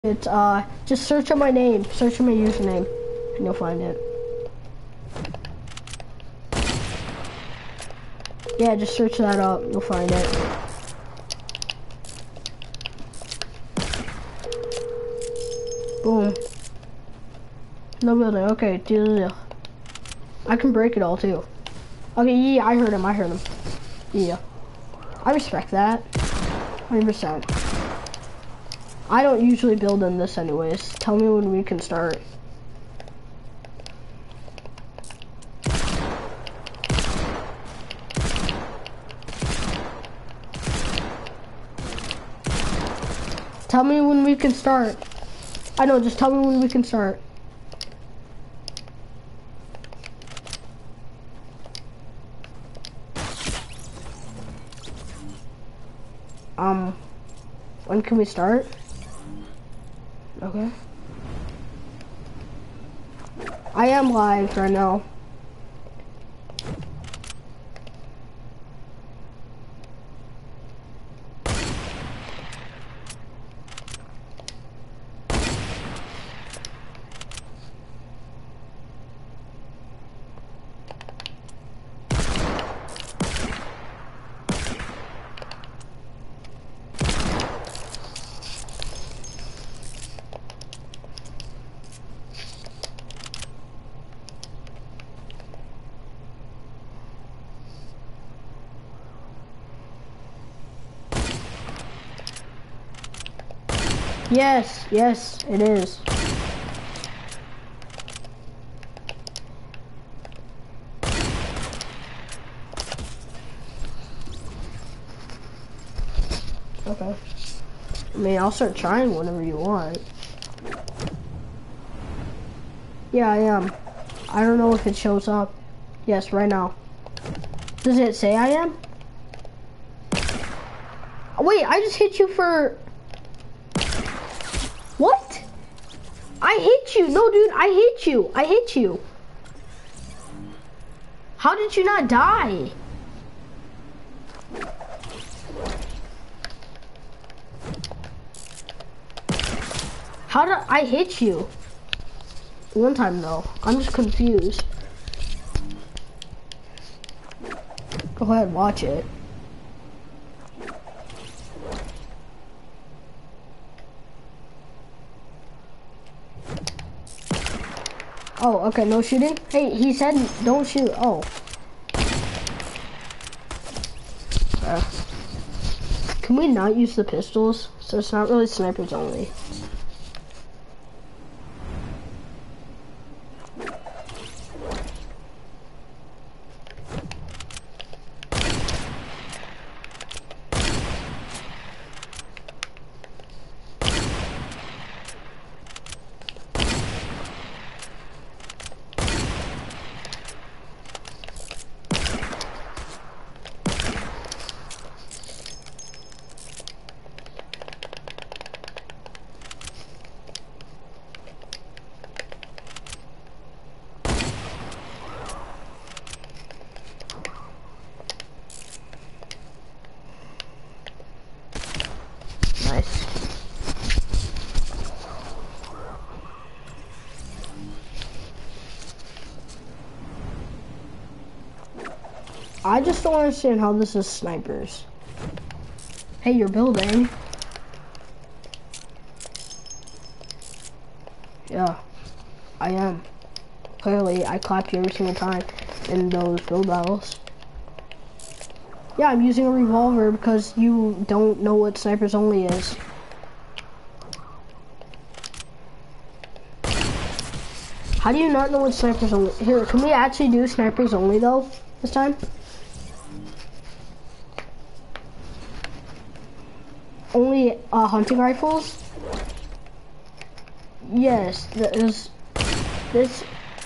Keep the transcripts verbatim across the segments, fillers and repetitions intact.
It's uh just search up my name, search up my username, and you'll find it. Yeah, just search that up, you'll find it. Boom. No building. Okay, deal. I can break it all too. Okay, yeah, I heard him. I heard him. Yeah, I respect that. one hundred percent. I don't usually build in this anyways. Tell me when we can start. Tell me when we can start. I know, just tell me when we can start. Um, when can we start? Okay. I am live right now. Yes, yes, it is. Okay. I mean, I'll start trying whenever you want. Yeah, I am. I don't know if it shows up. Yes, right now. Does it say I am? Wait, I just hit you for... What? I hit you. No, dude, I hit you. I hit you. How did you not die? How did I hit you? One time though. I'm just confused. Go ahead, watch it. Oh, okay, no shooting? Hey, he said don't shoot. Oh. Uh, can we not use the pistols? So it's not really snipers only. I just don't understand how this is snipers. Hey, you're building. Yeah, I am. Clearly, I clapped you every single time in those build battles. Yeah, I'm using a revolver because you don't know what snipers only is. How do you not know what snipers only? Here, can we actually do snipers only though this time? Only uh, hunting rifles? Yes, there's this.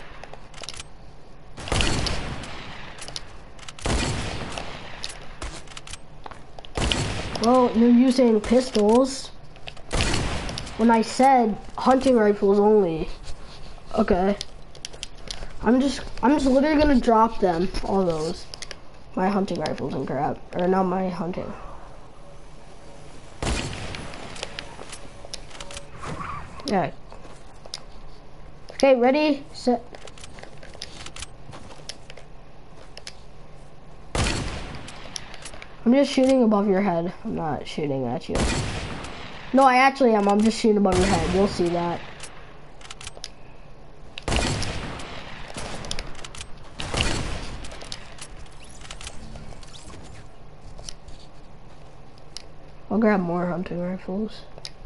Well, you're using pistols. When I said hunting rifles only. Okay. I'm just, I'm just literally gonna drop them, all those. My hunting rifles and crap. Or not my hunting. Yeah. Okay, ready, set. I'm just shooting above your head. I'm not shooting at you. No, I actually am. I'm just shooting above your head. You'll see that. I'll grab more hunting rifles.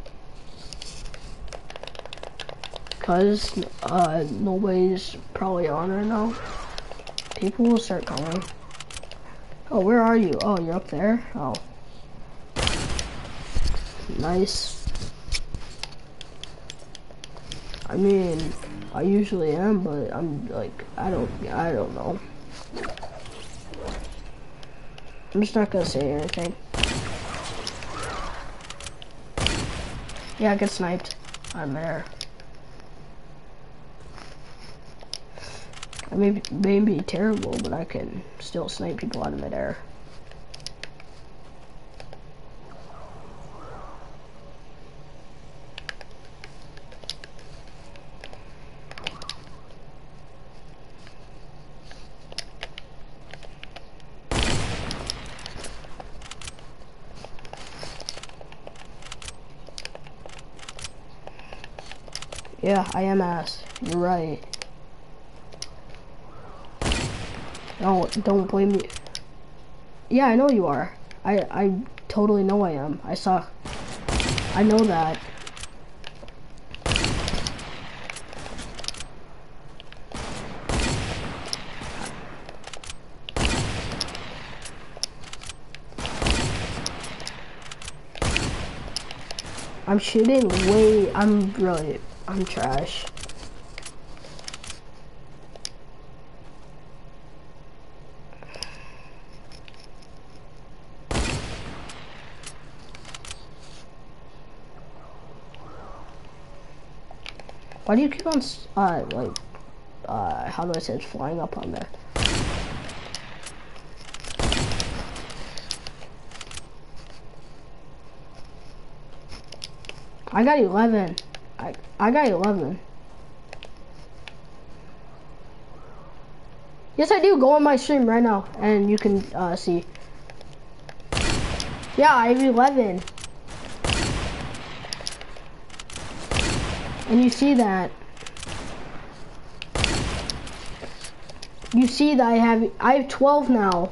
Cause uh, nobody's probably on right now. People will start coming. Oh, where are you? Oh, you're up there? Oh. Nice. I mean, I usually am, but I'm like, I don't, I don't know. I'm just not gonna say anything. Yeah, I get sniped. I'm there. I may be, may be terrible, but I can still snipe people out of midair. Yeah, I am ass. You're right. No, don't blame me. Yeah, I know you are. I I totally know I am. I saw. I know that. I'm shooting way. I'm really. I'm trash. Why do you keep on, uh, like, uh, how do I say it, flying up on there? I got eleven. I, I got eleven. Yes, I do. Go on my stream right now, and you can, uh, see. Yeah, I have eleven. And you see that. You see that I have, I have twelve now.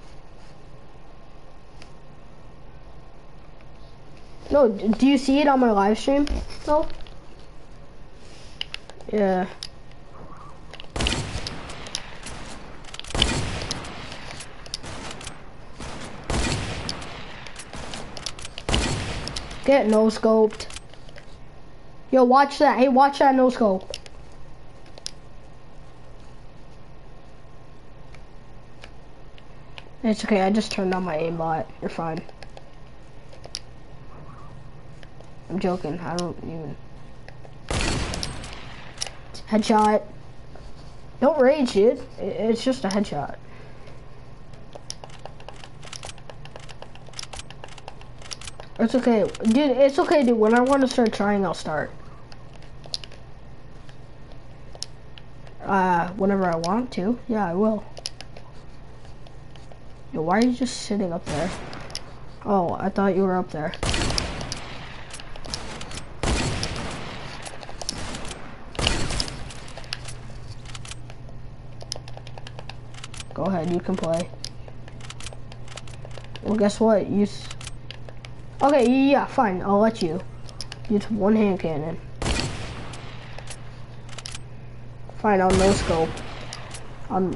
No, do you see it on my live stream? No? Yeah. Get no scoped. Yo, watch that. Hey, watch that no scope. It's okay, I just turned on my aimbot. You're fine. I'm joking. I don't even. Headshot. Don't rage, dude. It's just a headshot. It's okay. Dude, it's okay, dude. When I want to start trying, I'll start. Uh, whenever I want to. Yeah, I will. Yo, why are you just sitting up there? Oh, I thought you were up there. Go ahead, you can play. Well, guess what? You. S okay, yeah, fine. I'll let you. Use one hand cannon. Fine, I'll no scope. Um.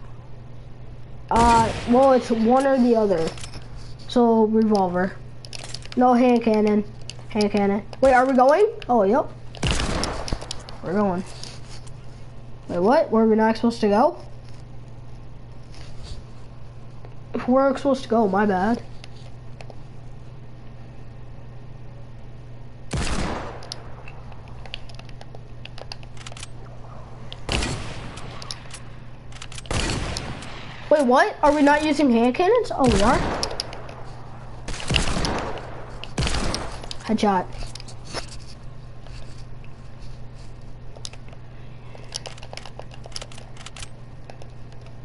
Uh, well, it's one or the other. So revolver. No, hand cannon. Hand cannon. Wait, are we going? Oh, yep. We're going. Wait, what? Were we not supposed to go? If we're supposed to go, my bad. Wait, what? Are we not using hand cannons? Oh, we are? Headshot.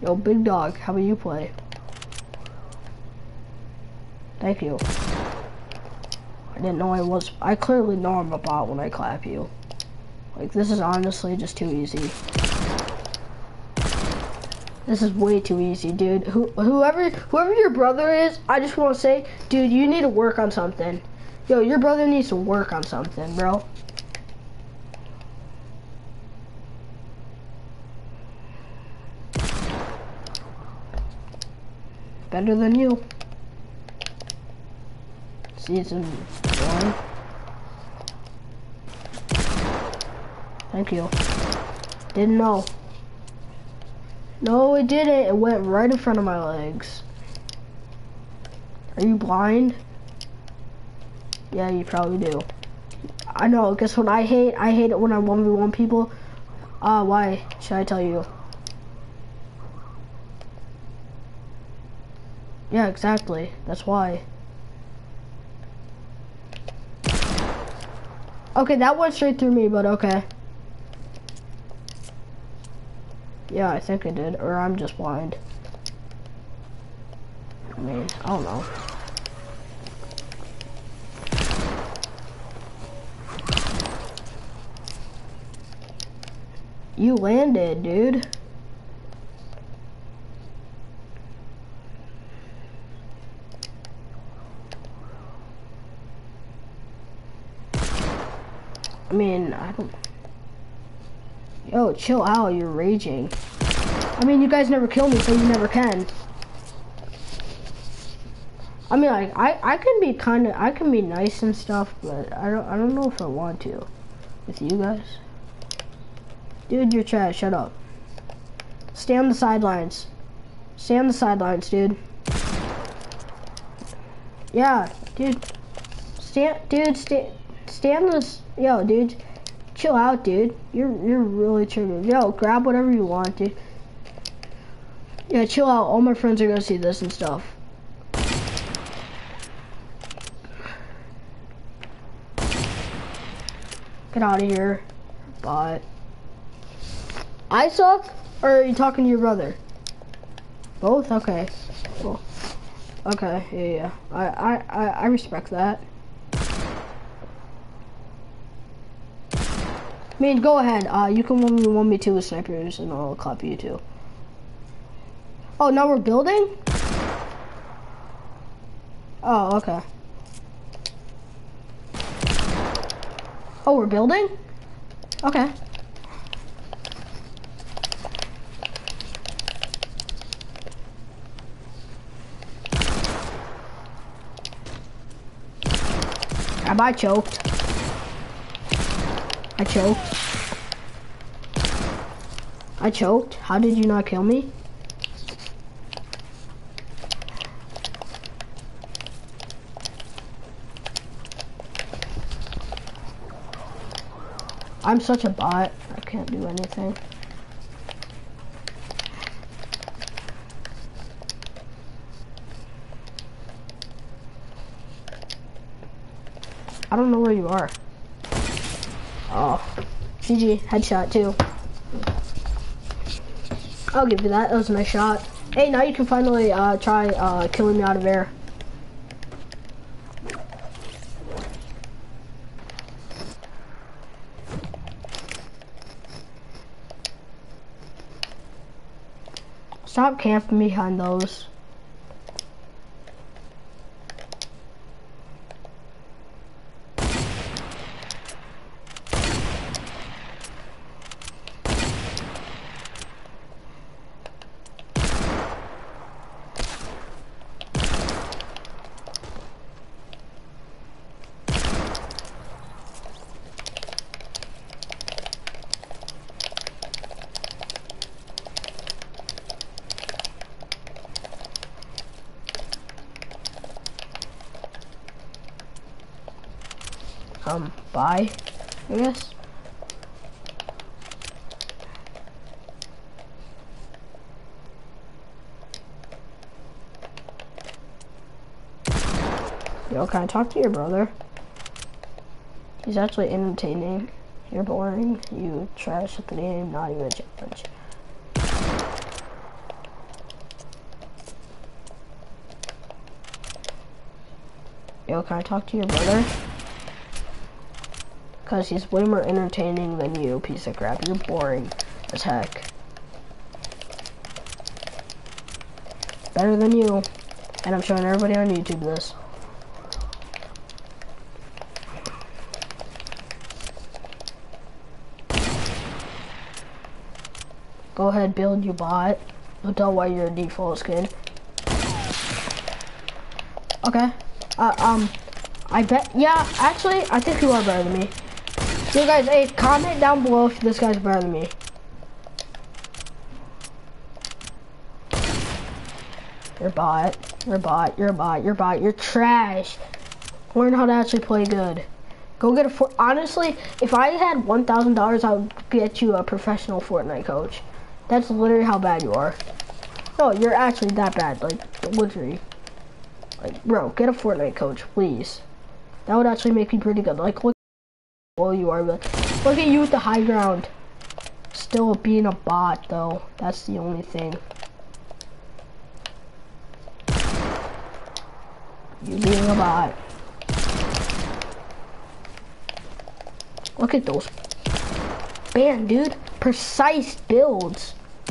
Yo, big dog, how about you play? Thank you. I didn't know I was, I clearly know I'm a bot when I clap you. Like, this is honestly just too easy. This is way too easy, dude. Who, whoever, whoever your brother is, I just want to say, dude, you need to work on something. Yo, your brother needs to work on something, bro. Better than you. Season one. Thank you. Didn't know. No, it didn't. It went right in front of my legs. Are you blind? Yeah, you probably do. I know. Guess what I hate? I hate it when I one v one people. Ah, uh, why? Should I tell you? Yeah, exactly. That's why. Okay, that went straight through me, but okay. Yeah, I think it did, or I'm just blind. I mean, I don't know. You landed, dude. I mean, I don't... Yo, chill out, you're raging. I mean, you guys never kill me, so you never can. I mean, like, I, I can be kind of, I can be nice and stuff, but I don't, I don't know if I want to with you guys. Dude, you're trash, shut up. Stay on the sidelines. Stay on the sidelines, dude. Yeah, dude. Stay, dude, stay, stay on this. Yo, dude, chill out, dude. You're you're really triggered. Yo, grab whatever you want, dude. Yeah, chill out. All my friends are gonna see this and stuff. Get out of here, bot. I suck, or are you talking to your brother? Both? Okay. Cool. Okay. Yeah, yeah. I I I, I respect that. I mean, go ahead. Uh, you can one v one me too with snipers, and I'll clap you too. Oh, now we're building? Oh, okay. Oh, we're building? Okay. Am I choked? I choked. I choked? How did you not kill me? I'm such a bot. I can't do anything. I don't know where you are. Oh, G G, headshot too. I'll give you that, that was a nice shot. Hey, now you can finally uh, try uh, killing me out of air. Stop camping behind those. Um, bye, I guess. Yo, can I talk to your brother? He's actually entertaining. You're boring. You trash at the game, not even a challenge. Yo, can I talk to your brother? Because he's way more entertaining than you, piece of crap. You're boring as heck. Better than you. And I'm showing everybody on YouTube this. Go ahead, build your bot. Don't tell why you're a default skin. Okay. Uh, um, I bet, yeah, actually, I think you are better than me. So guys, hey, comment down below if this guy's better than me. You're a bot, you're a bot, you're a bot, you're a bot, you're trash. Learn how to actually play good. Go get a, for honestly, if I had one thousand dollars, I would get you a professional Fortnite coach. That's literally how bad you are. No, you're actually that bad, like, literally. Like, bro, get a Fortnite coach, please. That would actually make me pretty good. Like, look how low you are, but look at you with the high ground. Still being a bot, though. That's the only thing. You being a bot. Look at those. Man, dude. Precise builds.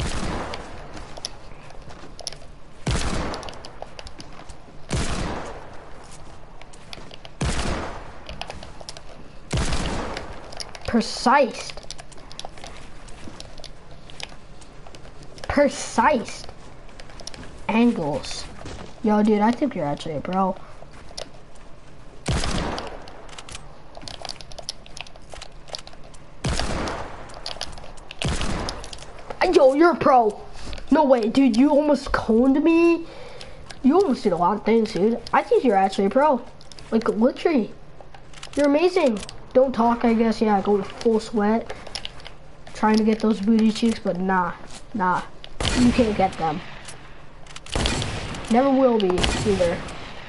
Precise. Precise. Angles. Yo, dude, I think you're actually a pro. Yo, you're a pro. No way, dude, you almost coned me. You almost did a lot of things, dude. I think you're actually a pro. Like, literally. You're amazing. Don't talk, I guess. Yeah, go with full sweat. Trying to get those booty cheeks, but nah. Nah. You can't get them. Never will be, either.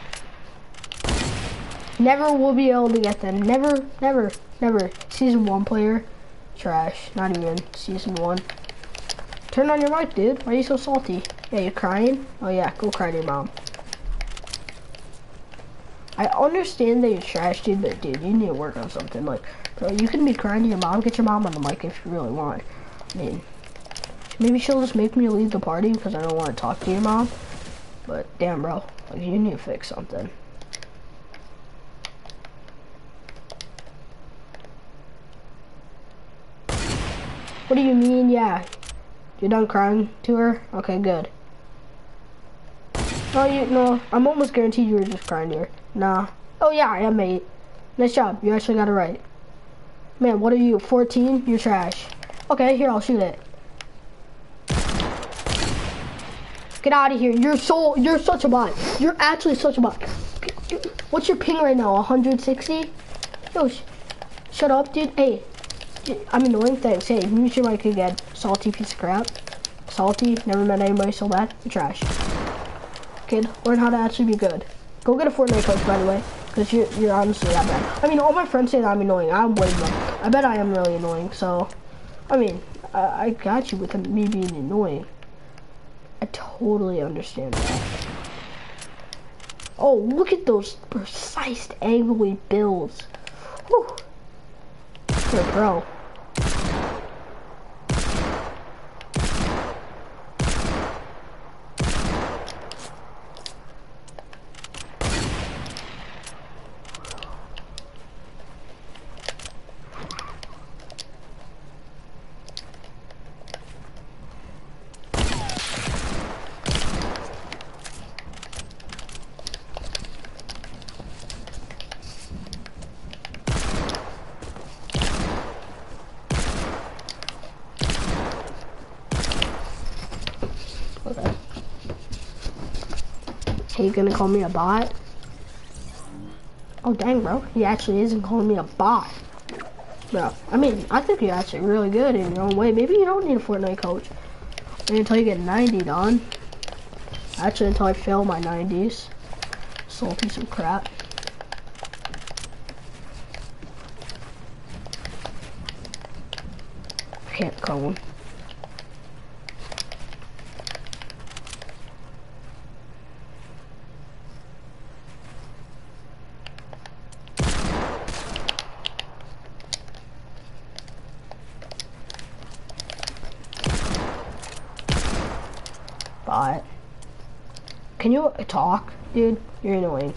Never will be able to get them. Never, never, never. Season one player. Trash. Not even season one. Turn on your mic, dude. Why are you so salty? Yeah, you crying? Oh yeah, go cry to your mom. I understand that you're trash, dude, but dude, you need to work on something. Like, bro, you can be crying to your mom. Get your mom on the mic if you really want. I mean, maybe she'll just make me leave the party because I don't want to talk to your mom. But damn, bro, like, you need to fix something. What do you mean? Yeah, you're done crying to her? Okay, good. Oh, you no, I'm almost guaranteed you were just crying to her. Nah. Oh yeah, I am, mate. Nice job. You actually got it right. Man, what are you? fourteen? You're trash. Okay, here, I'll shoot it. Get out of here. You're so, you're such a bot. You're actually such a bot. What's your ping right now? one hundred sixty? Yo, sh shut up, dude. Hey, I'm annoying. Thanks. Hey, mute your mic again. Salty piece of crap. Salty. Never met anybody so bad. You're trash. Kid, learn how to actually be good. Go get a Fortnite coach, by the way, because you're, you're honestly that bad. I mean, all my friends say that I'm annoying. I'm way more. I bet I am really annoying, so, I mean, I, I got you with me being annoying. I totally understand that. Oh, look at those precise angly builds. Whew. You're a pro. Okay. Are you gonna call me a bot? Oh dang, bro. He actually isn't calling me a bot. Bro, I mean, I think you're actually really good in your own way. Maybe you don't need a Fortnite coach. Maybe until you get ninety done. Actually, until I fail my nineties. Salty some crap. Can't cone. not. Can you talk, dude? You're annoying.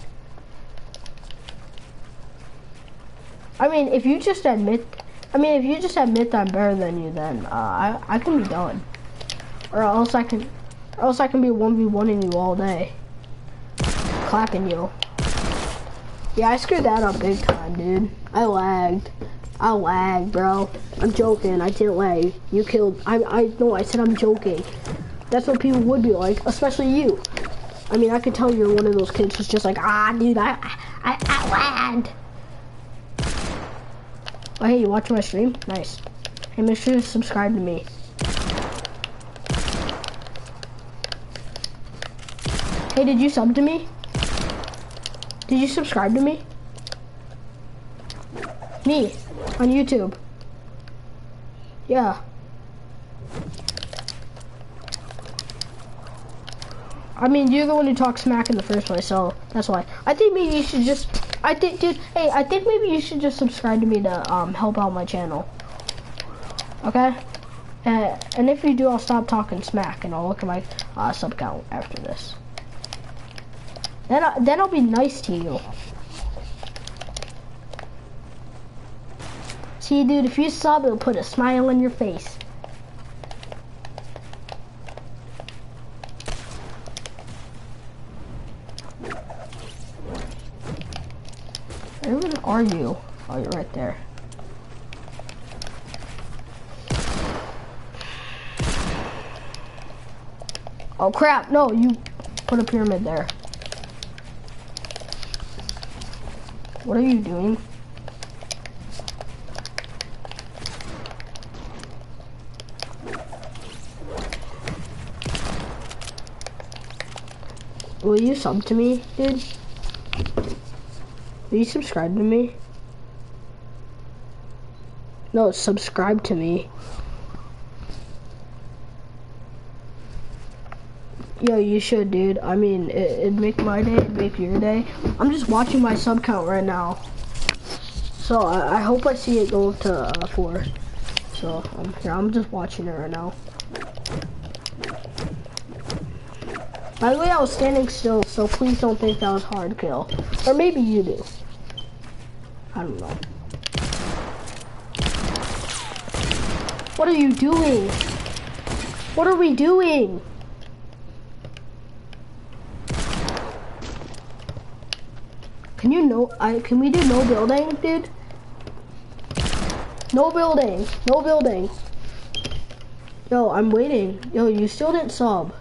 I mean, if you just admit, I mean, if you just admit that I'm better than you, then uh, I I can be done. Or else I can, or else I can be one v one-ing you all day, clapping you. Yeah, I screwed that up big time, dude. I lagged. I lagged, bro. I'm joking. I didn't lag. You killed. I I no. I said I'm joking. That's what people would be like, especially you. I mean, I could tell you're one of those kids who's just like, ah, dude, I I I lagged. Oh, hey, you watching my stream? Nice. Hey, make sure to subscribe to me. Hey, did you sub to me? Did you subscribe to me? Me, on YouTube. Yeah. I mean, you're the one who talks smack in the first place, so that's why. I think maybe you should just, I think, dude, hey, I think maybe you should just subscribe to me to um, help out my channel. Okay? Uh, and if you do, I'll stop talking smack and I'll look at my uh, sub count after this. Then, I, then I'll be nice to you. See, dude, if you sub, it'll put a smile on your face. Where even are you? Oh, you're right there. Oh crap, no, you put a pyramid there. What are you doing? Will you sub to me, dude? Will you subscribe to me? No, subscribe to me. Yo, you should, dude. I mean, it, it'd make my day, it'd make your day. I'm just watching my sub count right now. So, I, I hope I see it go up to uh, four. So, um, here, I'm just watching it right now. By the way, I was standing still, so please don't think that was hard kill. Or maybe you do. I don't know. What are you doing? What are we doing? Can you no, I, can we do no building, dude? No building, no building. Yo, I'm waiting. Yo, you still didn't sub.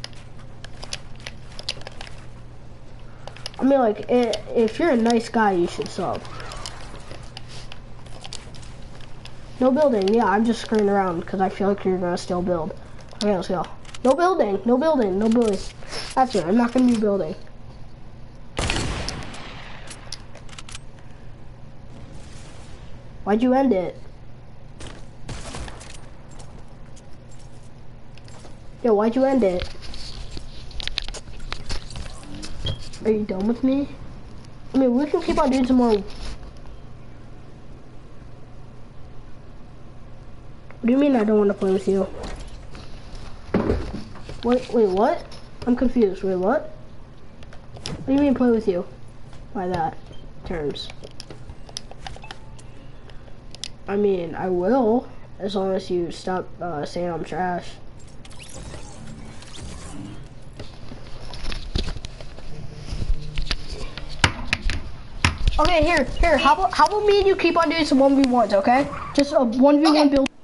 I mean, like, if you're a nice guy, you should sub. No building, yeah, I'm just screwing around because I feel like you're gonna still build. Okay, let's go. No building, no building, no building. That's it, I'm not gonna be building. Why'd you end it? Yo, why'd you end it? Are you done with me? I mean, we can keep on doing some more. What do you mean I don't want to play with you? Wait, wait, what? I'm confused. Wait, what? What do you mean play with you? By that terms. I mean, I will, as long as you stop uh, saying I'm trash. Okay, here, here, how about, how about me and you keep on doing some one v ones, okay? Just a one v one okay. build.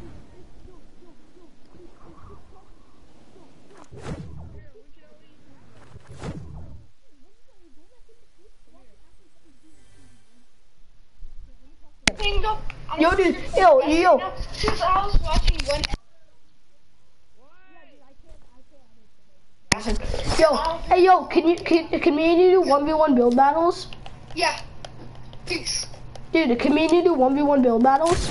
Yo, dude, yo, yo. Since I was watching one. Yo, hey, yo, can you can can me and you do one v one build battles? Yeah. Peace. Dude, can me and you do one v one build battles?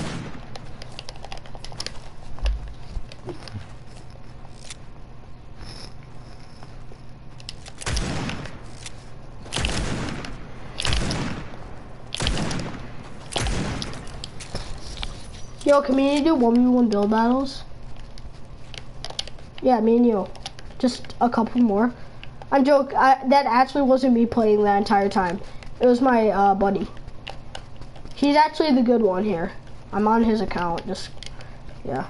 Yo, can me and you do one v one build battles? Yeah, me and you. Just a couple more. I'm joking. I, that actually wasn't me playing that entire time. It was my uh, buddy. He's actually the good one here. I'm on his account. Just, yeah.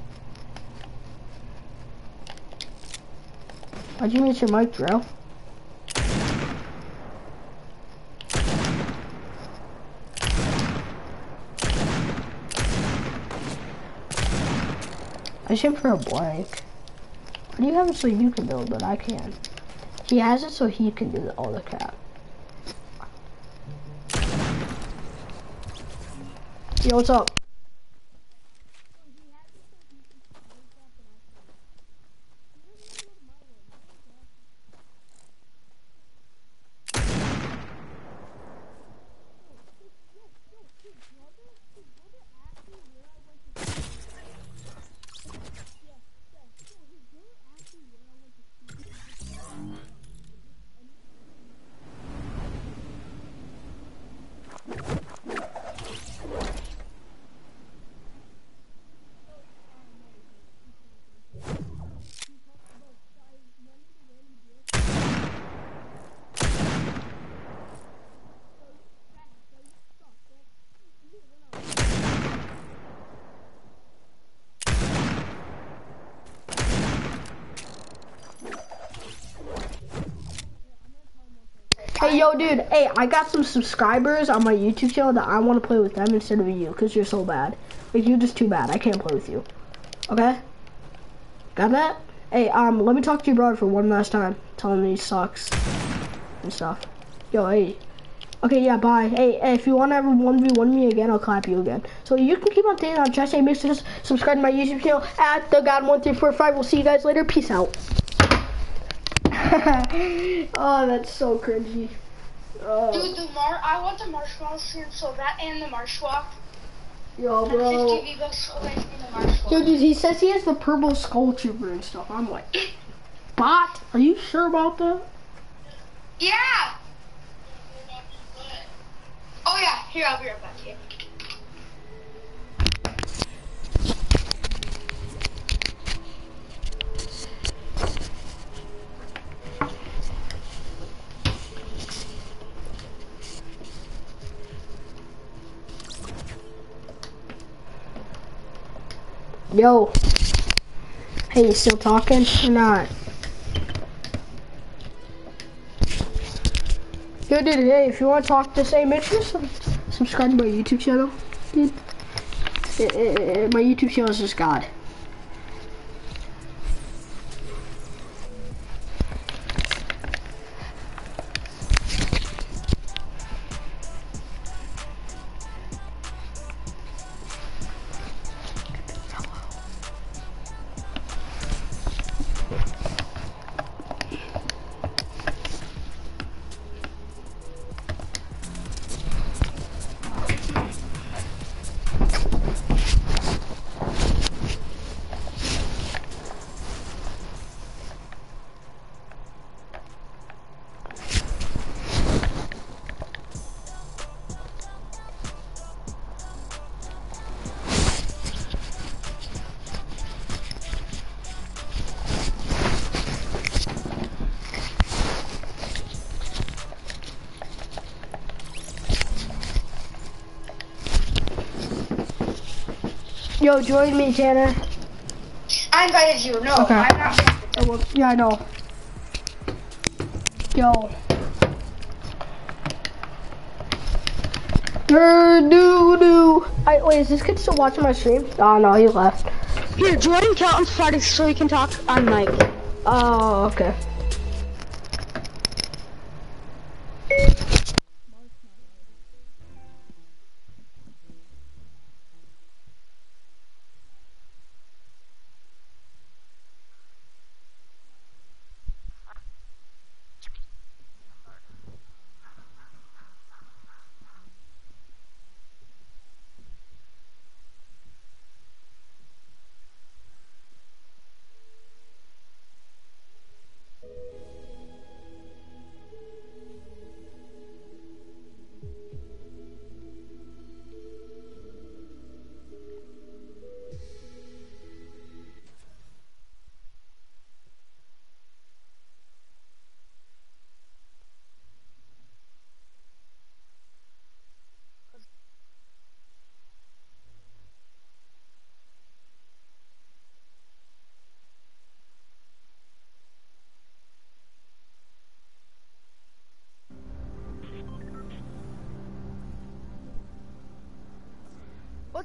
Why'd you mute your mic, Drew? I shoot for a blank. Why do you have it so you can build, but I can't? He has it so he can do all the crap. Yo, what's up? Hey, yo, dude. Hey, I got some subscribers on my YouTube channel that I want to play with them instead of you, because you're so bad. Like, you're just too bad. I can't play with you. Okay? Got that? Hey, um, let me talk to your brother for one last time. Tell him he sucks. And stuff. Yo, hey. Okay, yeah, bye. Hey, hey if you want to ever one v one me again, I'll clap you again. So you can keep on staying on chat. Hey, make sure to subscribe to my YouTube channel at the God one three four five. We'll see you guys later. Peace out. Oh, that's so cringy. Oh. Dude, the mar I want the marshmallow skin so that and the marshmallow. Yo, bro. I'm fifty V-Bucks away from the marshmallow. Yo, dude, he says he has the purple skull trooper and stuff. I'm like, bot? Are you sure about that? Yeah. Oh yeah, here, I'll be right back here. Yo. Hey, you still talking or not? Yo, dude, hey, if you want to talk to say, make sure to subscribe to my YouTube channel, dude. It, it, it, my YouTube channel is just God. Yo, join me, Tanner. I invited you. No, Okay. I'm not. Oh, well, yeah, I know. Yo. Doo doo. I wait, is this kid still watching my stream? Oh no, he left. Here, join Kelton's party so you can talk on mic. Oh, okay.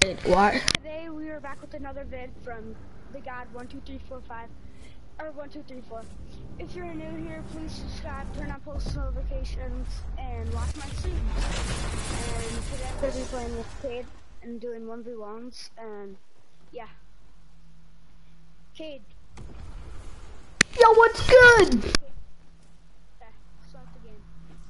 What? Today we are back with another vid from the God one two three four five or one two three four. If you're new here, please subscribe, turn on post notifications, and watch my stream. And today I'm gonna be playing with Cade and doing one v ones, and yeah. Cade. Yo, what's good? Okay, start the game.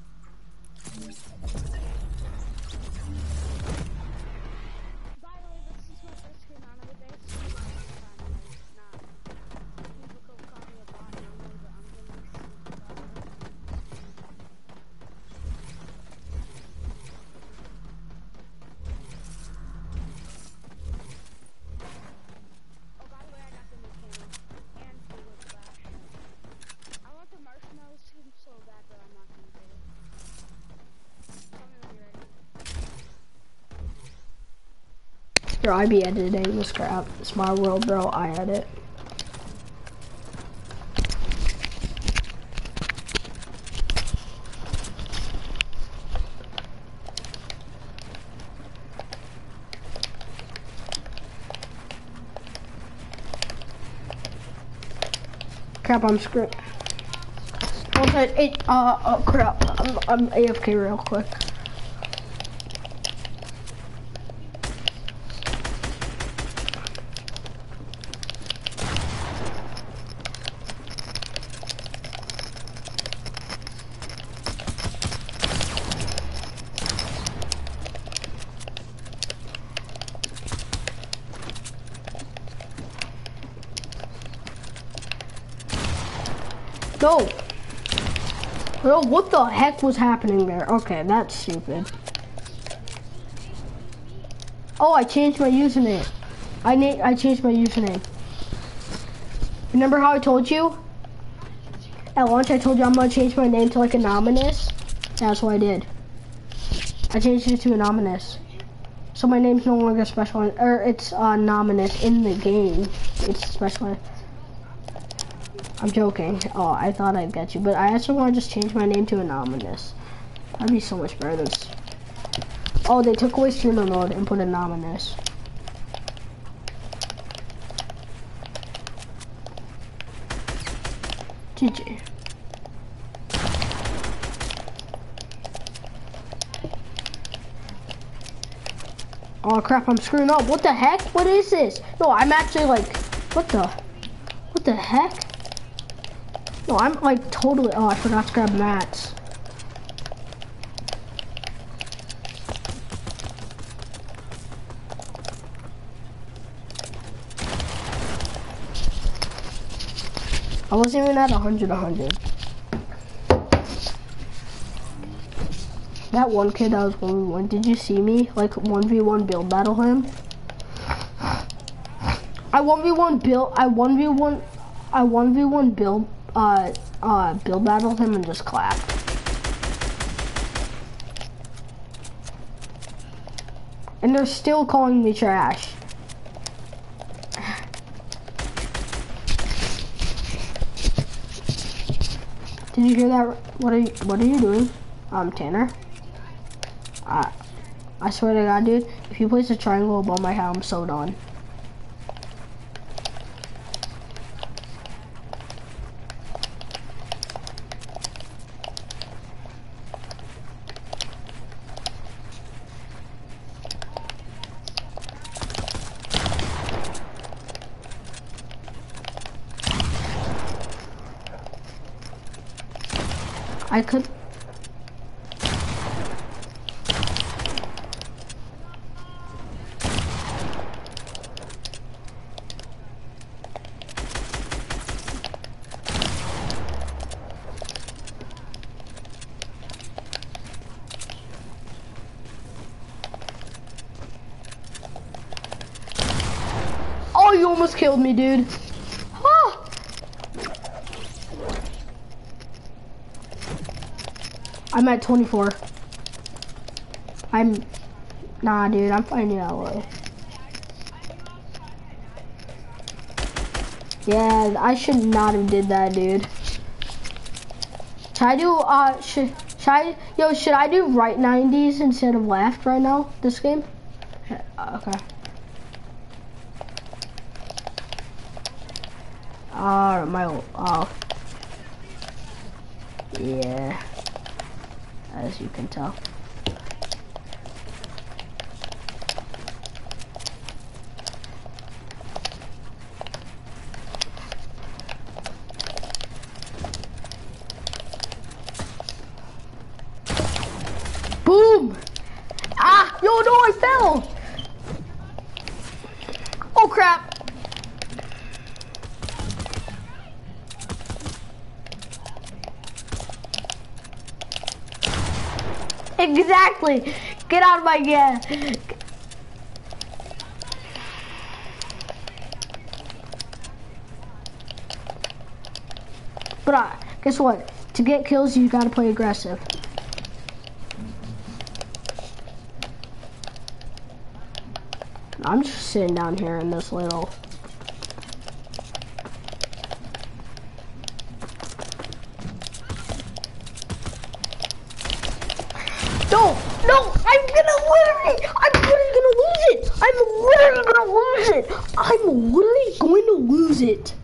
By the way, this is my first screen on of the day, so I'm not. People could call me a bot normally, but I'm gonna be super bad. Oh, by the way, I got the new camera and Google Flash. I want the marshmallow skin so bad, but I'm not gonna do it. Tell me when you're ready. Bro, I be editing this crap. It's my world, bro. I edit. Crap, I'm screwed. Okay, it, uh, oh crap. I'm, I'm A F K real quick. No! Bro, what the heck was happening there? Okay, that's stupid. Oh, I changed my username. I na I changed my username. Remember how I told you? At launch I told you I'm gonna change my name to like Anonymous? That's what I did. I changed it to Anonymous. So my name's no longer special, or it's uh, Anonymous in the game. It's special. I'm joking. Oh, I thought I'd get you, but I actually want to just change my name to Anonymous. That'd be so much better than... Oh, they took away streamer mode and put Anonymous. G G. Oh crap, I'm screwing up. What the heck? What is this? No, I'm actually like... What the... What the heck? No, I'm like totally, oh, I forgot to grab mats. I wasn't even at one hundred, one hundred. That one kid that was one v one, did you see me? Like one v one build battle him? I one v one build, I one v one, I one v one build Uh, uh, build battled him and just clapped. And they're still calling me trash. Did you hear that? What are you, what are you doing? Um, Tanner? I, I swear to God, dude, if you place a triangle above my head, I'm so done. I could. Oh, you almost killed me, dude. Ah! I'm at twenty-four. I'm, nah, dude, I'm finding out low. Yeah, I should not have did that, dude. Should I do, uh, should, should I, yo, should I do right nineties instead of left right now, this game? Uh, okay. Uh, my, uh, yeah, as you can tell. Boom! Ah, yo, no, I fell! Oh, crap! Exactly! Get out of my gas! But uh, guess what? To get kills, you gotta play aggressive. I'm just sitting down here in this little... No! No! I'm gonna literally... I'm literally gonna lose it! I'm literally gonna lose it! I'm literally going to lose it!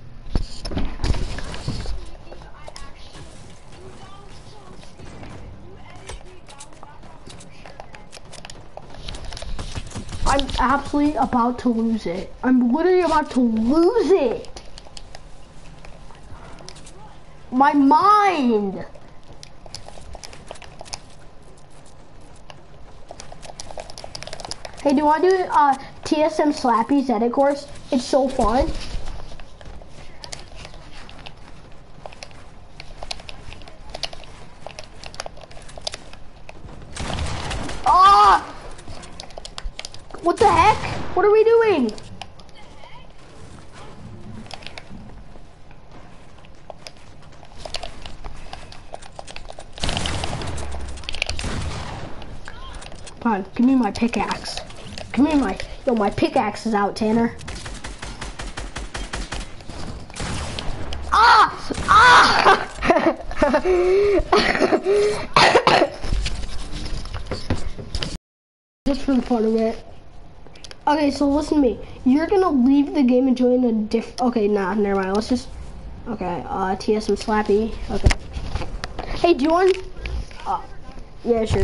I'm absolutely about to lose it. I'm literally about to lose it. My mind. Hey, do you want to do uh, T S M Slappy's edit course? It's so fun. Ah! What the heck? What are we doing? Come on, give me my pickaxe. Give me my, yo, my pickaxe is out, Tanner. Ah! Ah! Just for the fun of it. Okay, so listen to me. You're gonna leave the game and join a diff. Okay, nah, never mind. Let's just. Okay, uh, T S M Slappy. Okay. Hey, do you want? Uh, yeah, sure.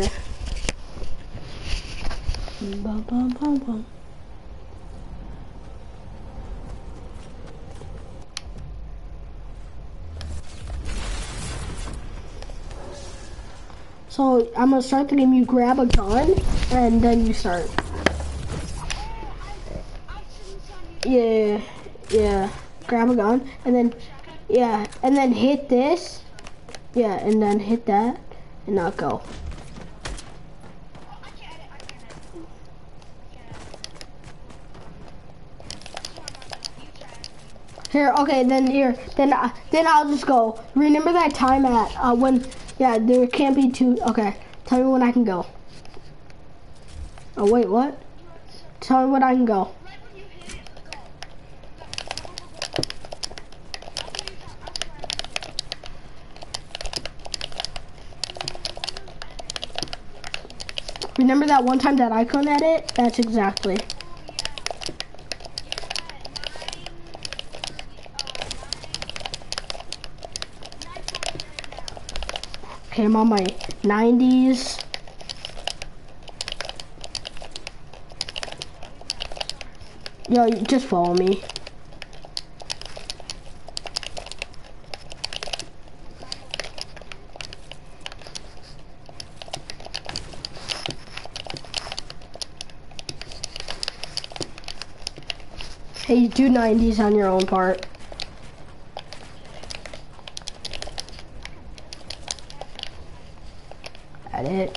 Bum, bum, bum, bum. So I'm gonna start the game. You grab a gun, and then you start. Yeah, yeah. Grab a gun, and then, yeah, and then hit this. Yeah, and then hit that, and not go. Here, okay, then here, then uh, then I'll just go. Remember that time at uh, when, yeah, there can't be two. Okay, tell me when I can go. Oh wait, what? Tell me when I can go. Remember that one time that I couldn't edit? That's exactly. Okay, I'm on my nineties. Yo, you just follow me. Hey, do nineties on your own part. Edit.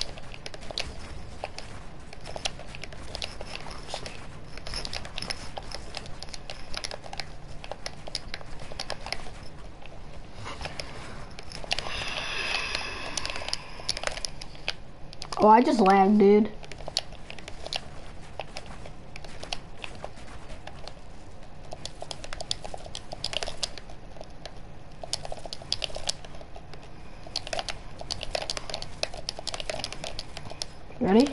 Oh, I just lagged, dude. Ready?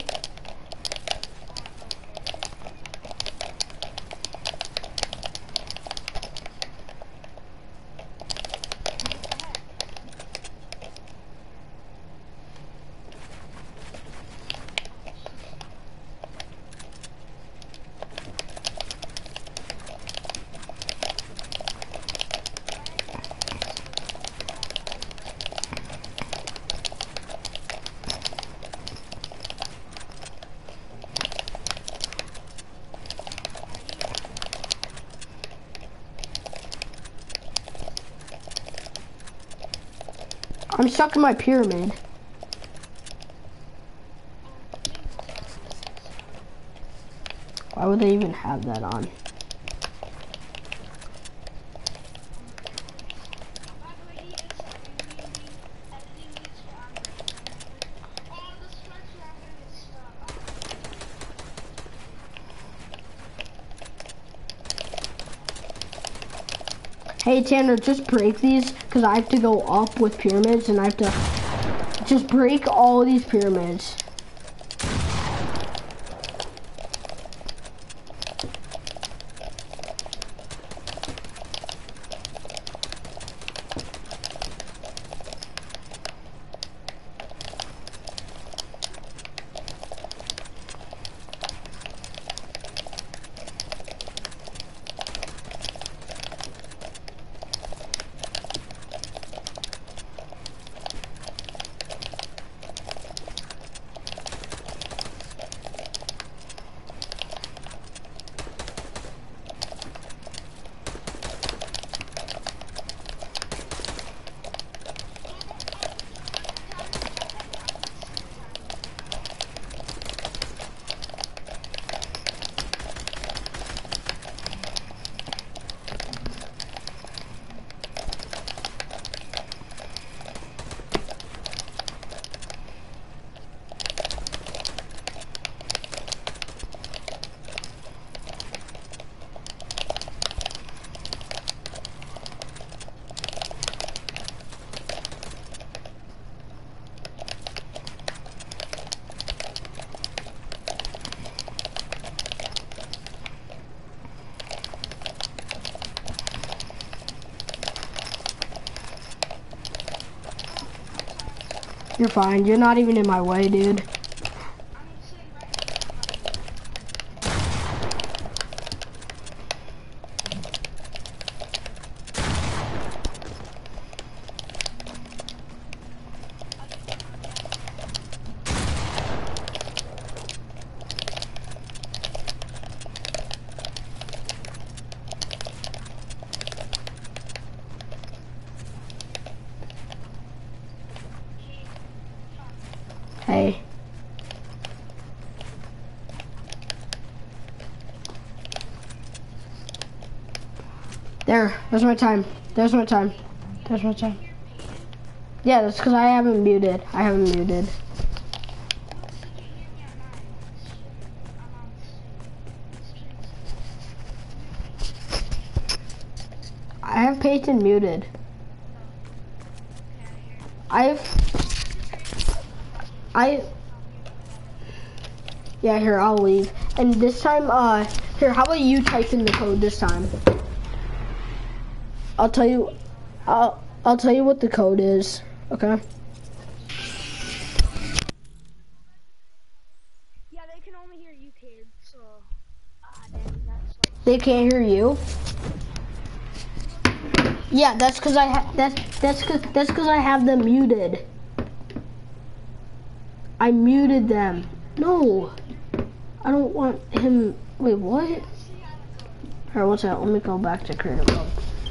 I'm stuck in my pyramid. Why would they even have that on? Hey Tanner, just break these, because I have to go up with pyramids, and I have to just break all of these pyramids. You're fine. You're not even in my way, dude. Hey. There, there's my time. There's my time. There's my time. Yeah, that's because I haven't muted. I haven't muted. I have Peyton muted. I've... I... Yeah, here, I'll leave. And this time, uh, here, how about you type in the code this time? I'll tell you, I'll, I'll tell you what the code is, okay? Yeah, they can only hear you, kids, so, uh, then that's like... They can't hear you? Yeah, that's cause I ha that's, that's cause, that's cause I have them muted. I muted them. No, I don't want him, wait, what? Alright, what's that? Let me go back to creative mode.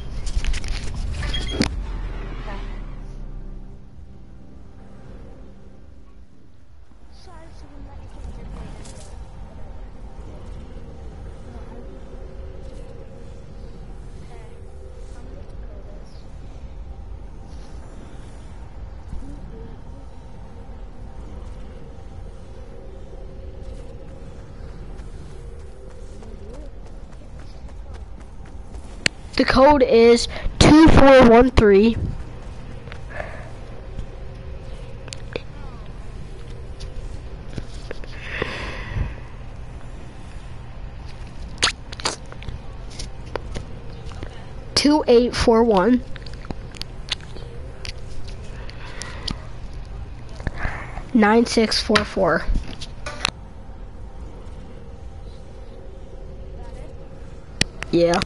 The code is two four one three. Two eight four one. Nine six four four. Yeah.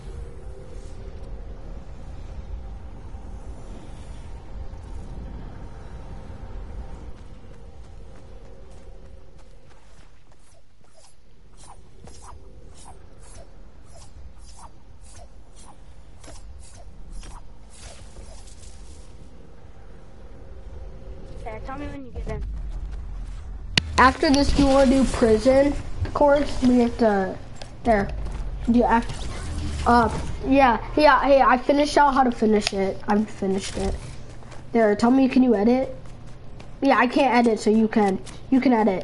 Tell me when you get in. After this, do you want to do prison course? We have to, there. Do you have, uh, yeah, yeah, hey, I finished out how to finish it. I've finished it. There, tell me, can you edit? Yeah, I can't edit, so you can. You can edit.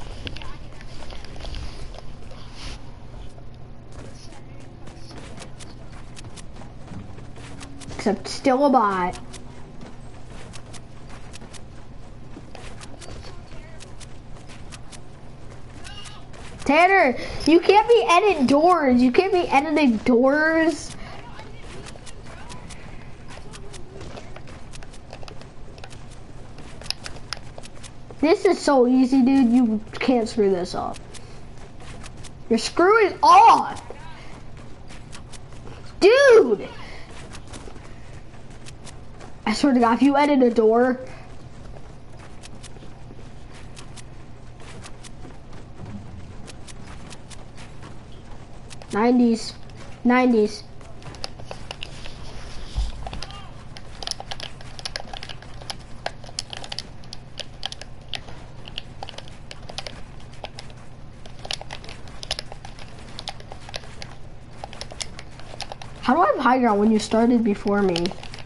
Except still a bot. Tanner, you can't be editing doors. You can't be editing doors. This is so easy, dude. You can't screw this up. Your screw is off. Dude! I swear to God, if you edit a door, nineties, nineties. How do I have high ground when you started before me?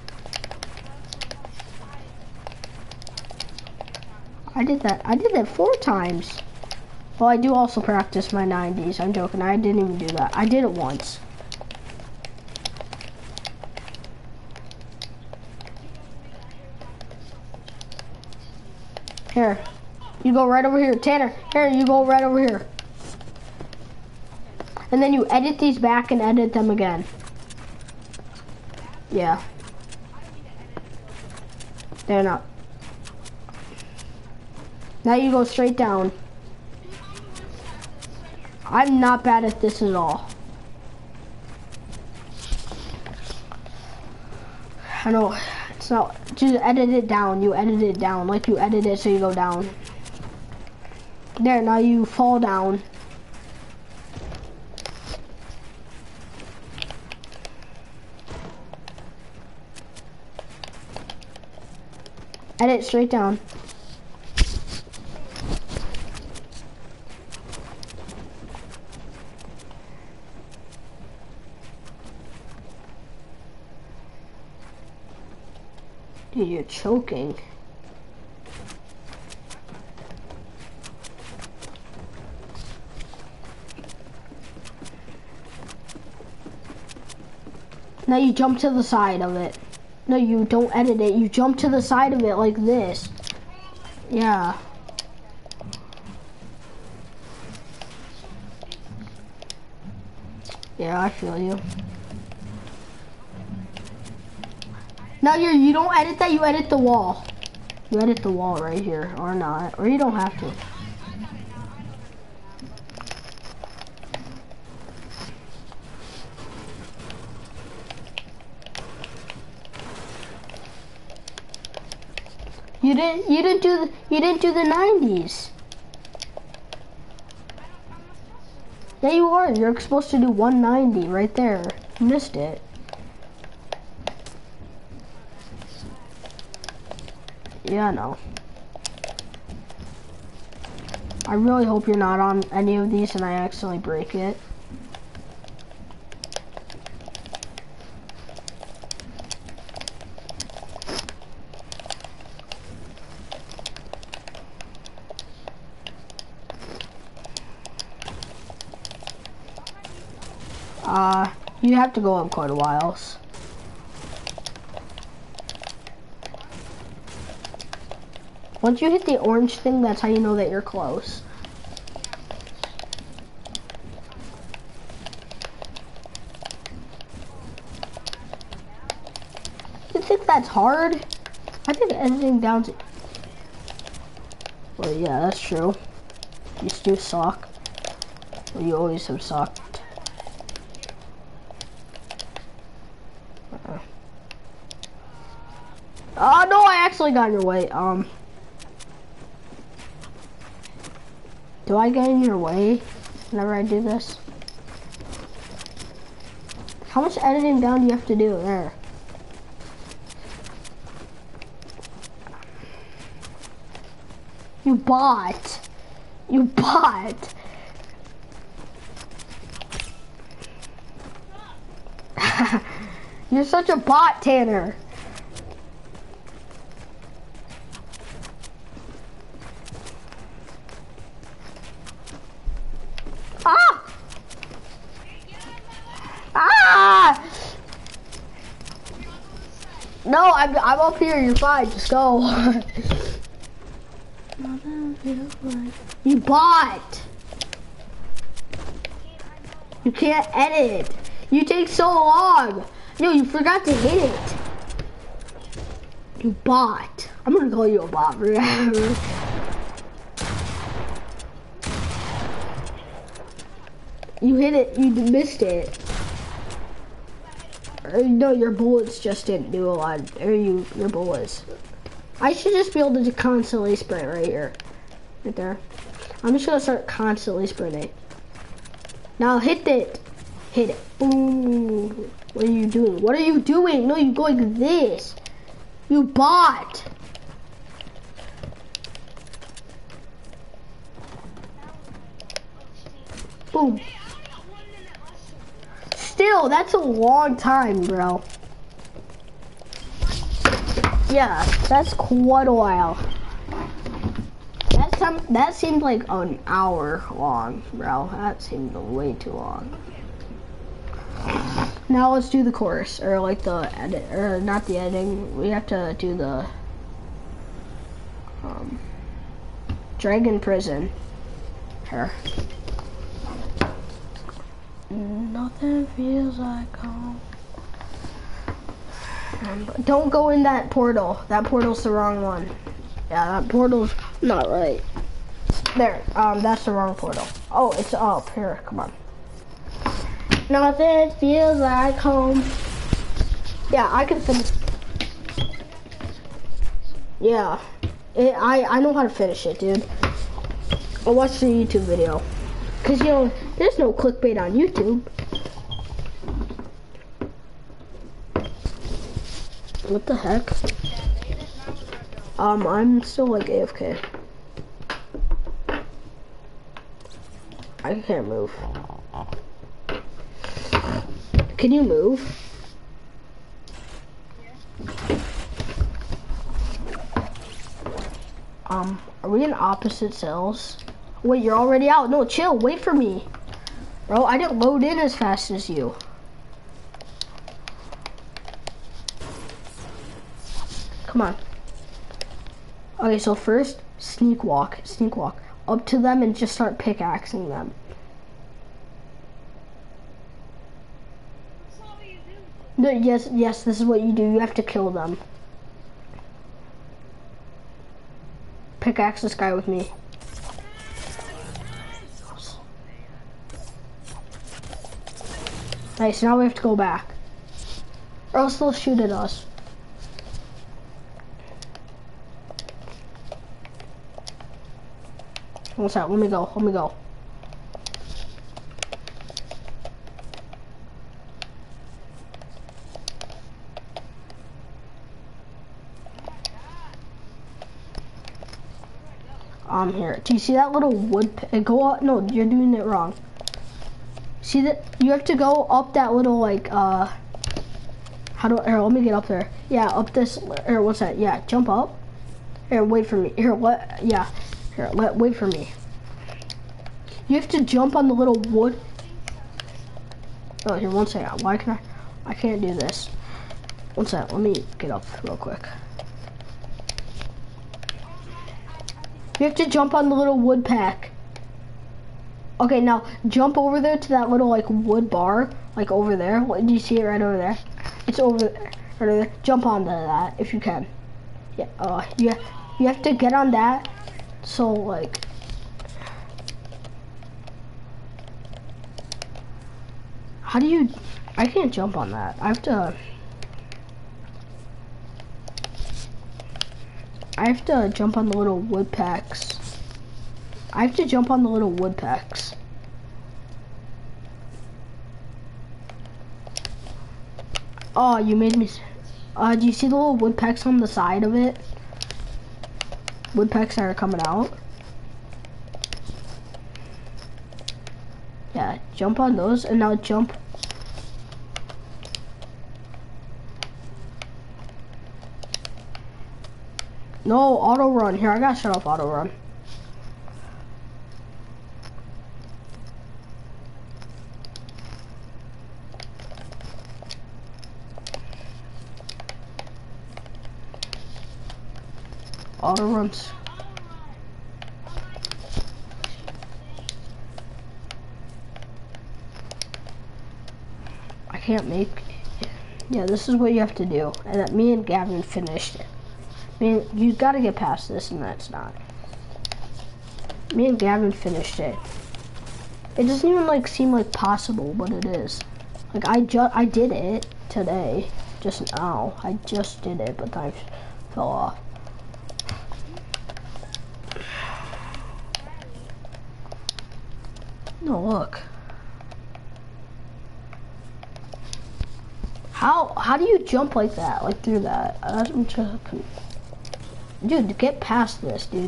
I did that. I did that four times. Well, I do also practice my nineties. I'm joking. I didn't even do that. I did it once. Here. You go right over here. Tanner, here, you go right over here. And then you edit these back and edit them again. Yeah. They're not. Now you go straight down. I'm not bad at this at all. I know, it's not, just edit it down. You edit it down, like you edit it so you go down. There, now you fall down. Edit straight down. Dude, you're choking. Now you jump to the side of it. No, you don't edit it. You jump to the side of it like this. Yeah. Yeah, I feel you. Now you're, you don't edit that, you edit the wall. You edit the wall right here, or not, or you don't have to. You didn't, you didn't do, the, you didn't do the nineties. Yeah, you are. You're supposed to do one ninety right there. You missed it. Yeah, I know. I really hope you're not on any of these and I accidentally break it. Uh, you have to go up quite a while. Once you hit the orange thing, that's how you know that you're close. You think that's hard? I think editing down to... Well, yeah, that's true. You still suck. Well, you always have sucked. Uh-uh. Oh, no, I actually got in your way. Um... Do I get in your way whenever I do this? How much editing down do you have to do there? You bot. You bot. You're such a bot, Tanner. Ah! Ah! No, I'm, I'm up here. You're fine. Just go. You bot. You can't edit. You take so long. Yo, you forgot to hit it. You bot. I'm gonna call you a bot forever. You hit it. You missed it. Or, no, your bullets just didn't do a lot. Or you, your bullets. I should just be able to constantly sprint right here. Right there. I'm just gonna start constantly sprinting. Now hit it. Hit it. Boom. What are you doing? What are you doing? No, you go like this. You bot. Boom. Still, that's a long time, bro. Yeah, that's quite a while. That time, that seemed like an hour long, bro. That seemed way too long. Now let's do the chorus, or like the edit, or not the editing. We have to do the um, Dragon Prison. Here. Nothing feels like home. Um, don't go in that portal. That portal's the wrong one. Yeah, that portal's not right. There, um, that's the wrong portal. Oh, it's up here. Come on. Nothing feels like home. Yeah, I can finish. Yeah, it, I I know how to finish it, dude. I'll watch the YouTube video. Cause you know, there's no clickbait on YouTube. What the heck? Um, I'm still like A F K. I can't move. Can you move? Um, are we in opposite cells? Wait, you're already out. No, chill. Wait for me. Bro, I didn't load in as fast as you. Come on. Okay, so first, sneak walk. Sneak walk. Up to them and just start pickaxing them. No, yes, yes, this is what you do. You have to kill them. Pickaxe this guy with me. Nice, now we have to go back. Or else they'll shoot at us. What's that? Let me go, let me go. Um, here. Do you see that little wood? P go up. No, you're doing it wrong. See that? You have to go up that little like. Uh, how do? Here, let me get up there. Yeah, up this. Here, what's that? Yeah, jump up. Here, wait for me. Here, what? Yeah. Here, let wait for me. You have to jump on the little wood. Oh, here, one second. Why can I? I can't do this. One second. Let me get up real quick. You have to jump on the little wood pack. Okay, now jump over there to that little like wood bar, like over there. What, do you see it right over there? It's over there, right over there. Jump onto that if you can. Yeah. Uh, you you have to get on that. So like. How do you? I can't jump on that. I have to. I have to jump on the little wood packs. I have to jump on the little wood packs. Oh, you made me. Uh, do you see the little wood packs on the side of it? woodpecks that are coming out. Yeah, jump on those and now jump. No, auto run. Here, I gotta shut off auto run. Auto runs. I can't make. Yeah, this is what you have to do. And that me and Gavin finished it. I mean, you gotta get past this, and that's not. Me and Gavin finished it. It doesn't even like seem like possible, but it is. Like I just I did it today, just now. I just did it, but I fell off. No, look. How how do you jump like that? Like through that? I'm just, dude, get past this, dude.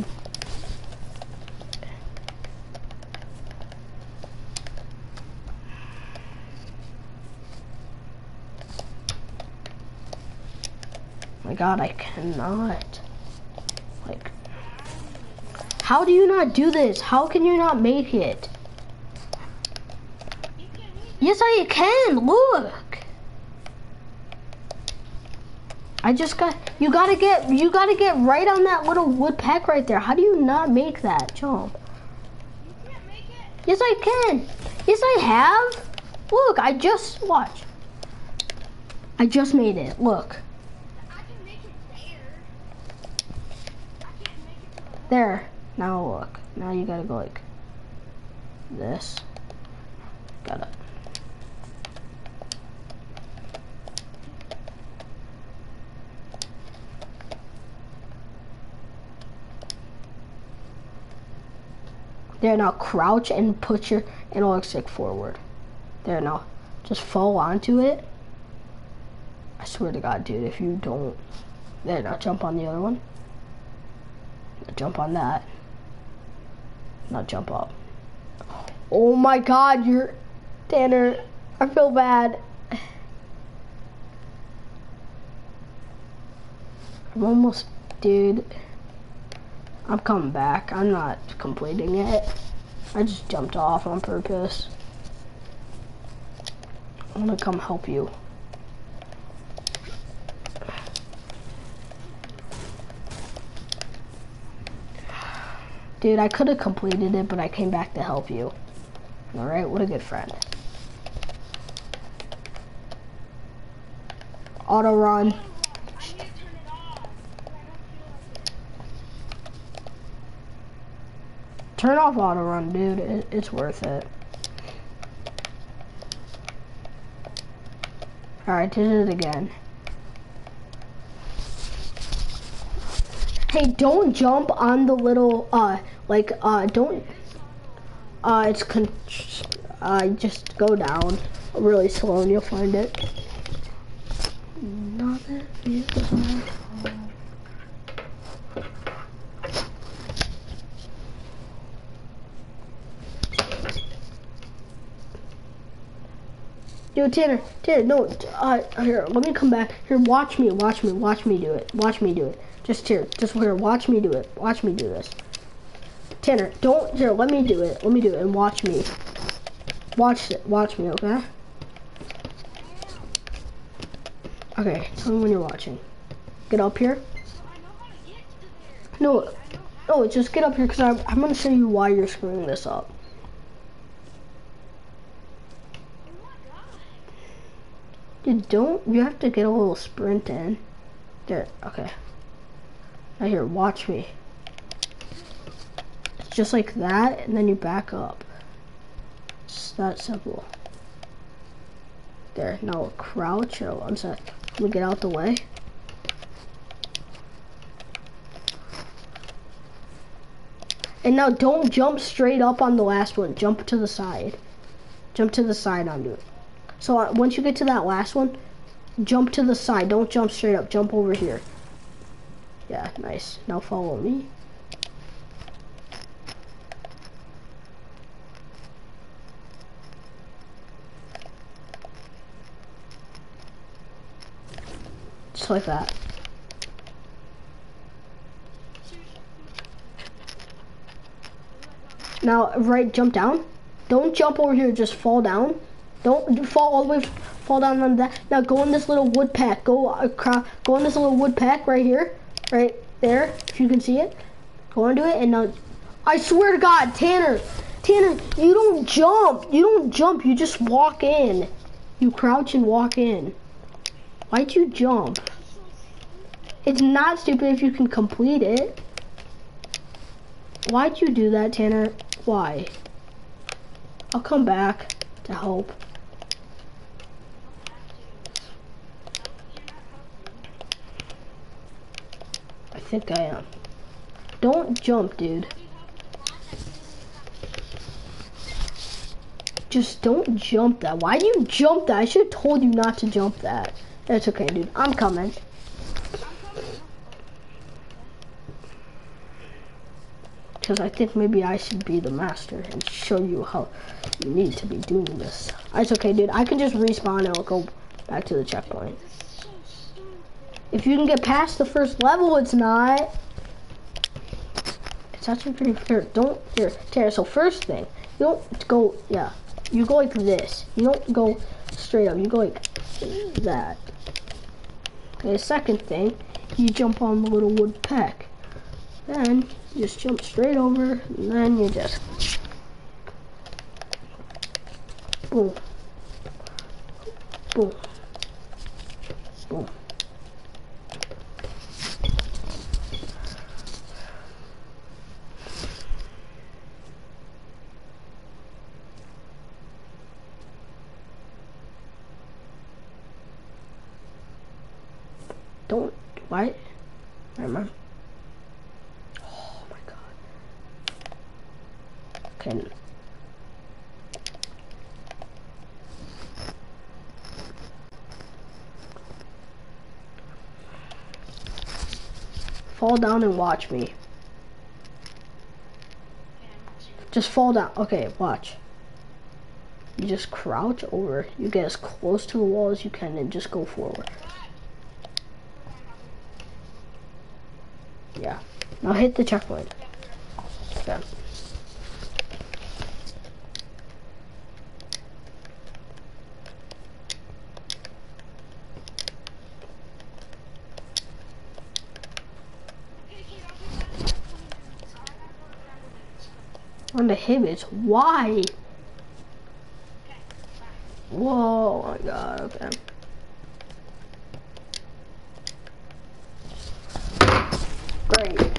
My God, I cannot. Like, how do you not do this? How can you not make it? Yes, I can. Look. I just got. You gotta get. You gotta get right on that little wood pack right there. How do you not make that jump? You can't make it? Yes, I can. Yes, I have. Look, I just watch. I just made it. Look. I can make it there. I can't make it to the There. Now look. Now you gotta go like this. Gotta. There, now crouch and put your analog stick forward. There, now just fall onto it. I swear to God, dude, if you don't. There, now jump on the other one. Now jump on that. Now jump up. Oh my God, you're, Tanner, I feel bad. I'm almost, dude. I'm coming back. I'm not completing it. I just jumped off on purpose. I'm gonna come help you. Dude, I could have completed it, but I came back to help you. Alright, what a good friend. Auto run. Turn off auto run, dude. It, it's worth it. Alright, did it again. Hey, don't jump on the little, uh, like, uh, don't, uh, it's, con uh, just go down really slow and you'll find it. Not that beautiful. Yo, Tanner, Tanner, no, uh, here, let me come back. Here, watch me, watch me, watch me do it. Watch me do it. Just here, just here, watch me do it. Watch me do this. Tanner, don't, here, let me do it. Let me do it and watch me. Watch it, watch me, okay? Okay, tell me when you're watching. Get up here. No, no, just get up here because I'm, I'm going to show you why you're screwing this up. Dude, don't, you have to get a little sprint in. There, okay. Now here, watch me. It's just like that, and then you back up. It's that simple. There, now crouch, oh, I'm sorry. Let me get out the way. And now don't jump straight up on the last one. Jump to the side. Jump to the side onto it. So uh, once you get to that last one, jump to the side. Don't jump straight up. Jump over here. Yeah, nice. Now follow me. just like that. Now, right, jump down. Don't jump over here, just fall down. Don't fall all the way, fall down on that. Now go in this little wood pack. Go across, go in this little wood pack right here. Right there, if you can see it. Go into it, and now, I swear to God, Tanner, Tanner, you don't jump. You don't jump, you just walk in. You crouch and walk in. Why'd you jump? It's not stupid if you can complete it. Why'd you do that, Tanner? Why? I'll come back to help. I think I am. Don't jump, dude. Just don't jump that. Why do you jump that? I should have told you not to jump that. That's okay, dude. I'm coming. Because I think maybe I should be the master and show you how you need to be doing this. It's okay, dude. I can just respawn and I'll go back to the checkpoint. If you can get past the first level, it's not. It's actually pretty fair. Don't, here, Tara, so first thing, you don't go, yeah, you go like this. You don't go straight up, you go like that. Okay, second thing, you jump on the little wood pack. Then, you just jump straight over, and then you just, boom, boom, boom. Don't, what? Never mind. Oh my God. Okay. Fall down and watch me. Just fall down. Okay, watch. You just crouch over. You get as close to the wall as you can and just go forward. Yeah. Now hit the checkpoint. Okay. On the inhibits. Why? Whoa, oh my God, okay. Great.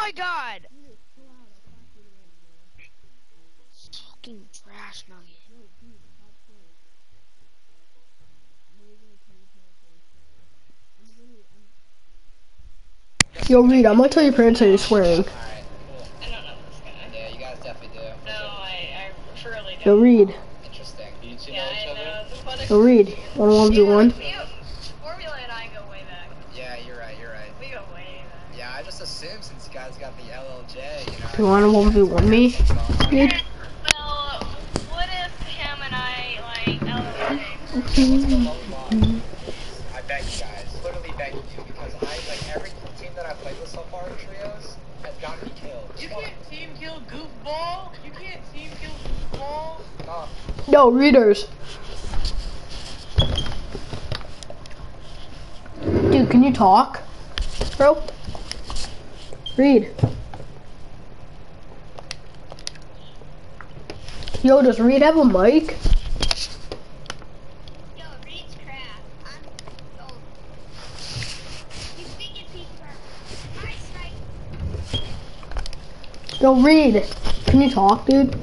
my god! Fucking trash nugget. Yo, Reed, I'm gonna tell your parents that you're swearing. Alright, cool. I don't know this guy. Yeah, you guys definitely do. No, I, I surely Yo, don't. Reed. Interesting. You two Yeah, know each I other? know. The fun Yo, Reed. One one v one. We have, Formula and I go way back. Yeah, you're right, you're right. We go way back. Yeah, I just assumed since you guys got the L L J, you know. You wanna one v one me, dude? Well, what if him and I, like, L L J? I beg you guys, literally beg you, because I, like, every team that I've played with so far in trios has gotten me killed. You can't team kill goofball. You can't team kill goofball. Oh, Yo, readers. Dude, can you talk, bro? Read. Yo, does Reed have a mic? Yo, Reed's crap. I'm. Oh. You speak in peak for. My snipe. Yo, Reed. Can you talk, dude?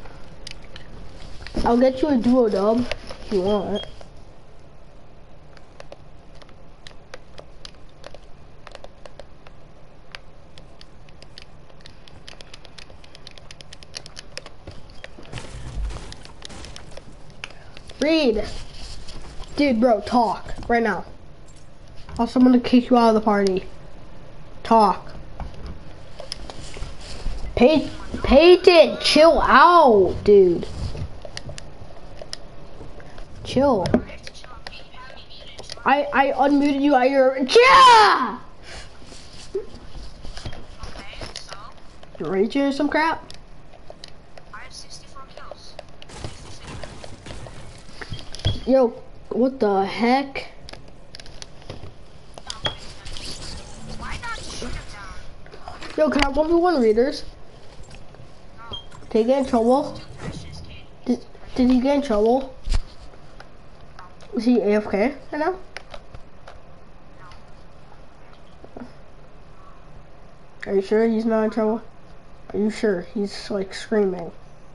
I'll get you a duo dub if you want. Reed. Dude, bro, talk right now. Also, I'm gonna kick you out of the party. Talk. Pey Peyton, chill out, dude. Chill. I I unmuted you out your yeah. You raging or some crap? Yo, what the heck? Yo, can I one v one readers? Did he get in trouble? Did, did he get in trouble? Is he A F K right now? Are you sure he's not in trouble? Are you sure? He's like screaming.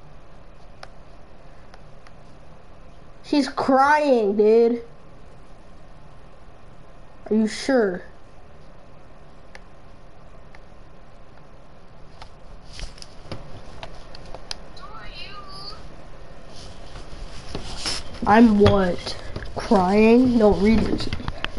She's crying, dude. Are you sure? I'm what? Crying? No, readers.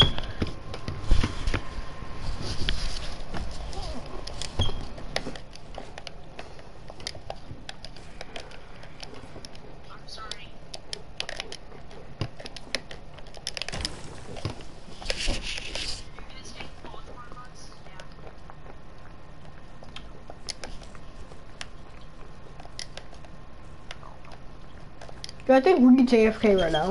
Dude, I think Reed's A F K right now.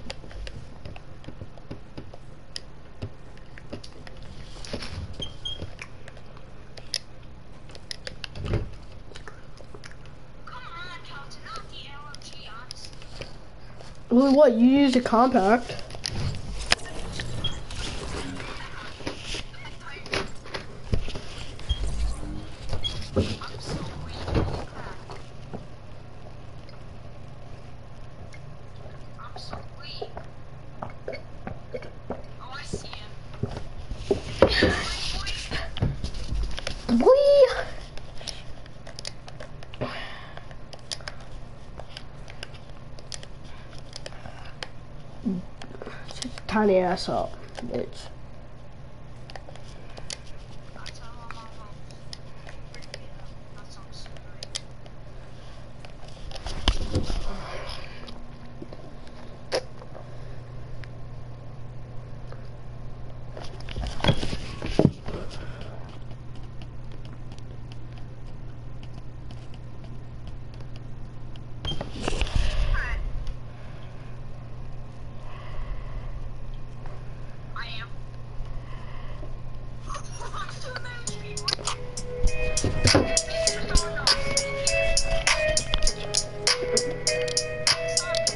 Well, what? You used a compact. Tiny ass up, bitch.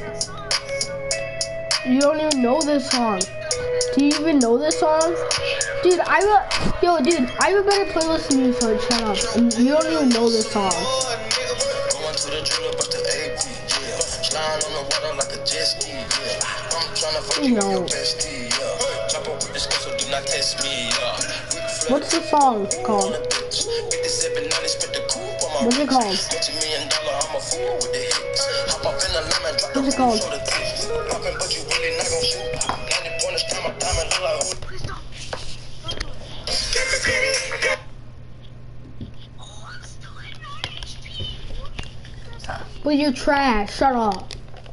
You don't even know this song. Do you even know this song? Dude, I have a, yo, dude, I have a better playlist than you, so shut up. And you don't even know this song. Going to the drill up the A P, yeah. Sliding on the water like a jet ski, yeah. I'm trying to fuck you with your bestie, yeah. Chop up with this girl, so do not test me, yeah. What's the song called? What's it called? What's it called? Well, you're trash. Shut up.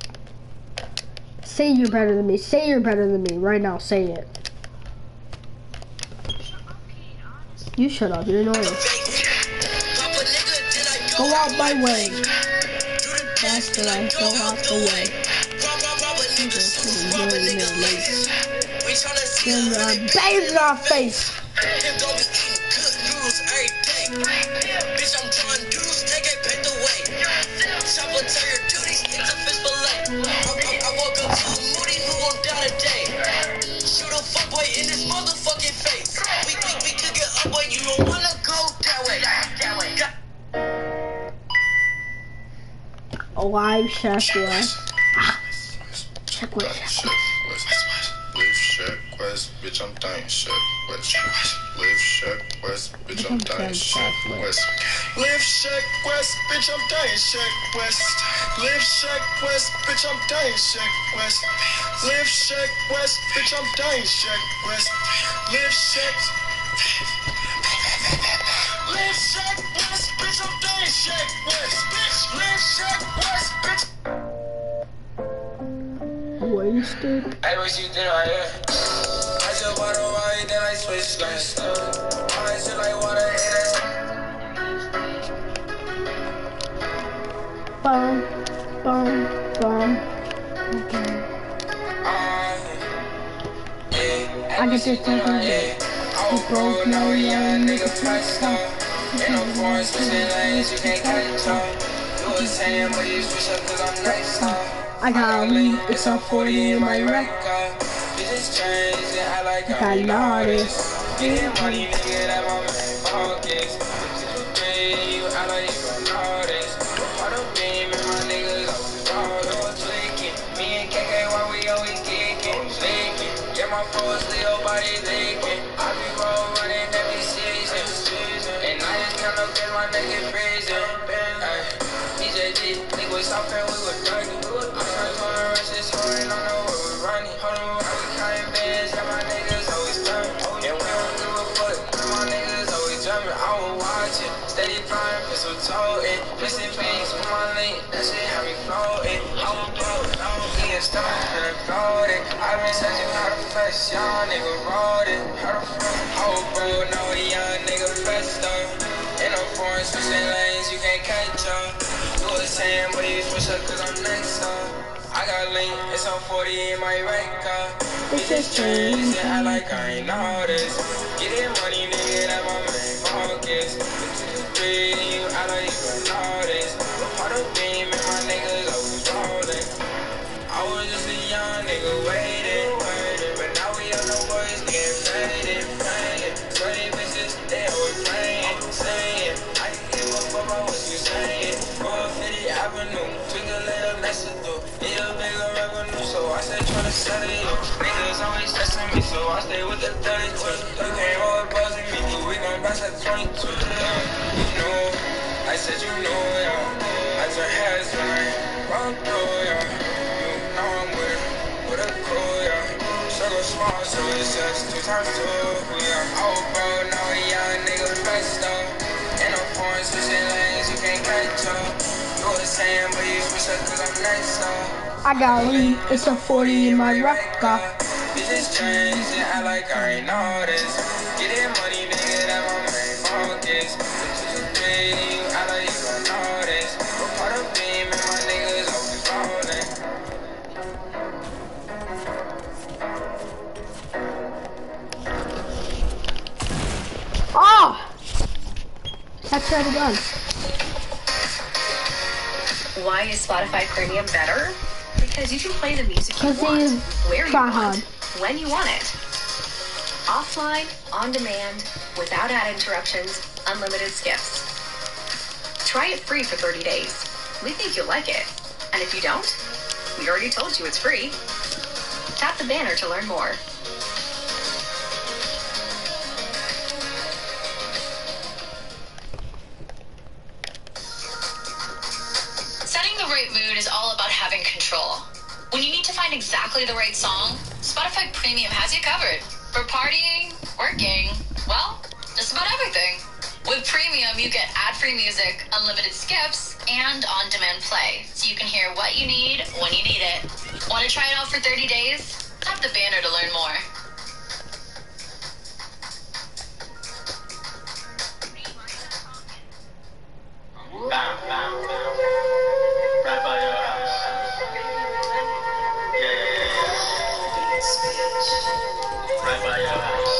Say you're better than me. Say you're better than me. Right now, say it. You shut up. You're annoying. Go out my way. That's right. Go out the way. Then uh, bang in our face. Alive chef, yeah. Ah. Check with chef. Live Shack West, bitch, I'm dying Shack West. Live Shack West, bitch, I'm dying Shack West. Live Shack West, bitch, I'm dying Shack West. Live Shack West, bitch, I'm dying Shack West. Live Shack West, bitch, I'm dying Shack West. Live Shack. Live Shack West, bitch, I'm dying Shack West. Bitch, live Shack West, bitch. Wasted. I wish you did I yeah. I just water white, then I switch lanes. I feel like water haters. Bum, bum, bum. Okay. I get this thing from there. I broke, now we young nigga pressed up. In no foreign switching lanes, you can't catch up. You was saying, but you switch up cause I'm next up. I got a lead, it's a forty in my record. Bitches change and I like I know this. Getting money, nigga, that my main focus. You act like you gon' know this. Part of beam and my niggas always roll, tweaking. Me and K K, why we always kicking, leaking. Yeah, my force, Leo body leaking. I be roll running every season. And I just can't look at my nigga freezing. D J D, nigga was soft and we were dirty. Steady flying, pistol toting, missing beats with my link, that shit had me floating. I was broke, I was getting stuck, and floating. I been searching how to flex, young nigga wrote it. How to front, I was broke, now a young nigga fessed up. In no foreign switching lanes, you can't catch up. You was saying, but you switch up cause I'm next up. I got link, it's on forty in my record. Bitches change and act like I ain't know this. Getting money, nigga, that my main focus. You act like you gon' know this. Part of beam and my niggas always rolling. I was just a young nigga waiting, waiting. But now we on the boys getting faded, faded. Sweaty bitches, they always praying, saying I can give a fuck about what you saying. four fifty Avenue, tweak a little nicer though. Need a bigger revenue, so I stay tryna set it up. Niggas always stressing me, so I stay with the thirty-two. You can't hold buzzing me, but we gon' bounce at twenty-two. You know, I said you know, yeah. I turn heads when I run through, yeah. You know I'm with, with a crew, yeah. Circle small, so it's just two times two, yeah. I was broke, now a young nigga fessed up. In no foreign switching lanes, you can't catch up. You was saying, but you switch up cause I'm next up. I got a lead, it's a forty in my record. Bitches change and act like I ain't know this. Getting money, nigga, that my main focus. You act like you gon' know this. But part of beam and my niggas always rolling. Ah! That's right again. Why is Spotify Premium better? Because you can play the music you Cause want, he's where you try want, hard. when you want it. Offline, on demand, without ad interruptions, unlimited skips. Try it free for thirty days. We think you'll like it. And if you don't, we already told you it's free. Tap the banner to learn more. Setting the right mood is all about having control. When you need to find exactly the right song, Spotify Premium has you covered. For partying, working, well, just about everything. With Premium, you get ad-free music, unlimited skips, and on-demand play, so you can hear what you need when you need it. Want to try it out for thirty days? Tap the banner to learn more. Bam, bam, bam. Right by your house. Yeah, yeah, yeah. Right by your house.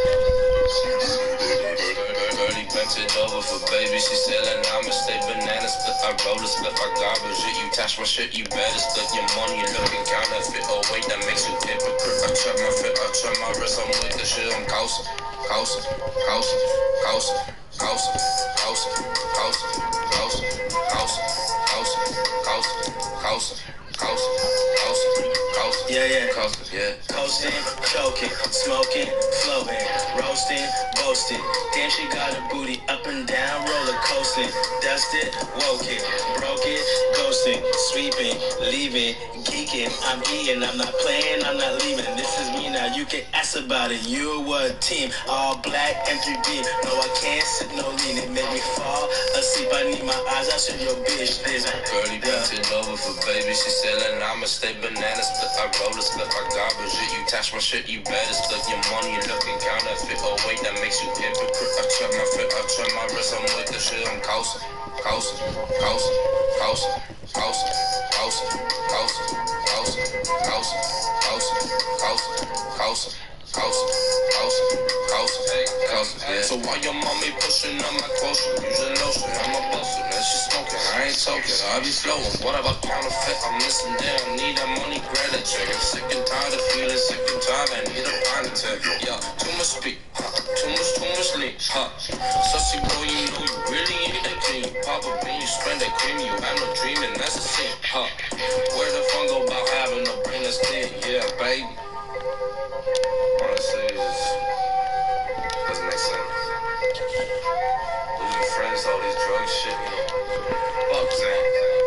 Early vented over for baby, she selling. I'ma stay banana split. I roll a split my garbage. Shit, you touch my shit, you better split your money. You looking counterfeit. Oh wait, that makes you hypocrite. I trap my fit, I trap my wrist. I'm with the shit. I'm closer, closer, closer, closer, closer, closer, closer, closer, closer, closer, closer, closer, closer, closer, closer. Yeah, yeah, closer, yeah. Coasting, choking, smoking, floating, roasting, boasting. Damn, she got a booty up and down, roller coasting. Dusted, woke it, broke it, ghosting, sweeping, leaving, geeking. I'm eating, I'm not playing, I'm not leaving. This is me now, you can ask about it. You were a team, all black and three D. No, I can't sit no leaning, make me fall asleep. I need my eyes, I should your bitch vision. Girlie bent it over for baby, she selling. I'ma stay banana split. I roll a split my garbage. Shit, you touch my shit, you better split your money. You looking counterfeit. Oh wait, that makes you hypocrite. I trap my fit, I trap my wrist. I'm with the shit. I'm closer, closer, closer, closer, closer, closer, closer, closer, closer, closer, closer, closer, closer, closer, closer, closer, yeah. So while your mommy pushing on my quotient, use a lotion, I'm a bustin', and she smoking, I ain't talking, I be flowing. What about counterfeit? I'm missing down, need that money, credit check. I'm sick and tired of feeling sick and tired, I need a pint attack. Yeah, too much speak, huh? Too much, too much lean, huh? Sussy boy, you know you really ain't that clean. Pop a bean, you spend that cream, you have no dream, and that's a sin, huh? Where the fun go about having no brain that's thin, yeah, baby. Honestly, it just doesn't make sense. Losing friends, all these drugs, shit, you know. Fuck that.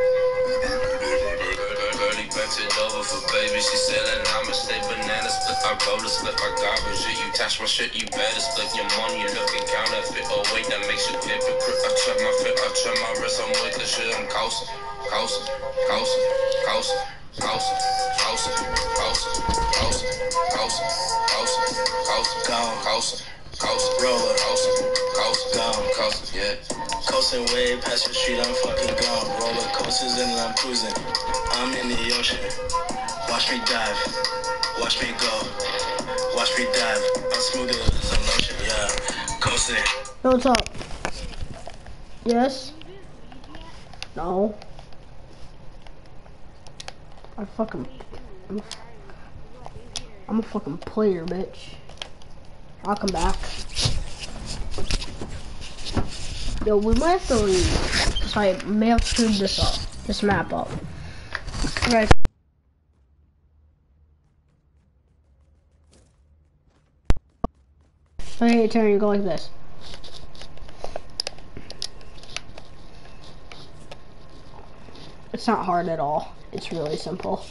Early vented over for baby, she selling. I'ma stay banana split. I roll a split my garbage. Shit, you touch my shit, you better split your money. You looking counterfeit. Oh wait, that makes you hypocrite. I trap my fit, I trap my wrist. I'm with the shit. I'm closer, closer, closer, closer, closer, closer, closer, closer, closer, closer, closer, gone, closer, closer, roller, closer, closer, gone, closer, yeah. Coasting way past your street, I'm fucking gone. Roller coasters and I'm cruising. I'm in the ocean. Watch me dive, watch me go, watch me dive. I'm smoother than some lotion, yeah. Coasting. Yo, what's up? Yes? No. I fucking... I'm, I'm a fucking player, bitch. I'll come back. Yo, we might have to leave. So I may have screwed this up. This map up. Alright. So hey, turn, you go like this. It's not hard at all. It's really simple.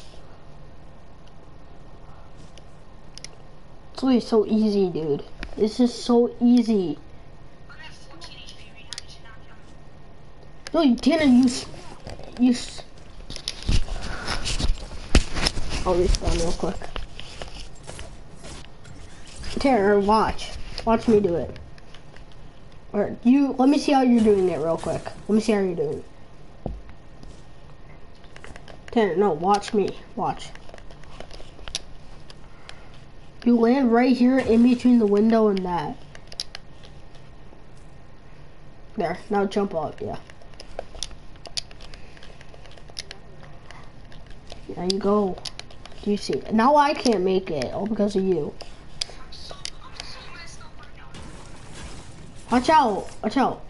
It's really so easy, dude. This is so easy. No, you can't use... use... I'll respawn real quick. Tanner, watch. Watch me do it. Or you, let me see how you're doing it real quick. Let me see how you're doing it. Tanner, no, watch me. Watch. You land right here in between the window and that. There, now jump up, yeah. There you go. Do you see? Now I can't make it, all because of you. Watch out, watch out.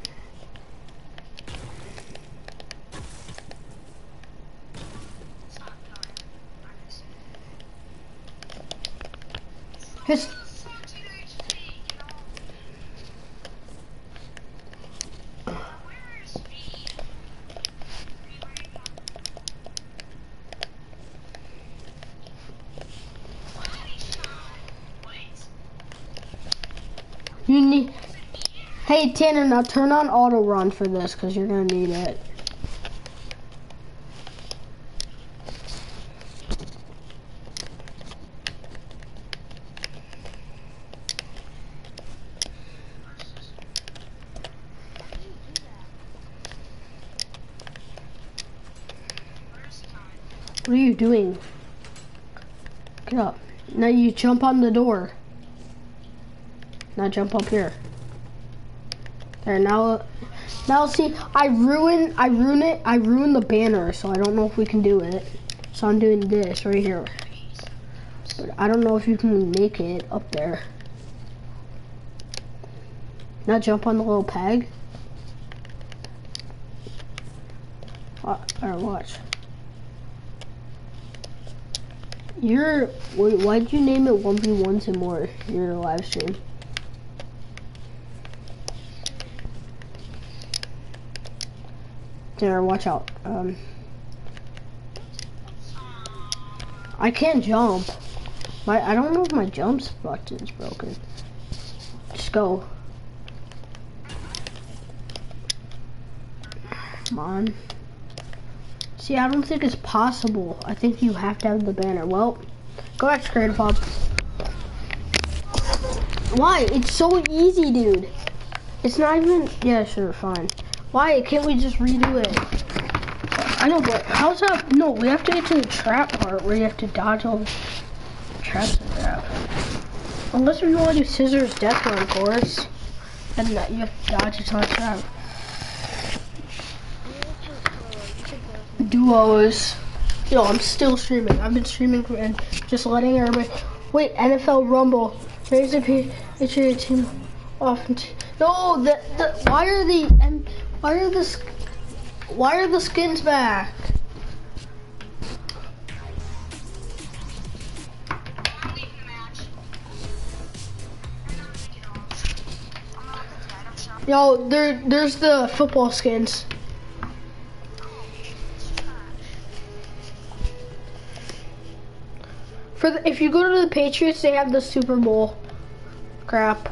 His You need. Hey Tanner, now turn on auto run for this because you're gonna need it. What are you doing? Get up. Now you jump on the door. Now jump up here. There, now, now see, I ruin, I ruin it, I ruined the banner, so I don't know if we can do it. So I'm doing this right here. But I don't know if you can make it up there. Now jump on the little peg. Uh, Alright, watch. You're, wait, why'd you name it one v ones and more, your live stream? There, watch out. Um, I can't jump. My, I don't know if my jump button's broken. Just go. Come on. See, I don't think it's possible. I think you have to have the banner. Well, go back to Creative Hub. Why? It's so easy, dude. It's not even, yeah, sure, fine. Why can't we just redo it? I know, but how's that? No, we have to get to the trap part where you have to dodge all the traps and crap. Unless we want to do scissors death run, of course. And that you have to dodge each other trap. Duos. Yo, I'm still streaming. I've been streaming and just letting everybody. Wait, N F L Rumble. Raise the Patriot team off. No, the the why are the and why are the why are the skins back? Yo, there there's the football skins. For the, if you go to the Patriots, they have the Super Bowl crap.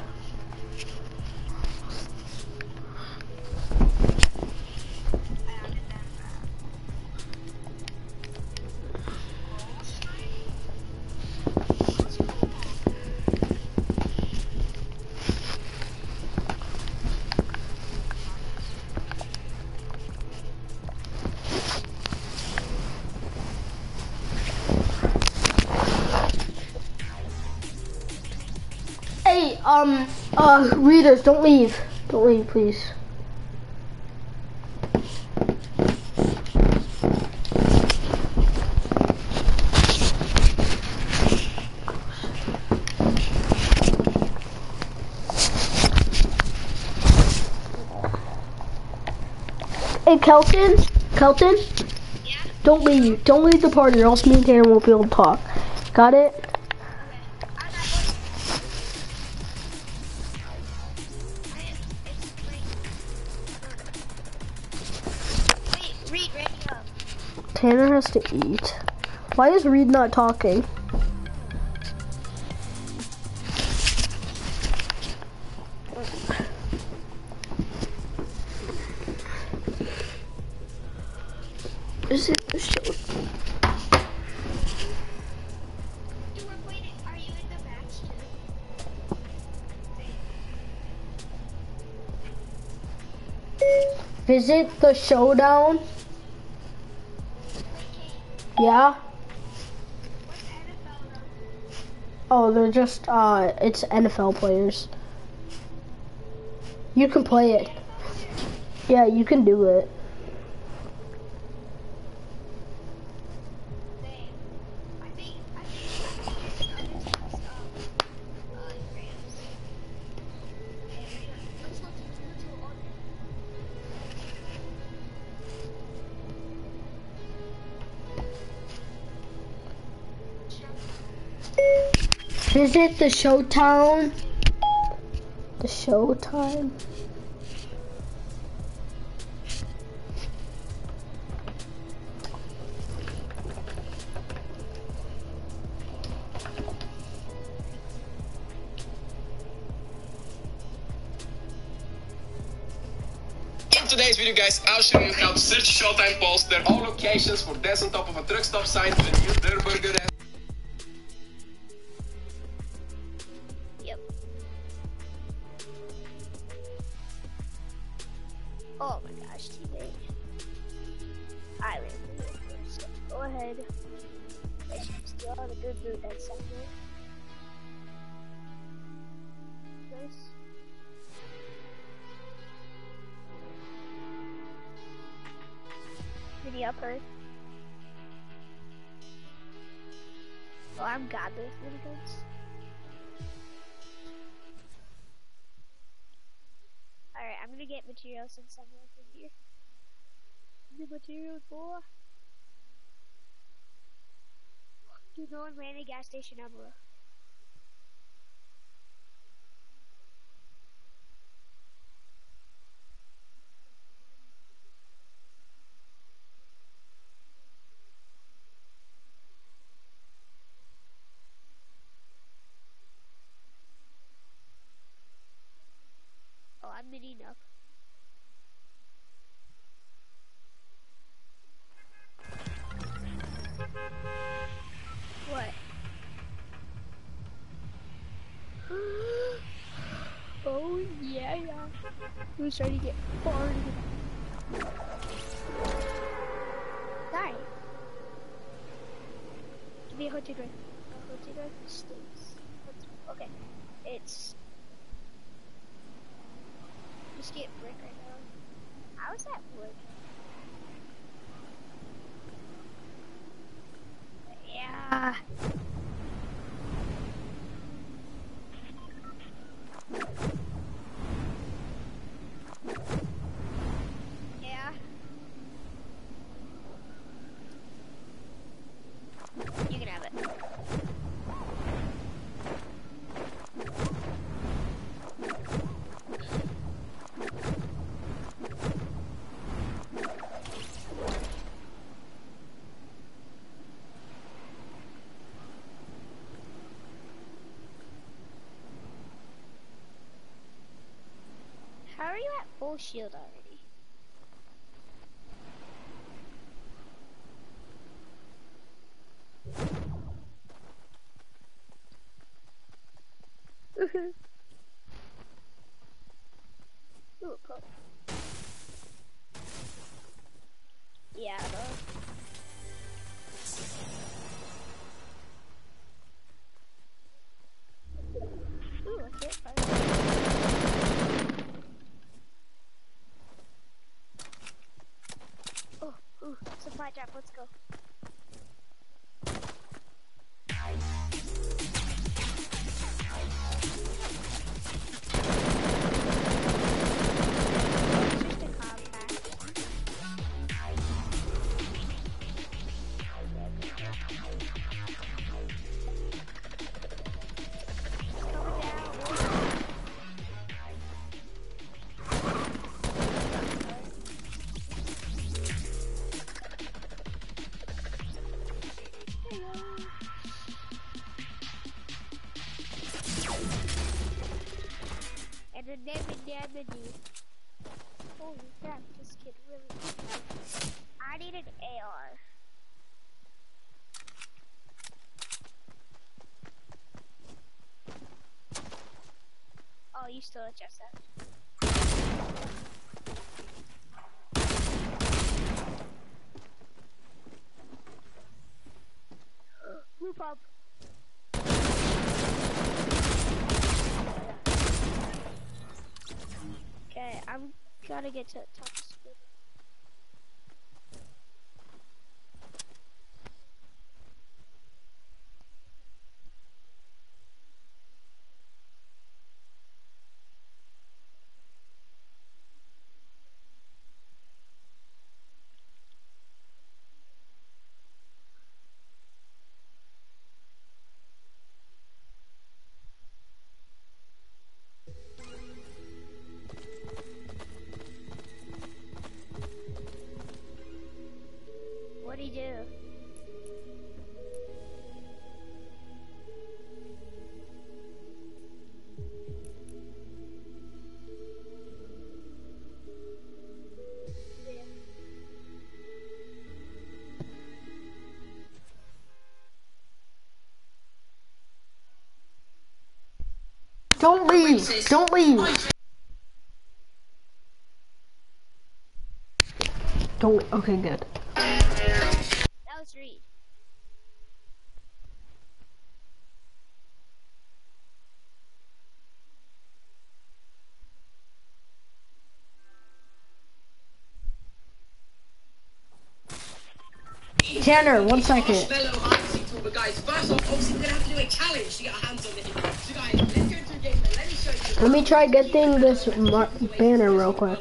Um, uh, readers, don't leave. Don't leave, please. Hey, Kelton? Kelton? Yeah? Don't leave. Don't leave the party or else me and Tanner won't be able to talk. Got it? Tanner has to eat. Why is Reed not talking? Is it the show? Are you in the match too? Visit the showdown. Yeah? Oh, they're just, uh, it's N F L players. You can play it. Yeah, you can do it. Visit the Showtown. The Showtime. In today's video, guys, I'll show you how to search Showtime poster, all locations for dance on top of a truck stop sign to the new Der Burger restaurant. Yep. Oh my gosh, teammate. I ran through it first. Go ahead. I should still have a good mood that second. Nice. Pretty upper. Oh, I'm godless miniguns. Alright, I'm gonna get materials since I'm working here. The materials, boy. Dude, no one ran a gas station ever. Oh, I'm mini up. What? Oh yeah, yeah. Who's trying to get bored? Die. Give me a hotel drive. A hotel drive stinks. Okay, it's. Just get brick right now. How is that wood? Yeah. Yeah. You can have it. How are you at full shield already? Ooh, cool. Yeah, though. Ooh, a campfire. Oh, ooh, supply drop, let's go. Just a compact. Coming down. And a nemony. Holy crap, this kid really. I need an A R. Oh, you still adjust that. Move up. Okay, I'm gotta get to the top speed. Don't leave. Don't leave. Don't. Okay, good. That was Reed. Tanner, one second. But guys, first off, obviously we're gonna have to do a challenge to get our hands on it. So guys, let's go through game. Let me show you. Let me try getting this mar banner real quick.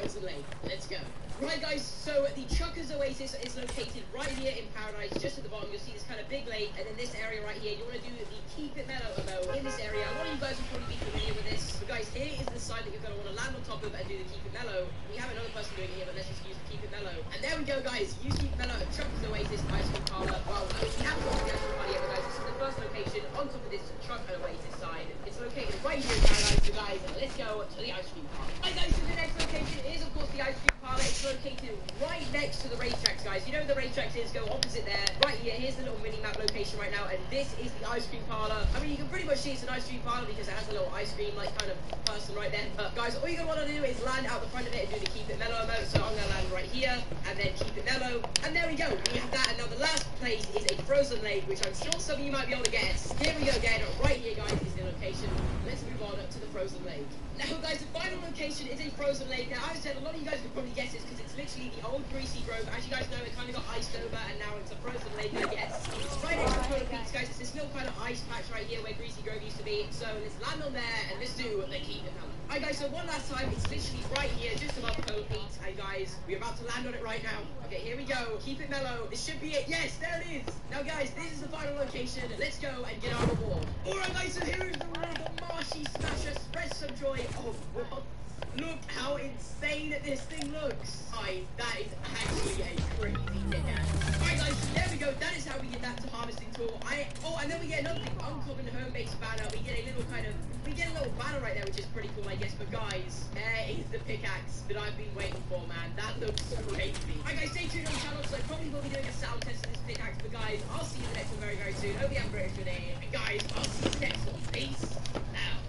Let's go. Right guys, so the Chuckers Oasis is located right here in Paradise, just at the bottom. You'll see this kind of big lake, and then this area right here, you want to do the Keep It Mellow mode in this area. A lot of you guys will probably be familiar with this. But guys, here is the side that you're going to want to land on top of and do the Keep It Mellow. We have another person doing it here, but let's just use the Keep It Mellow. And there we go guys, use Keep It Mellow at Chuckers Oasis Ice Cream Parlor. Well, no, we haven't got the actual party yet, but guys, this is the first location on top of this Chuck Oasis side. It's located right here in Paradise, so guys, let's go to the Ice Cream Parlor. Right guys, so the next location is of course the Ice Cream Parlor. It's located right next to the racetracks, guys. You know where the racetracks is, go opposite there. Right here, here's the little mini map location right now, and this is the Ice Cream Parlor. I mean, you can pretty much see it's an ice cream parlor because it has a little ice cream like kind of person right there. But guys, all you're gonna want to do is land out the front of it and do the Keep It Mellow mode. So I'm gonna land right here and then Keep It Mellow, and there we go. We have that, and now the last place is a frozen lake, which I'm sure some of you might be able to guess. Here we go again. Right here, guys, is the location. Let's move on to the frozen lake. Now, guys, the final location is a frozen lake. Now, as I said, a lot of you guys could probably guess this because it's literally the old Greasy Grove. As you guys know, it kind of got iced over, and now it's a frozen lake, I guess. Right next to Polo Peaks, guys. It's this little kind of ice patch right here where Greasy Grove used to be. So let's land on there and let's do the Keep It Mellow. Alright, guys, so one last time, it's literally right here, just above Polo Peaks. And guys, we're about to land on it right now. Okay, here we go. Keep it mellow. This should be it. Yes, there it is. Now, guys, this is the final location. Let's go and get our reward. Alright, guys, so here is the reward. The Marshy Smasher. Spread some joy. Oh, what? Look how insane this thing looks. Guys, that is actually a crazy kicker. Alright guys, there we go. That is how we get that to harvesting tool. I oh and then we get another thing, uncommon home-based banner. We get a little kind of we get a little banner right there, which is pretty cool, I guess. But guys, there is the pickaxe that I've been waiting for, man. That looks crazy. Alright guys, stay tuned on the channel because I probably will be doing a sound test of this pickaxe. But guys, I'll see you in the next one very, very soon. Hope you have a great day. And guys, I'll see you next one. Peace out.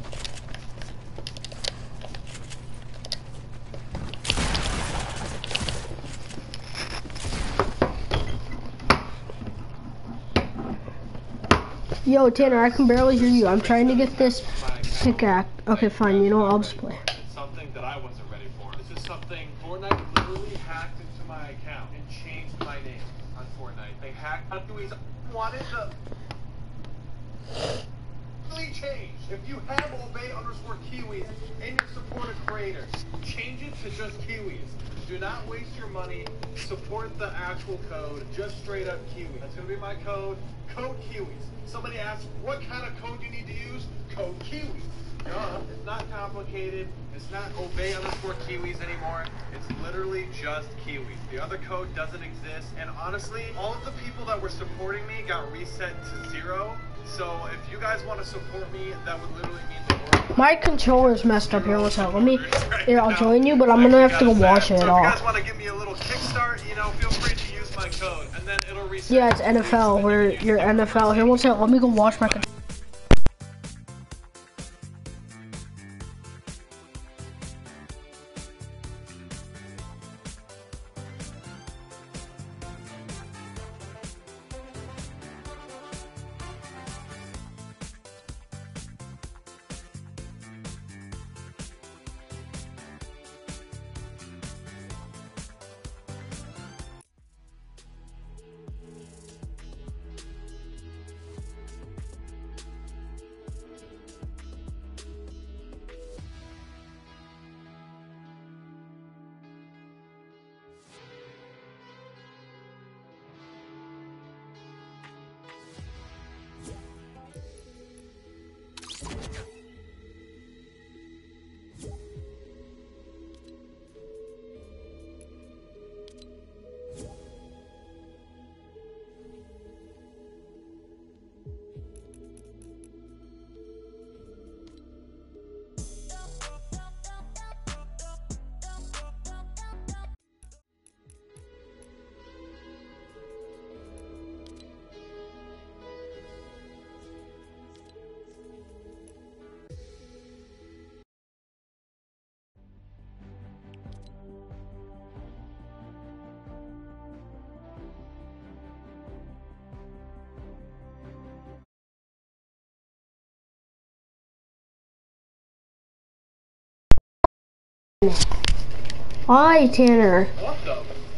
Yo, Tanner, I can barely hear you. I'm trying to get this pickaxe. Okay, fine. You know what? I'll just play. Something that I wasn't ready for. This is something Fortnite literally hacked into my account and changed my name on Fortnite. They hacked up to his wanted to really change. If you have obey underscore kiwis and you support a creator, change it to just kiwis. Do not waste your money. Support the actual code. Just straight up kiwi. That's gonna be my code. Code kiwis. Somebody asked what kind of code you need to use. Code kiwi. No, it's not complicated. It's not obey underscore kiwis anymore. It's literally just kiwis. The other code doesn't exist. And honestly, all of the people that were supporting me got reset to zero. So if you guys want to support me, that would literally mean the world. My controller's messed up here. What's up? Let me. Here, I'll join you, but I'm gonna have to go wash it so off. If you guys want to give me a little kickstart, you know, feel free to use my code, and then it'll reset. Yeah, it's N F L. Where you're N F L. Here, what's up? Let me go wash my controller. Hi, Tanner. What the?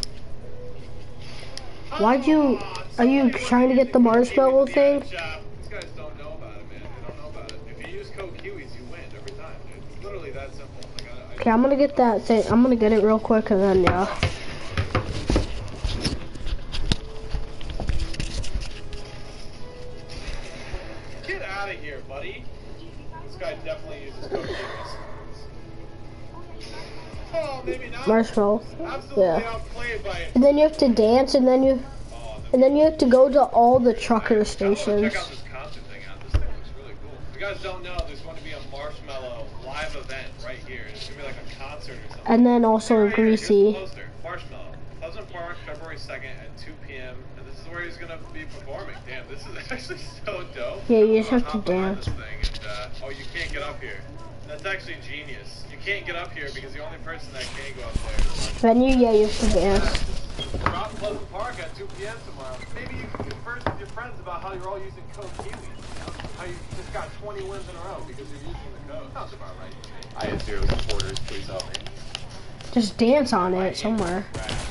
Why'd you... Are you trying to get the marshmallow thing? These guys don't know about it, man. They don't know about it. If you use code Kiwis, you win every time, dude. It's literally that simple. Like, I, I... Okay, I'm gonna get that thing. I'm gonna get it real quick and then, yeah. Get out of here, buddy. This guy definitely uses code Kiwis. Oh, maybe not. Marshmallow. Absolutely Yeah. outplayed by it. And then you have to dance and then you... Oh, And then you have to go to all the trucker stations. Check out this concert thing out. This thing looks really cool. If you guys don't know, there's going to be a Marshmallow live event right here. It's going to be like a concert or something. And then also Right here, here's the Greasy. poster. Marshmallow. Pleasant Park, February second at two p m And this is where he's going to be performing. Damn, this is actually so dope. Yeah, you just I'm have to gonna hop behind dance. this thing and, uh, oh, you can't get up here. That's actually genius. You can't get up here because the only person that can go up there is Then you, yeah, you have to dance. we're out in Pleasant Park at two p m tomorrow. Maybe you can converse with your friends about how you're all using code Kiwi. You know? How you just got twenty wins in a row because you're using the code. Sounds about right. I have zero supporters. Please help me. Just dance on it somewhere.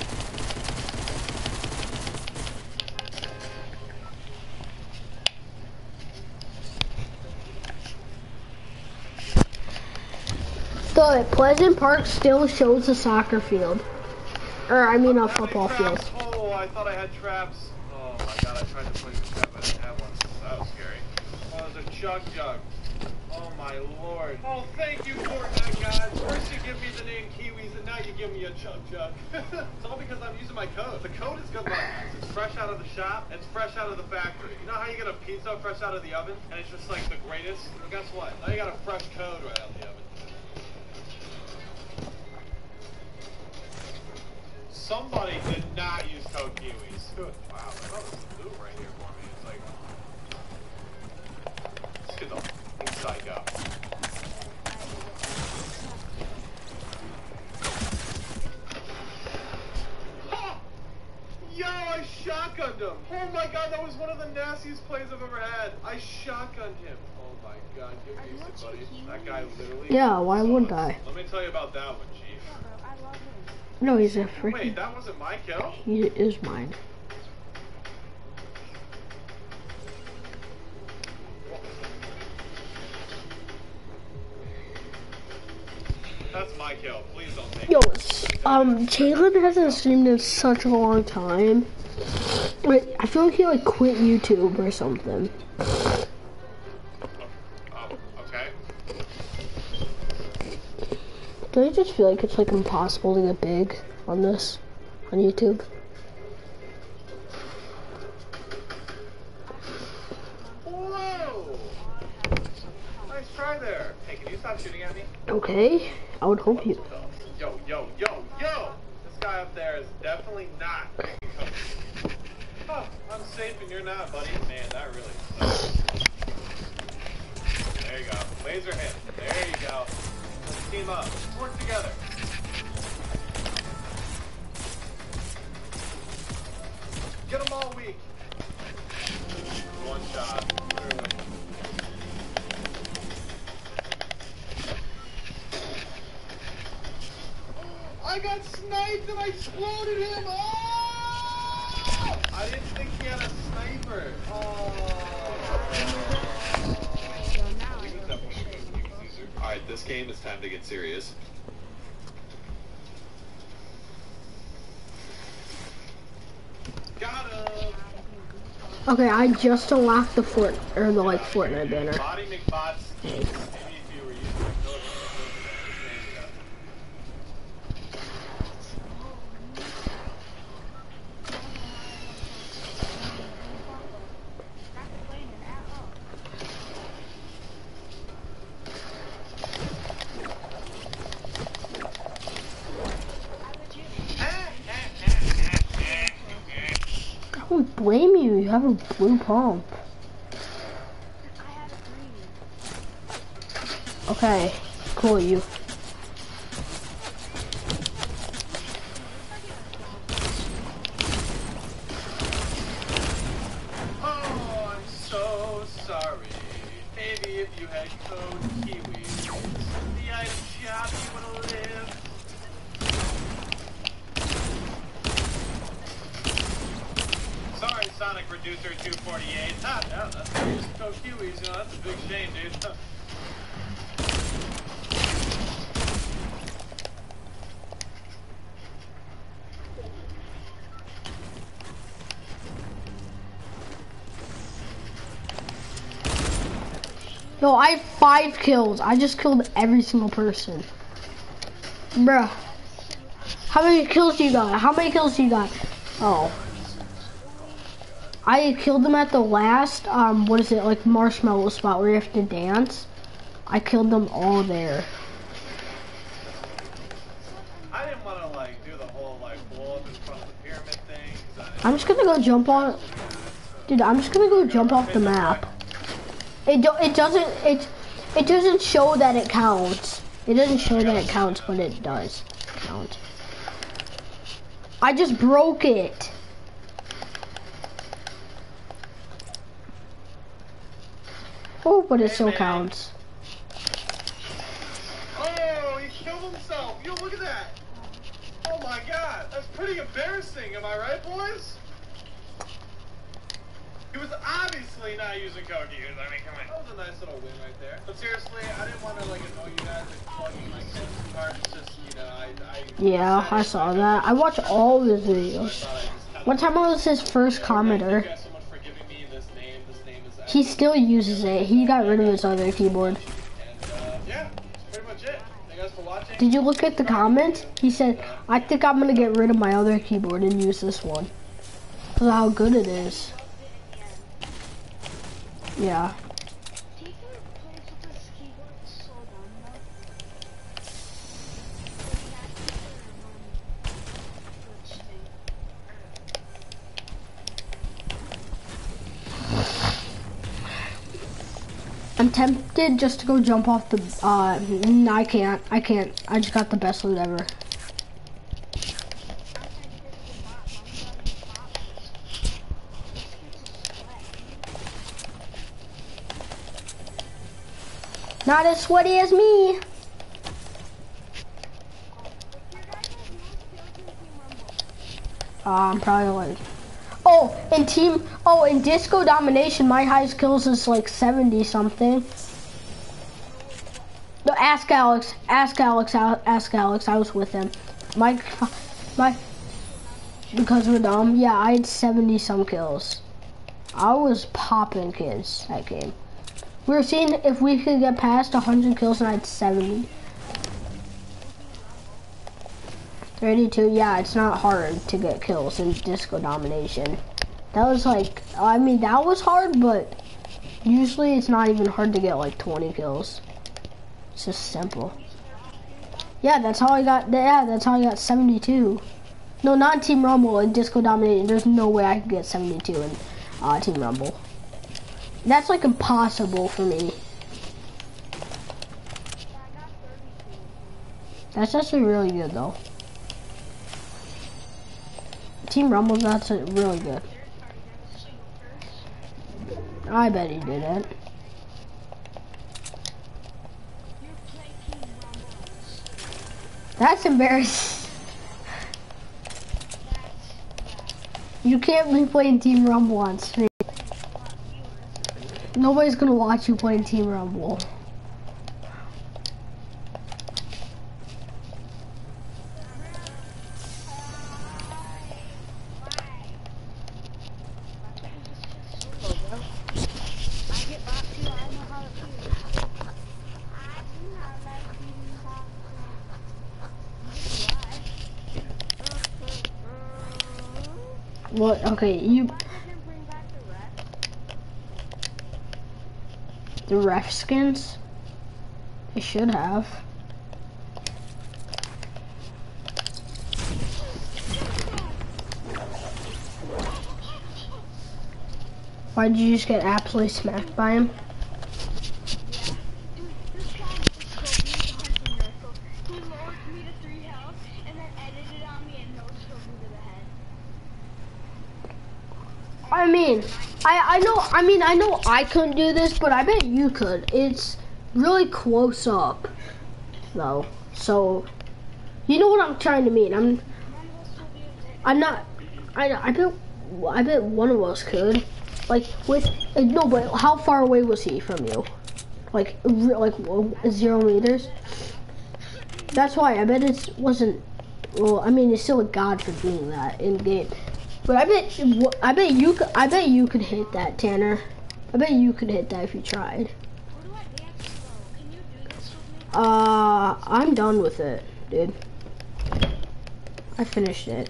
The Pleasant Park still shows the soccer field. Or, I mean, a football field. Oh, I thought I had traps. Oh my god, I tried to place a trap, but I didn't have one. That was scary. Oh, there's a chug jug. Oh my lord. Oh, thank you, Fortnite guys. First you give me the name Kiwis, and now you give me a chug jug. It's all because I'm using my code. The code is good luck. It's fresh out of the shop. It's fresh out of the factory. You know how you get a pizza fresh out of the oven, and it's just like the greatest? Well, guess what? Now you got a fresh code right out of the oven. Somebody did not use code Kiwis. Good. Wow, that was a move right here for me. It's like, let's get the fucking psycho. Ha! Yo, I shotgunned him. Oh my god, that was one of the nastiest plays I've ever had. I shotgunned him. Oh my god, give me some, buddy. That guy literally. Yeah, why wouldn't I? Let me tell you about that one, Chief. No, he's a Wait, freaking... that wasn't my kill? He is mine. That's my kill. Please don't take Yo, it. um, Jalen hasn't streamed in such a long time. Like, I feel like he like quit YouTube or something. Oh, okay. Do I just feel like it's like impossible to get big on this, on YouTube? Whoa! Nice try there. Hey, can you stop shooting at me? Okay, I would hope you. Yo, yo, yo, yo! This guy up there is definitely not. Oh, I'm safe and you're not, buddy. Man, that really sucks. There you go. Laser hit. There you go. Let's team up. Let's work together. Get them all weak. One shot. Literally. I got sniped and I exploded him. Oh! I didn't think he had a sniper. Oh. Alright, this game is time to get serious. Got him. Okay, I just unlocked the fort or the like Fortnite banner. Body McBots. Maybe if you were using the code, I don't blame you. You have a blue pump. Okay, cool. You. oh, I'm so sorry. Maybe if you had code Kiwi, the item shop you would have lived. Sonic Reducer two forty-eight. Ah, yeah, that's how you used to code Kiwis, you know, that's a big shame, dude. Yo, I have five kills. I just killed every single person. Bruh. How many kills do you got? How many kills do you got? Oh. I killed them at the last, um, what is it, like marshmallow spot where you have to dance. I killed them all there. I didn't want to, like, do the whole, like, blow up in front of the pyramid thing. I'm just gonna go jump on, dude, I'm just gonna go jump off the map. It do, it doesn't it it doesn't show that it counts. It doesn't show that it counts, but it does count. I just broke it. Oh, but it still counts. Oh, he killed himself. Yo, look at that. Oh my god, that's pretty embarrassing. Am I right, boys? He was obviously not using code gears. I mean, come on. That was a nice little win right there. But seriously, I didn't want to like annoy you guys with plugging my kills too hard. It's just, you know, I. I yeah, I saw that. I watched all of his videos. One time I was his first commenter. Thank you guys so much for giving me this name. This name is. He still uses it. He got rid of his other keyboard. And uh, yeah, that's pretty much it. Thank you guys for watching. Did you look at the comments? He said, "I think I'm gonna get rid of my other keyboard and use this one because of how good it is." Yeah. I'm tempted just to go jump off the, uh, no, I can't, I can't, I just got the best loot ever. Not as sweaty as me. Uh, I'm probably like, oh, in team, oh, in Disco Domination, my highest kills is like seventy something. No, ask Alex, ask Alex, ask Alex, I was with him. My, my, because we're dumb, yeah, I had seventy some kills. I was popping kids that game. We were seeing if we could get past one hundred kills and I had seventy. thirty-two, yeah, it's not hard to get kills in Disco Domination. That was like, I mean, that was hard, but usually it's not even hard to get like twenty kills. It's just simple. Yeah, that's how I got, yeah, that's how I got seventy-two. No, not Team Rumble, in Disco Domination. There's no way I could get seventy-two in uh, Team Rumble. That's like impossible for me. That's actually really good though. Team Rumble, that's really good. I bet he did it. That's embarrassing. You can't be playing Team Rumble on stream. Nobody's gonna watch you playing Team Rumble. What? Okay, you. The ref skins? They should have. Why did you just get absolutely smacked by him? I mean, I, I know, I mean, I know I couldn't do this, but I bet you could. It's really close up, though. So, you know what I'm trying to mean. I'm, I'm not, I, I don't, I bet one of us could. Like, with, like, no, but how far away was he from you? Like, re- like zero meters? That's why, I bet it wasn't, well, I mean, it's still a god for doing that in game. But I bet, I bet you could, I bet you could hit that, Tanner. I bet you could hit that if you tried. Uh, I'm done with it, dude. I finished it.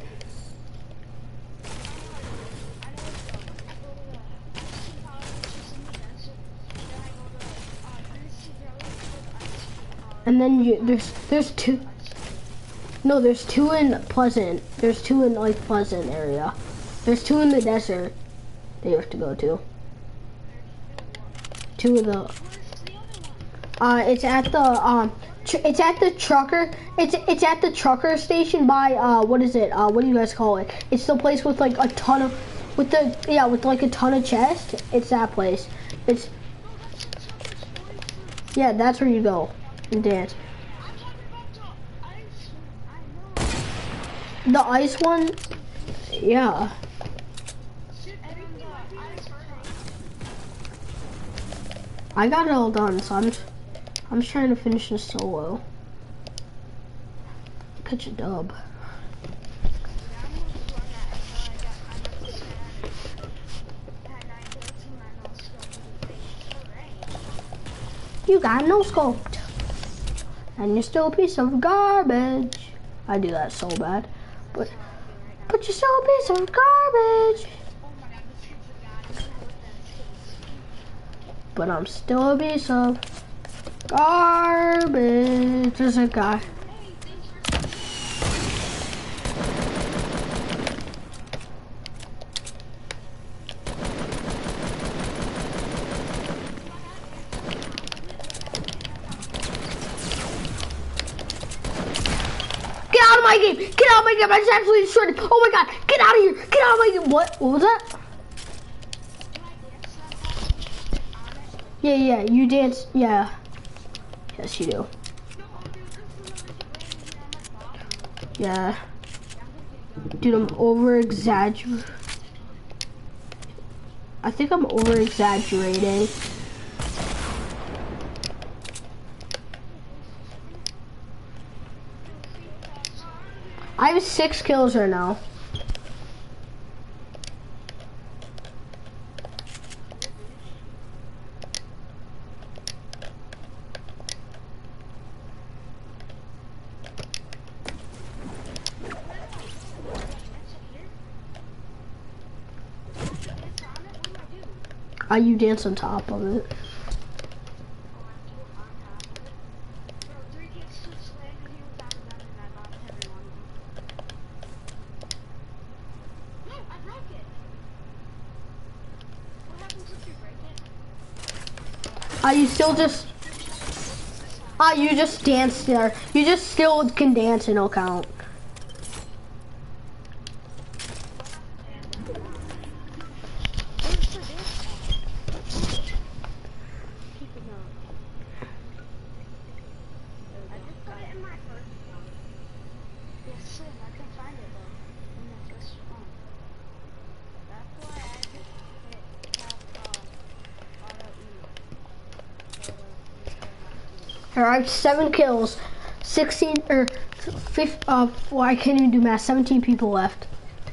And then you, there's there's two. No, there's two in Pleasant. There's two in like Pleasant area. There's two in the desert that you have to go to. Two of the. Uh, it's at the um, tr it's at the trucker. It's it's at the trucker station by uh, what is it? Uh, what do you guys call it? It's the place with like a ton of, with the yeah, with like a ton of chests. It's that place. It's. Yeah, that's where you go and dance. The ice one, yeah. I got it all done, so I'm, I'm just trying to finish the solo. Catch a dub. You got no scoped, and you're still a piece of garbage. I do that so bad, but but you're still a piece of garbage. But I'm still a piece of garbage. There's a guy. Get out of my game! Get out of my game! I just absolutely destroyed it! Oh my god! Get out of here! Get out of my game! What? What was that? Yeah, yeah, you dance, yeah. Yes, you do. Yeah. Dude, I'm over-exaggerating. I think I'm over-exaggerating. I have six kills right now. Uh, you dance on top of it. Uh, you still just, ah, uh, you just dance there. You just still can dance and it'll count. Here, I have seven kills, sixteen or fifteen. Uh, well, I can't even do math. seventeen people left.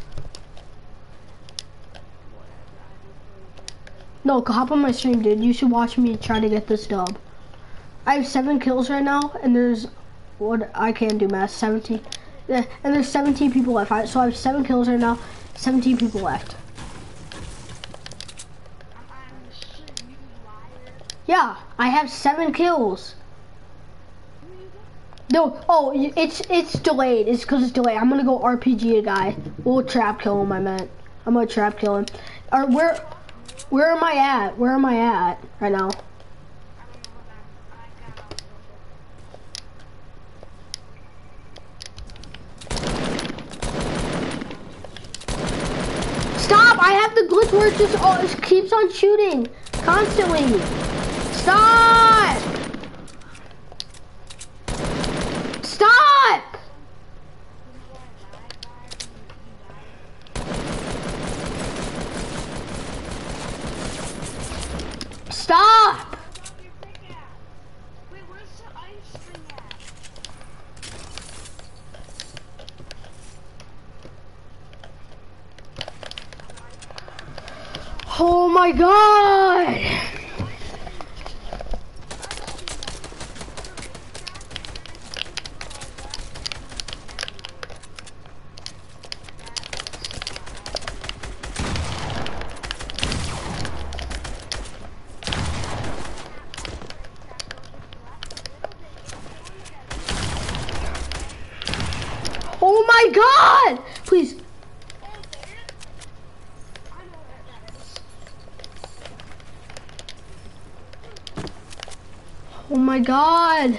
No, hop on my stream, dude. You should watch me try to get this dub. I have seven kills right now, and there's what I can't do math. seventeen, yeah, and there's seventeen people left. I, so I have seven kills right now, seventeen people left. Yeah, I have seven kills. No, oh, it's it's delayed. It's because it's delayed. I'm gonna go R P G a guy. We'll trap kill him. I meant. I'm gonna trap kill him. Or where, where am I at? Where am I at right now? Stop! I have the glitch where it just oh, it keeps on shooting constantly. Stop! Stop! an ice thing at? Oh my god! Oh my god! Please. Oh my god.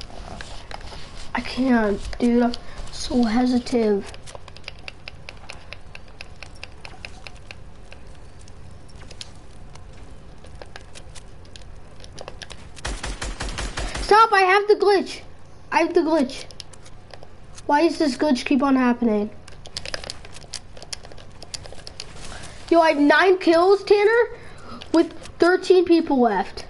I can't, dude. I'm so hesitant. Stop, I have the glitch. I have the glitch. Why does this glitch keep on happening? Yo, I have nine kills, Tanner, with thirteen people left.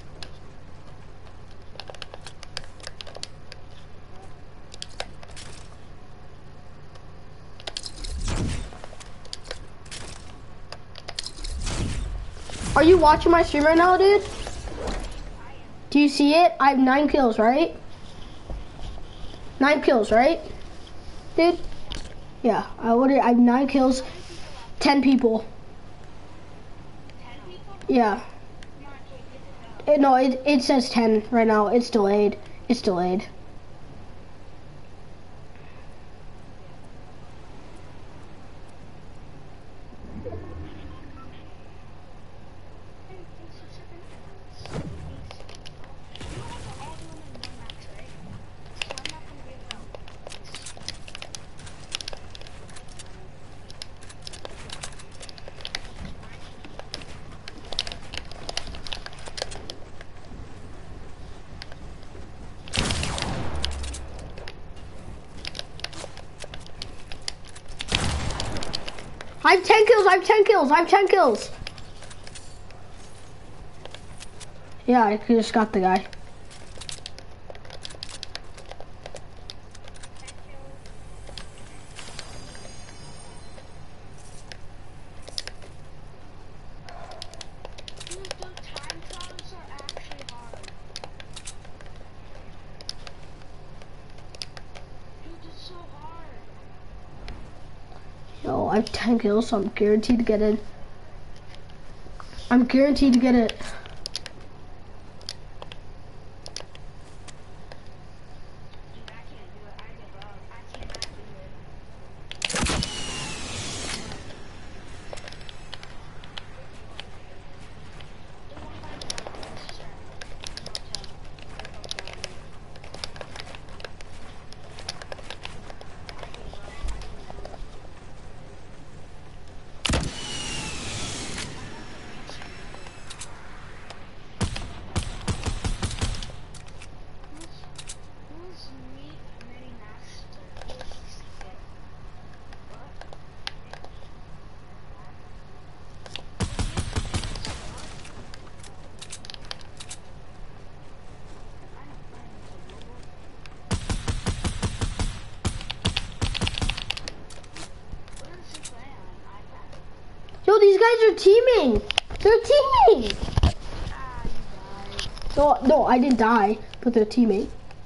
Are you watching my stream right now, dude? Do you see it? I have nine kills, right? Nine kills, right? Dude? Yeah, I would I have nine kills, ten people. Yeah. It, no, it, it says ten right now. It's delayed. It's delayed. I have ten kills, I have ten kills, I have ten kills. Yeah, I just got the guy. Dude, the time trials are actually hard. Dude, it's so hard. Yo, I have ten kills, so I'm guaranteed to get in. I'm guaranteed to get it. Dude, I can't do it. I give up. I cannot do it. Who's me, Mini Master? Yo, these guys are teaming. They're teaming. No, no, I didn't die, but they're teaming.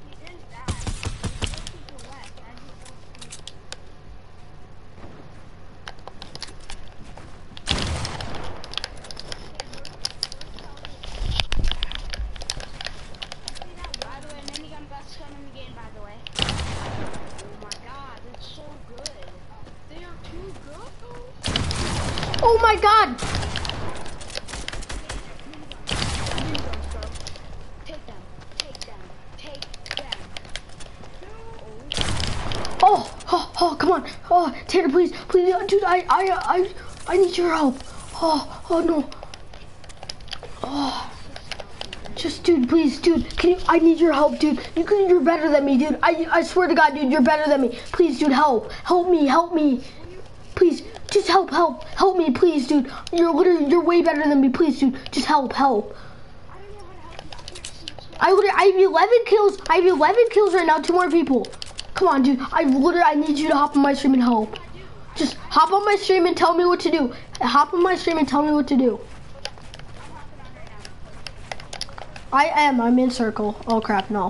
By the way, minigun guts come in the game, by the way. Oh my god, it's so good. They are too good. Oh my god. Take them, take them, take them. Oh, oh, oh, come on. Oh, Tanner, please, please, uh, dude, I, I, I, I need your help. Oh, oh no. Oh, just, dude, please, dude, can you, I need your help, dude. You can, you're better than me, dude. I, I swear to God, dude, you're better than me. Please, dude, help, help me, help me. Please, just help, help, help me, please, dude. You're literally, you're way better than me. Please, dude, just help, help. I don't know how to help you. I can't see I literally, I have eleven kills. I have eleven kills right now. Two more people. Come on, dude. I literally, I need you to hop on my stream and help. Just hop on my stream and tell me what to do. Hop on my stream and tell me what to do. I am. I'm in circle. Oh crap! No.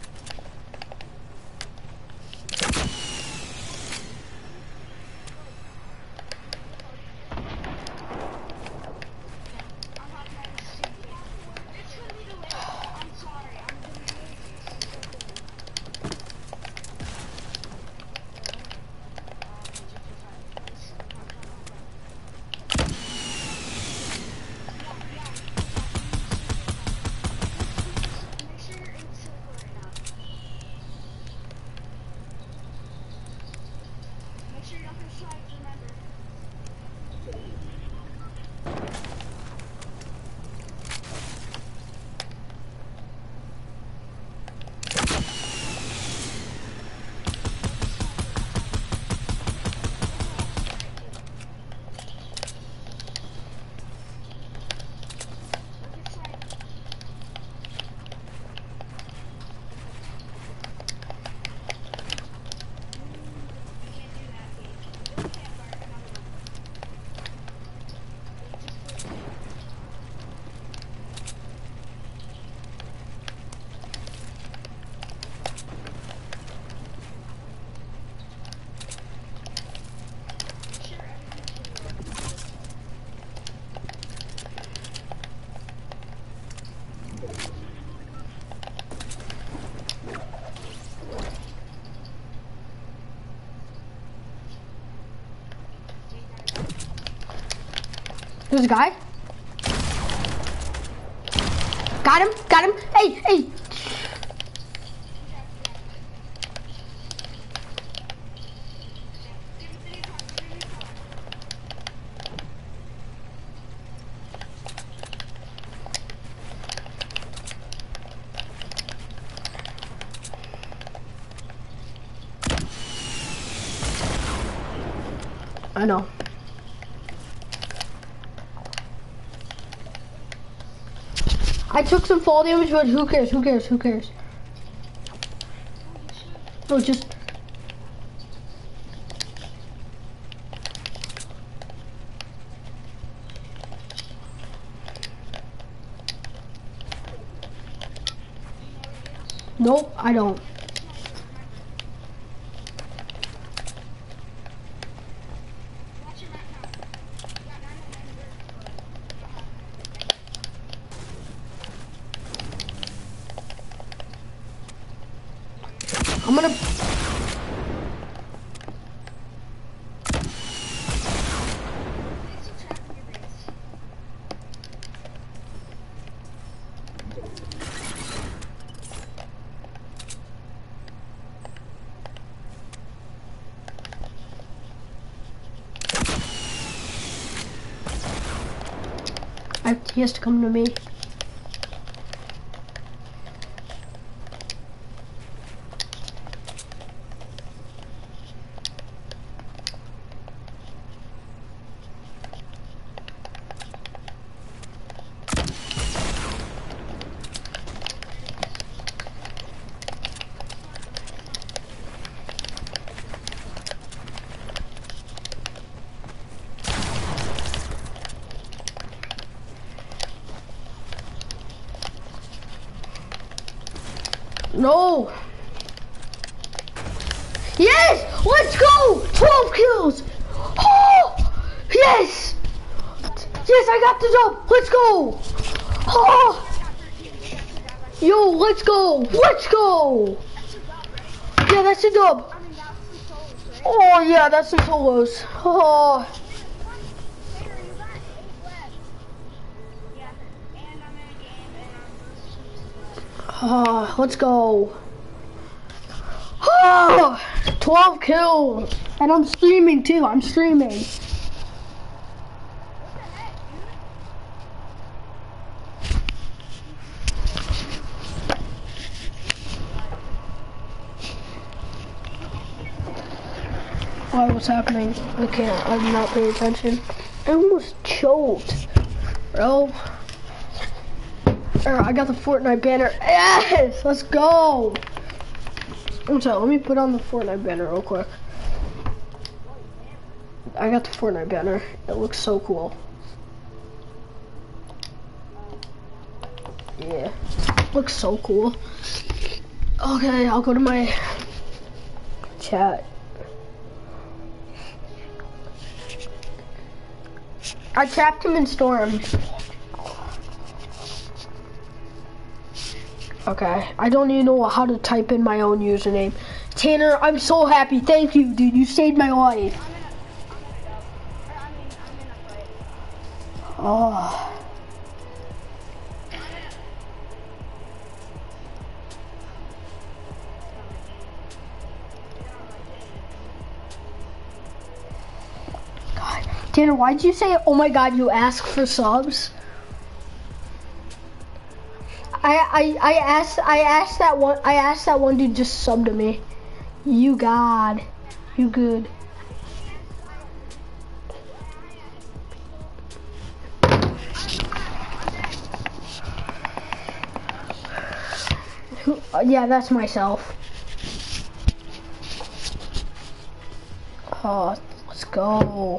There's a guy. Got him, got him. Hey, hey. I know. I took some fall damage, but who cares? Who cares? Who cares? No, just. Nope, I don't. I'm gonna. I, he has to come to me. No. Yes, let's go. twelve kills. Oh, yes. Yes, I got the dub. Let's go. Oh. Yo, let's go. Let's go. Yeah, that's a dub. Oh, yeah, that's some solos. Oh. Oh, let's go. Oh, twelve kills. And I'm streaming too. I'm streaming. Why, what's happening? I can't. I'm not paying attention. I almost choked, bro. Alright, I got the Fortnite banner. Yes! Let's go! I'm sorry, let me put on the Fortnite banner real quick. I got the Fortnite banner. It looks so cool. Yeah. Looks so cool. Okay, I'll go to my chat. I trapped him in Storm. Okay, I don't even know how to type in my own username. Tanner, I'm so happy. Thank you, dude. You saved my life. Oh. God. Tanner, why'd you say, oh my God, you asked for subs? I, I I asked I asked that one I asked that one dude just sub to me. You God, you good. Who, uh, yeah, that's myself. Oh, let's go.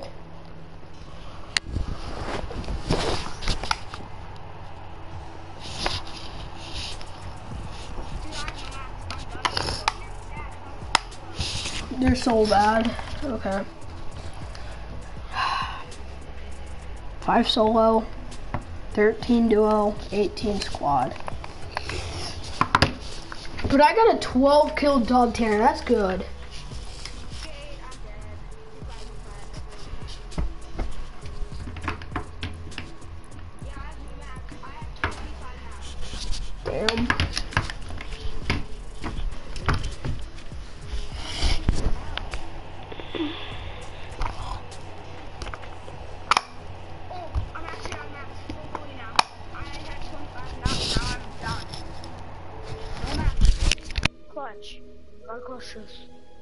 They're so bad. Okay. Five solo, thirteen duo, eighteen squad. But I got a twelve kill dub, Tanner. That's good. Damn. Clutch. Our clutches.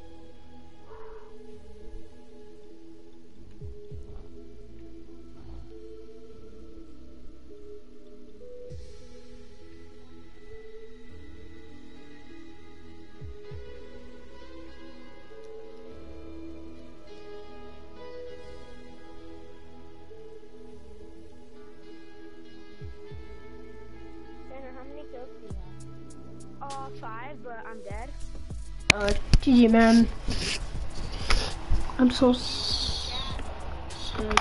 Tanner, how many kills do you have? Uh, five, but I'm dead. Uh, G G, man. I'm so s sad.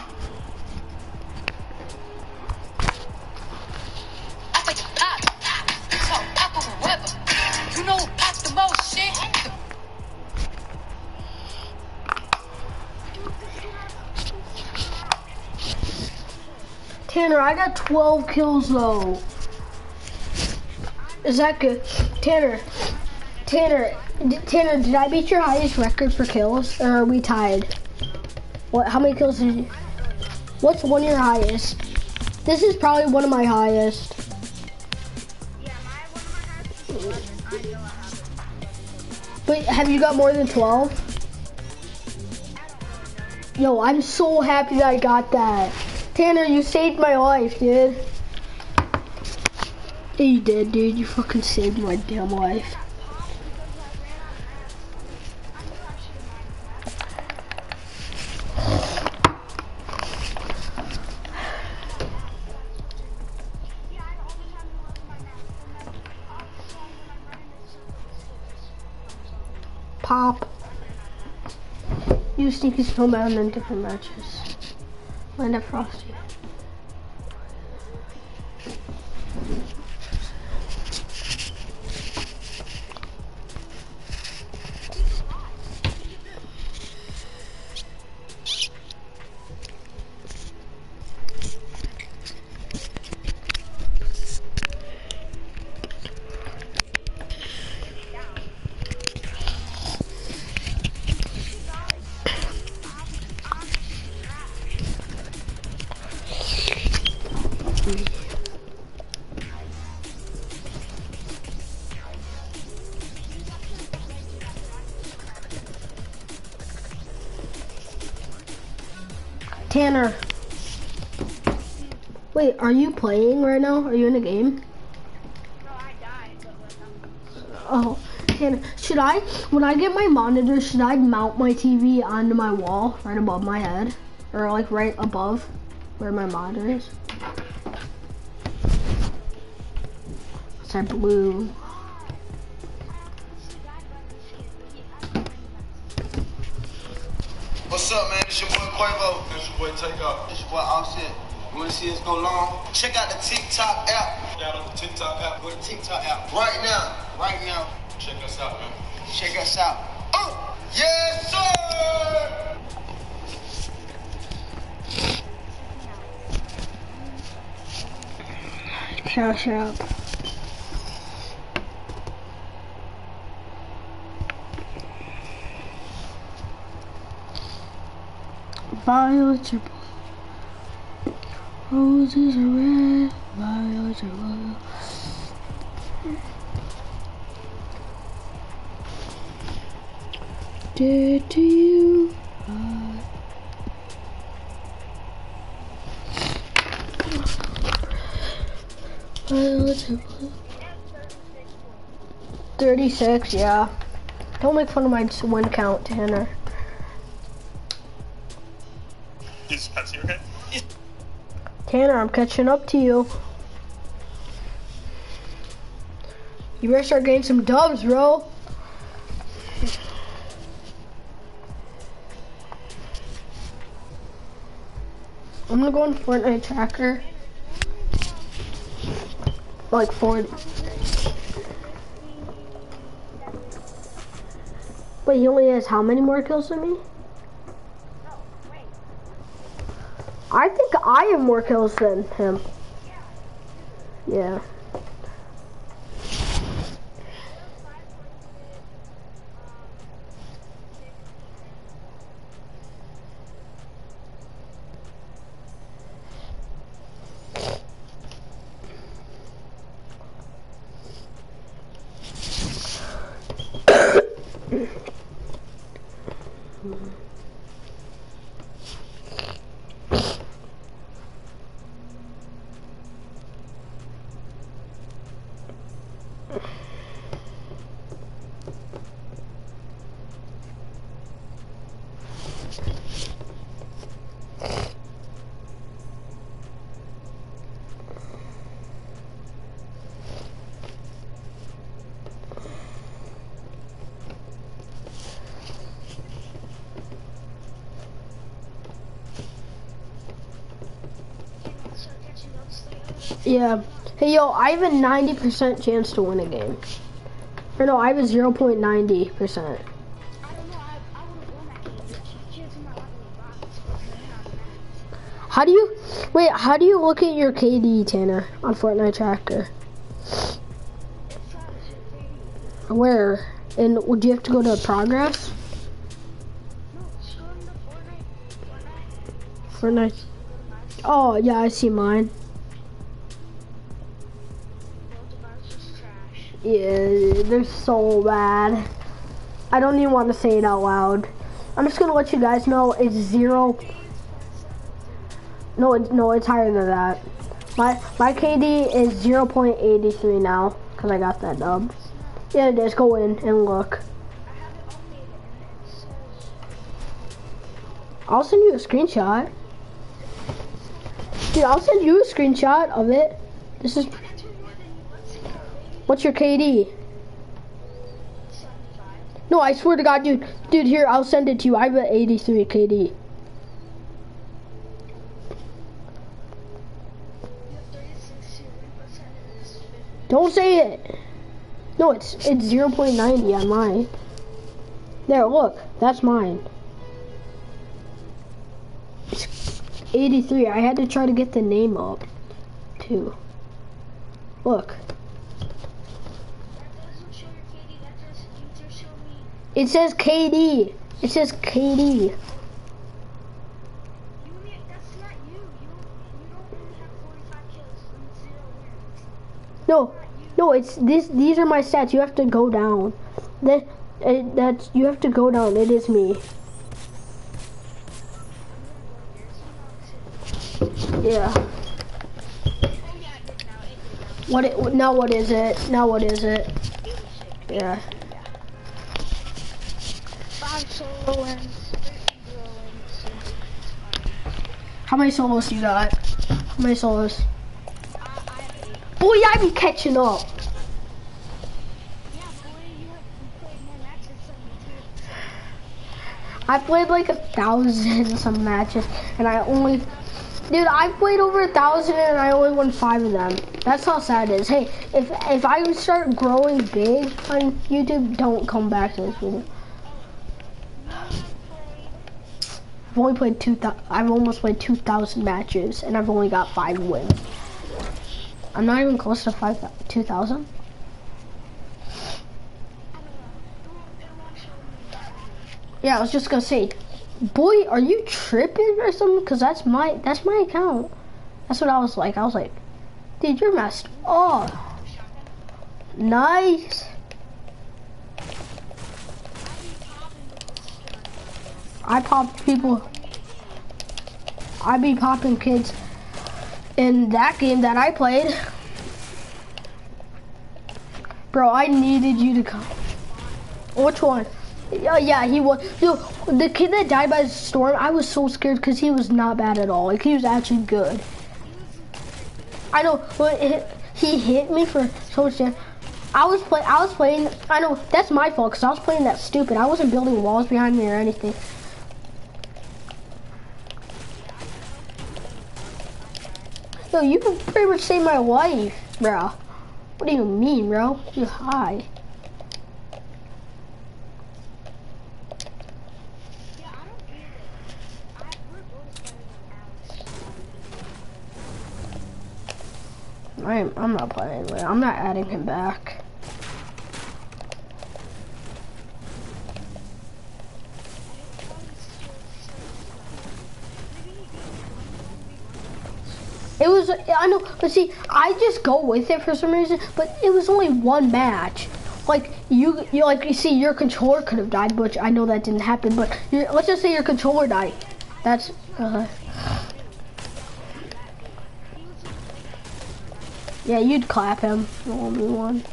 I like to pop, so pop of a river. You know who pops the most shit? Tanner, I got twelve kills though. Is that good? Tanner, Tanner, d Tanner, did I beat your highest record for kills, or are we tied? What? How many kills did you? What's one of your highest? This is probably one of my highest. Yeah, my one of my highest is eleven. I know I have it. But have you got more than twelve? Yo, I'm so happy that I got that. Tanner, you saved my life, dude. Yeah, you did, dude. You fucking saved my damn life. Pop. You sneaky snowman in different matches. Land at Frosty. Tanner. Wait, are you playing right now? Are you in a game? Oh, and should I, when I get my monitor, should I mount my T V onto my wall right above my head? Or like right above where my monitor is? It's that blue. What's up, man? It's your boy Quavo. It's your boy Takeoff. It's your boy Offset. You wanna see us go long? Check out the TikTok app. Check out the TikTok app. Go to TikTok app right now. Right now. Check us out, man. Check us out. Oh, yes, sir! Cash up. Violets are blue, roses are red, violets are blue. Dead to you. Uh, violets are blue. thirty-six, yeah. Don't make fun of my win count, Tanner. Is Pepsi okay? Tanner, I'm catching up to you. You better start getting some dubs, bro. I'm gonna go on Fortnite Tracker. Like forty. Wait, he only has how many more kills than me? I think I have more kills than him. Yeah. Yeah. Hey, yo, I have a ninety percent chance to win a game. Or no, I have a zero point nine zero percent. How do you, wait, how do you look at your K D, Tanner, on Fortnite Tracker? Where? And would you have to go to progress? Fortnite. Oh, yeah, I see mine. Yeah, they're so bad. I don't even want to say it out loud. I'm just gonna let you guys know it's zero. No, it's no, it's higher than that. My my K D is zero point eight three now because I got that dub. Yeah, it is. Go in and look. I'll send you a screenshot. Dude, I'll send you a screenshot of it. This is. What's your K D? No, I swear to God, dude. Dude, here, I'll send it to you. I have an eighty-three K D. Don't say it. No, it's it's zero point nine zero on mine. There, look. That's mine. It's eighty-three. I had to try to get the name up, too. Look. It says K D. It says K D. No, no, it's this. These are my stats. You have to go down. That, uh, that's you have to go down. It is me. Yeah. What? It, now what is it? Now what is it? Yeah. Five solo wins, thirteen duo wins, and eight. How many solos do you got? How many solos? I, I have eight. Boy, I be catching up. Yeah, boy, you have played more matches than me too. I played like a thousand some matches, and I only, dude, I played over a thousand and I only won five of them. That's how sad it is. Hey, if if I start growing big on YouTube, don't come back to this video. I've only played two thousand. I've almost played two thousand matches, and I've only got five wins. I'm not even close to five two thousand. Yeah, I was just gonna say, boy, are you tripping or something? Cause that's my that's my account. That's what I was like. I was like, dude, you're messed up. Nice. I pop people. I be popping kids in that game that I played. Bro, I needed you to come. Which one? Yeah, yeah, he was. Yo, the kid that died by the storm, I was so scared because he was not bad at all. Like, he was actually good. I know, but it, he hit me for so much damage. I was play. I was playing. I know that's my fault because I was playing that stupid. I wasn't building walls behind me or anything. Yo, you can pretty much save my life, bro. What do you mean, bro? You high. I'm, I'm not playing with it. I'm not adding him back. It was, I know, but see, I just go with it for some reason, but it was only one match. Like, you, you like, you see, your controller could have died, which I know that didn't happen, but your, let's just say your controller died. That's, uh, yeah, you'd clap him, the one v one.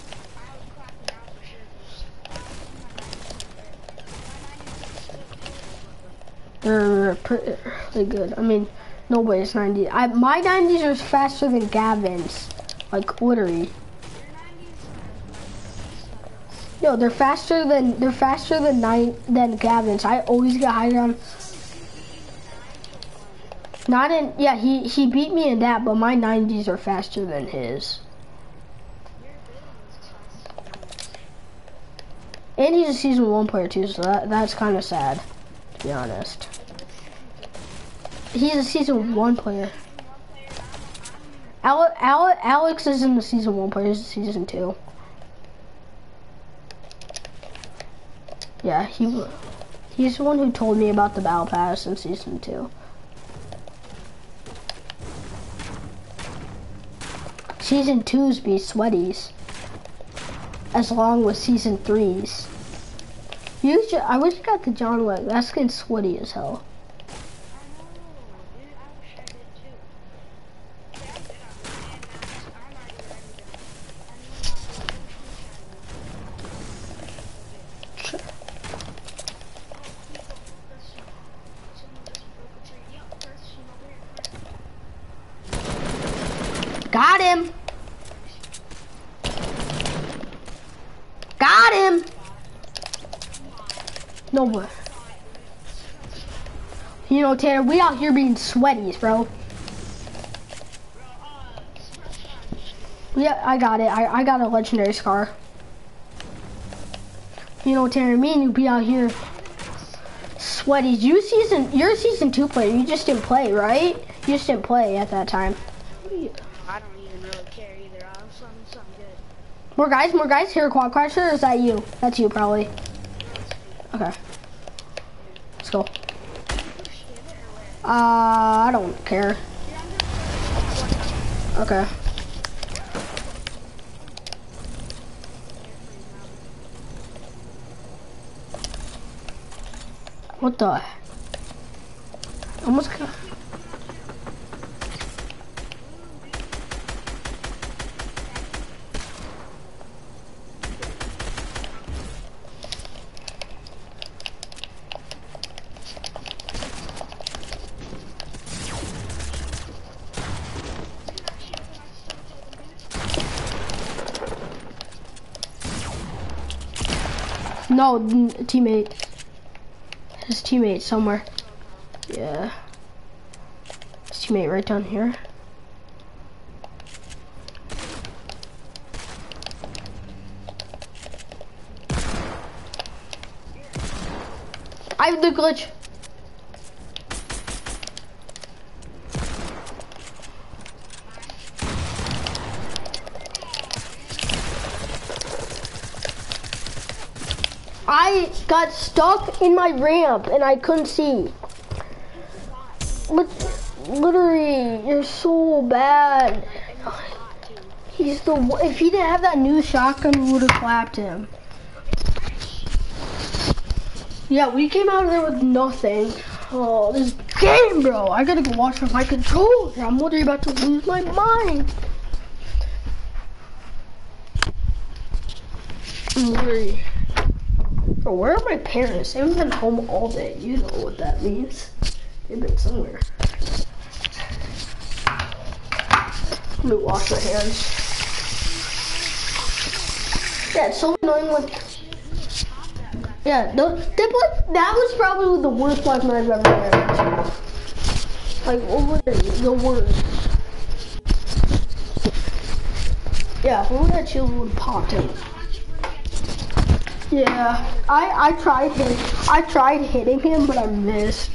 They're pretty good. I mean, nobody's ninety. I, my nineties are faster than Gavin's, like literally. No, they're faster than they're faster than nine than Gavin's. I always get higher on. Not in, yeah, he, he beat me in that, but my nineties are faster than his. And he's a season one player too, so that, that's kind of sad, to be honest. He's a season one player. Ale, Ale, Alex isn't the season one player, he's a season two. Yeah, he, he's the one who told me about the battle pass in season two. Season twos be sweaties, as long with season threes. You should, I wish you got the John Wick. That skin's sweaty as hell. Got him. Got him. No way. You know, Tanner, we out here being sweaties, bro. Yeah, I got it. I, I got a legendary scar. You know, Tanner, me and you be out here sweaties. You season, you're a season two player. You just didn't play, right? You just didn't play at that time. I don't even really care either. I was something, something good. More guys, more guys. Here, Quad Crusher, or is that you? That's you, probably. Okay. Let's go. Uh, I don't care. Okay. What the? Almost got. No, n- teammate. His teammate somewhere. Yeah. His teammate right down here. I have the glitch. I got stuck in my ramp and I couldn't see. Look, literally, you're so bad. He's the if he didn't have that new shotgun, we would have clapped him. Yeah, we came out of there with nothing. Oh, this game, bro! I gotta go watch my controller. I'm literally about to lose my mind. I'm literally. Bro, where are my parents? They haven't been home all day. You know what that means. They've been somewhere. Let me wash my hands. Yeah, it's so annoying when... Yeah, the, that, that was probably the worst weapon I've ever had. Like, literally, the worst. Yeah, if we would have shield, we would have popped him. Yeah, I I tried hit I tried hitting him, but I missed.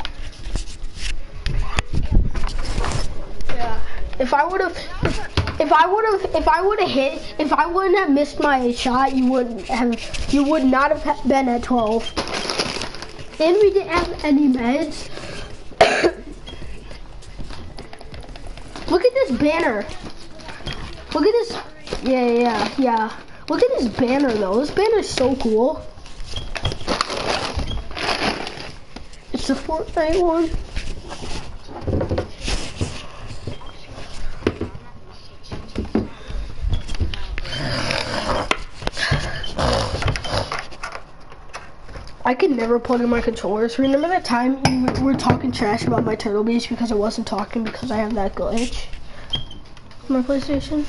Yeah, if I would have, if I would have, if I would have hit, if I wouldn't have missed my shot, you wouldn't have, you would not have been at twelve. And we didn't have any meds. Look at this banner. Look at this. Yeah, yeah, yeah. Look at this banner though. This banner is so cool. It's the Fortnite one. I could never plug in my controllers. Remember that time you were talking trash about my Turtle Beach because I wasn't talking because I have that glitch on my PlayStation?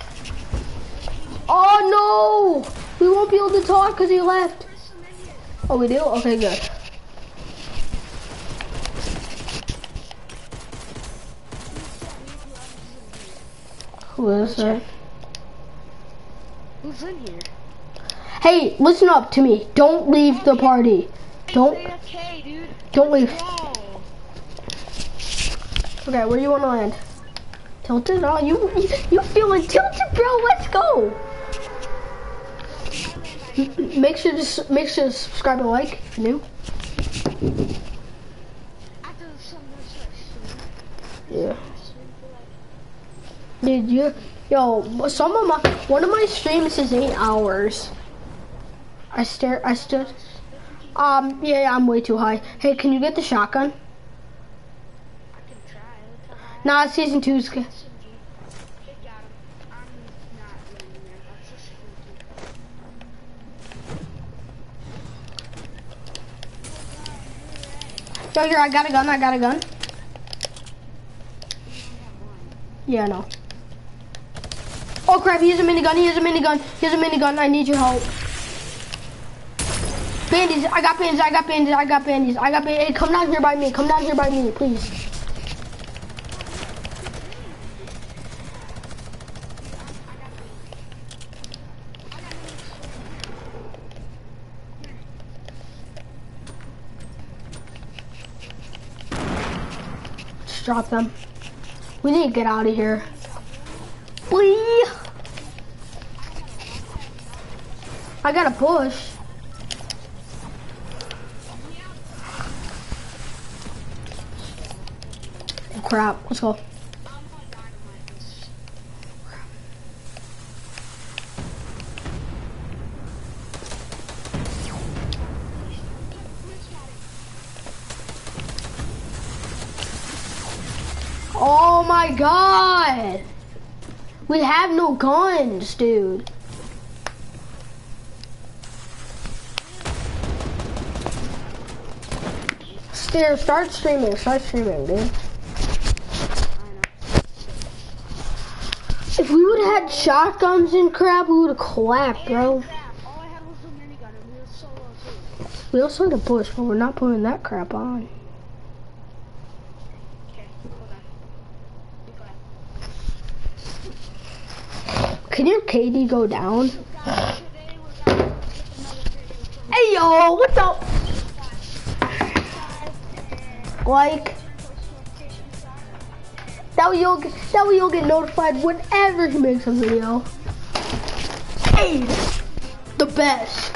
Oh no! We won't be able to talk because he left. Oh, we do? Okay, good. Who is that? Who's in here? Hey, listen up to me. Don't leave the party. Don't. Don't leave. Okay, where do you want to land? Tilted? Oh, you you feeling tilted, bro? Let's go. Make sure to make sure to subscribe and like if you're new. Yeah. Dude, you yo, some of my one of my streams is eight hours. I stare. I stood. Um. Yeah, yeah. I'm way too high. Hey, can you get the shotgun? Nah, season two's good. Yo, here, I got a gun, I got a gun. Yeah, no. Oh crap, he has a minigun, he has a minigun, he has a minigun, I need your help. Bandies, I got bandies, I got bandies, I got bandies, I got bandies. Hey, come down here by me, come down here by me, please. Just drop them. We need to get out of here. Please. I got a push. Oh, crap, let's go. Oh my god! We have no guns, dude. Stare, start streaming, start streaming, dude. If we would have had shotguns and crap, we would have clapped, bro. All I had was a minigun and we were so low. We also need a bush, but we're not putting that crap on. Okay, hold on. Can your K D go down? Hey yo, what's up? Like that way you'll get, that way you'll get notified whenever he makes a video. Hey, the best.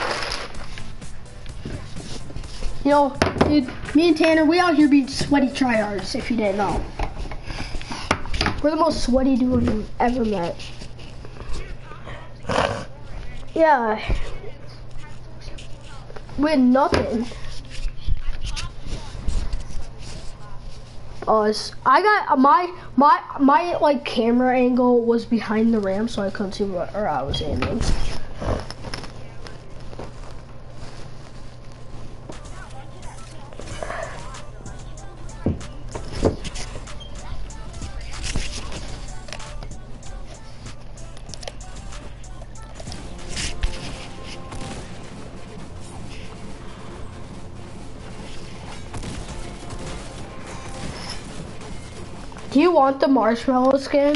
You know, dude, me and Tanner, we out here being sweaty tryhards. If you didn't know, we're the most sweaty dude you've ever met. Yeah, we had nothing. Us. I got my my my like camera angle was behind the ramp, so I couldn't see where I was aiming. Do you want the marshmallow skin?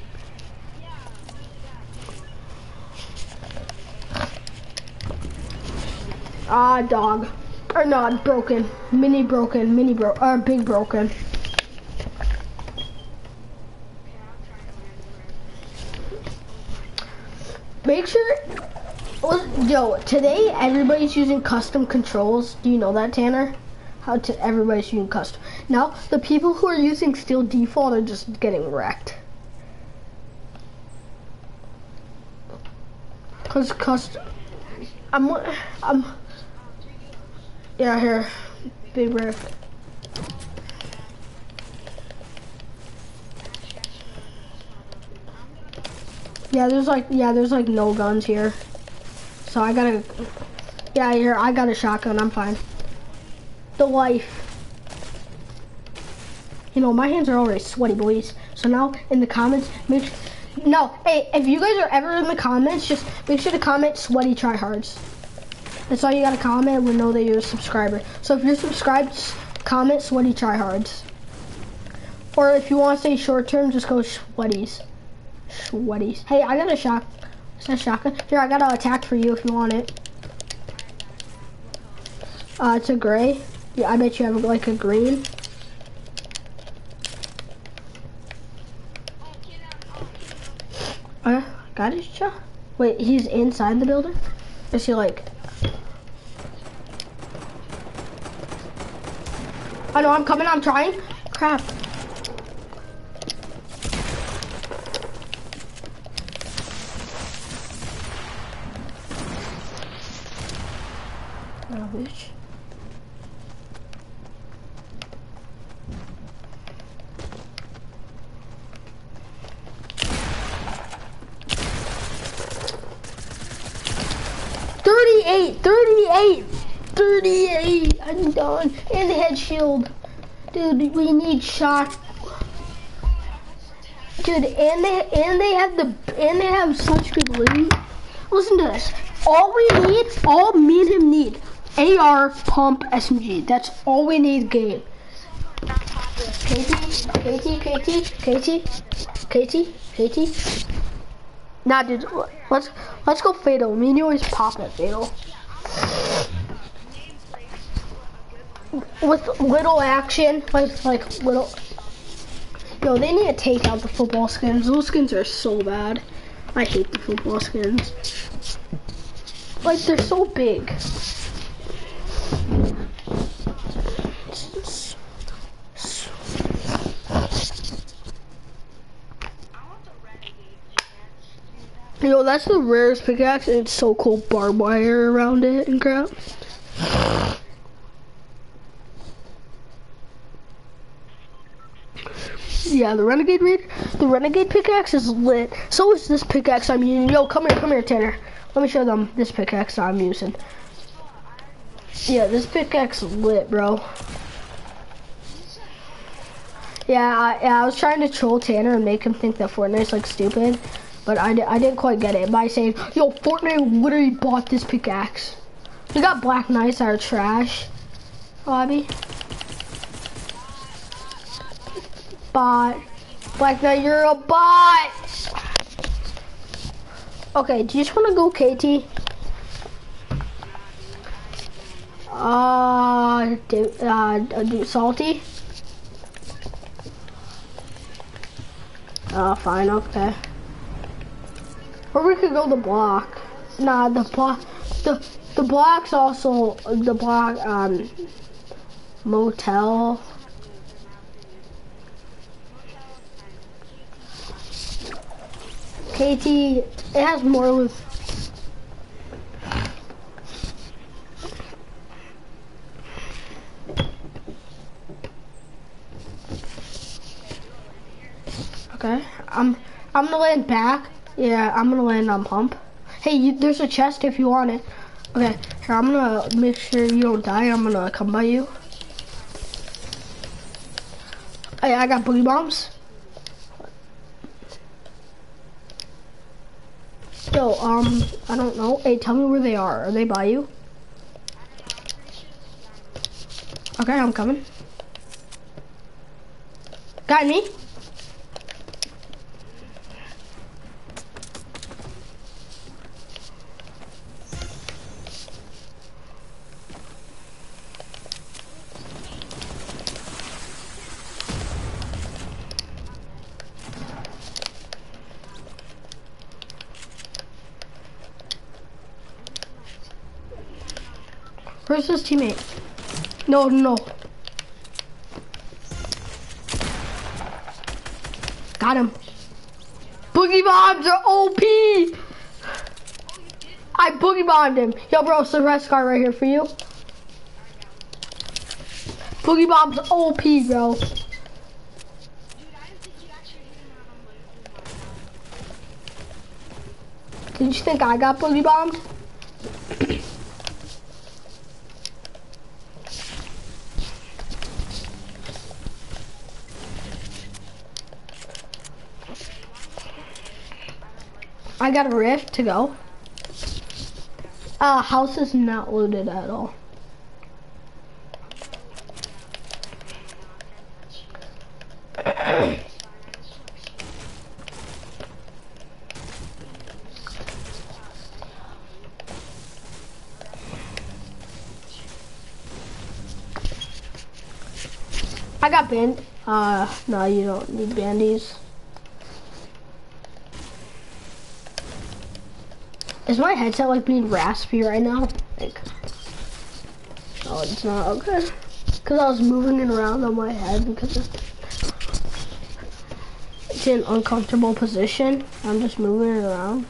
Ah, dog. Or not, broken. Mini broken, mini bro, or big broken. Make sure, yo, today everybody's using custom controls. Do you know that, Tanner? How to everybody's using custom. Now, the people who are using still default are just getting wrecked. Cause custom, I'm, I'm, yeah, here, big brick. Yeah, there's like, yeah, there's like no guns here. So I gotta, yeah, here, I got a shotgun, I'm fine. The life. You know, my hands are already sweaty, boys. So now in the comments, make sure, no, hey, if you guys are ever in the comments, just make sure to comment sweaty tryhards. That's all you gotta comment. We know that you're a subscriber. So if you're subscribed, comment sweaty tryhards. Or if you want to say short term, just go sweaties. Sweaties. Hey, I got a shot. Is that a shotgun? Here, I got an attack for you if you want it. Uh, it's a gray. Yeah, I bet you have like a green. Uh, got his shot. Wait, he's inside the building? Is he like? I know, I'm coming, I'm trying. Crap. Oh, bitch. thirty-eight, thirty-eight, thirty-eight, I'm done. And the head shield. Dude, we need shot. Dude, and they and they have the and they have such good loot. Listen to this. All we need, all me and him need, A R, pump, S M G. That's all we need, game. K T, K T, K T, K T, K T, K T. Nah, dude, let's let's go Fatal. Me and you always pop at Fatal. With little action, like like little. Yo, they need to take out the football skins. Those skins are so bad. I hate the football skins. Like, they're so big. Yo, that's the rarest pickaxe, and it's so cool, barbed wire around it and crap. Yeah, the renegade raid, the renegade pickaxe is lit. So is this pickaxe I'm using. Yo, come here, come here, Tanner. Let me show them this pickaxe I'm using. Yeah, this pickaxe is lit, bro. Yeah, I, yeah, I was trying to troll Tanner and make him think that Fortnite's like stupid, but I, I didn't quite get it by saying, yo, Fortnite literally bought this pickaxe. You got Black Knights that are trash, Bobby. Bot. Black Knight, you're a bot. Okay, do you just want to go K T? Uh, do, uh, do salty? Oh, fine, okay. Or we could go the block. Nah, the block, the, the block's also, the block, um, motel. K T, it has more with. Okay, I'm I'm gonna land back. Yeah, I'm gonna land on pump. Hey, you, there's a chest if you want it. Okay, here, I'm gonna make sure you don't die. I'm gonna come by you. Hey, I got boogie bombs. Yo, um, I don't know. Hey, tell me where they are. Are they by you? Okay, I'm coming. Got me? Where's his teammate? No, no. Got him. Boogie bombs are O P. I boogie bombed him. Yo, bro, it's the red scar right here for you. Boogie bombs O P, bro. Did you think I got boogie bombed? I got a rift to go. Uh, house is not looted at all. I got band. Uh, no, you don't need bandies. Is my headset like being raspy right now? Like, oh, it's not okay. Cause I was moving it around on my head because it's, it's in an uncomfortable position. I'm just moving it around.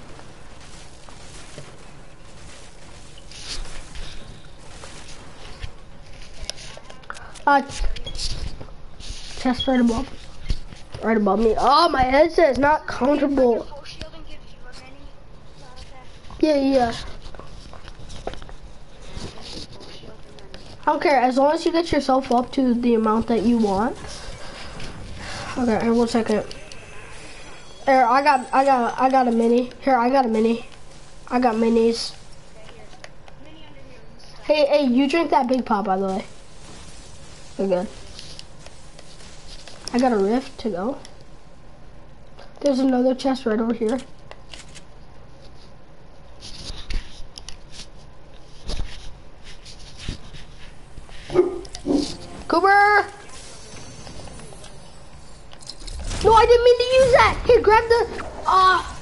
Uh, chest right above, right above me. Oh, my headset is not comfortable. Yeah, yeah. I don't care, as long as you get yourself up to the amount that you want. Okay, here, one second. Here, I got, I got, I got a mini. Here, I got a mini. I got minis. Hey, hey, you drink that big pop, by the way. You're good. I got a rift to go. There's another chest right over here. Cooper! No, I didn't mean to use that! Here, grab the... Ah!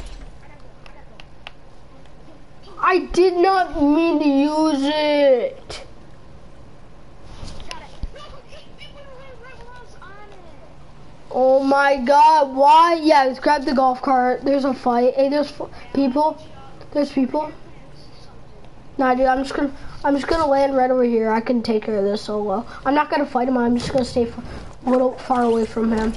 Uh, I did not mean to use it! Oh my god, why? Yeah, let's grab the golf cart. There's a fight. Hey, there's people. There's people. Nah, dude, I'm just gonna... I'm just gonna land right over here. I can take care of this solo. I'm not gonna fight him. I'm just gonna stay a little far away from him.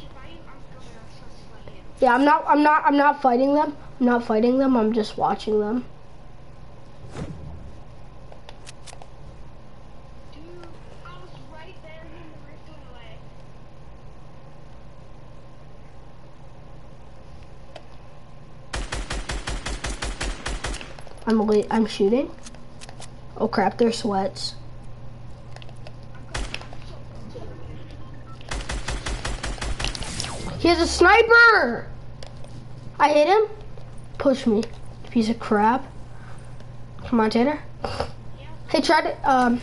Yeah, I'm not. I'm not. I'm not fighting them. I'm not fighting them. I'm just watching them. I'm late. I'm shooting. Oh crap, they're sweats. He has a sniper! I hit him. Push me, piece of crap. Come on, Tanner. Hey, try to, um...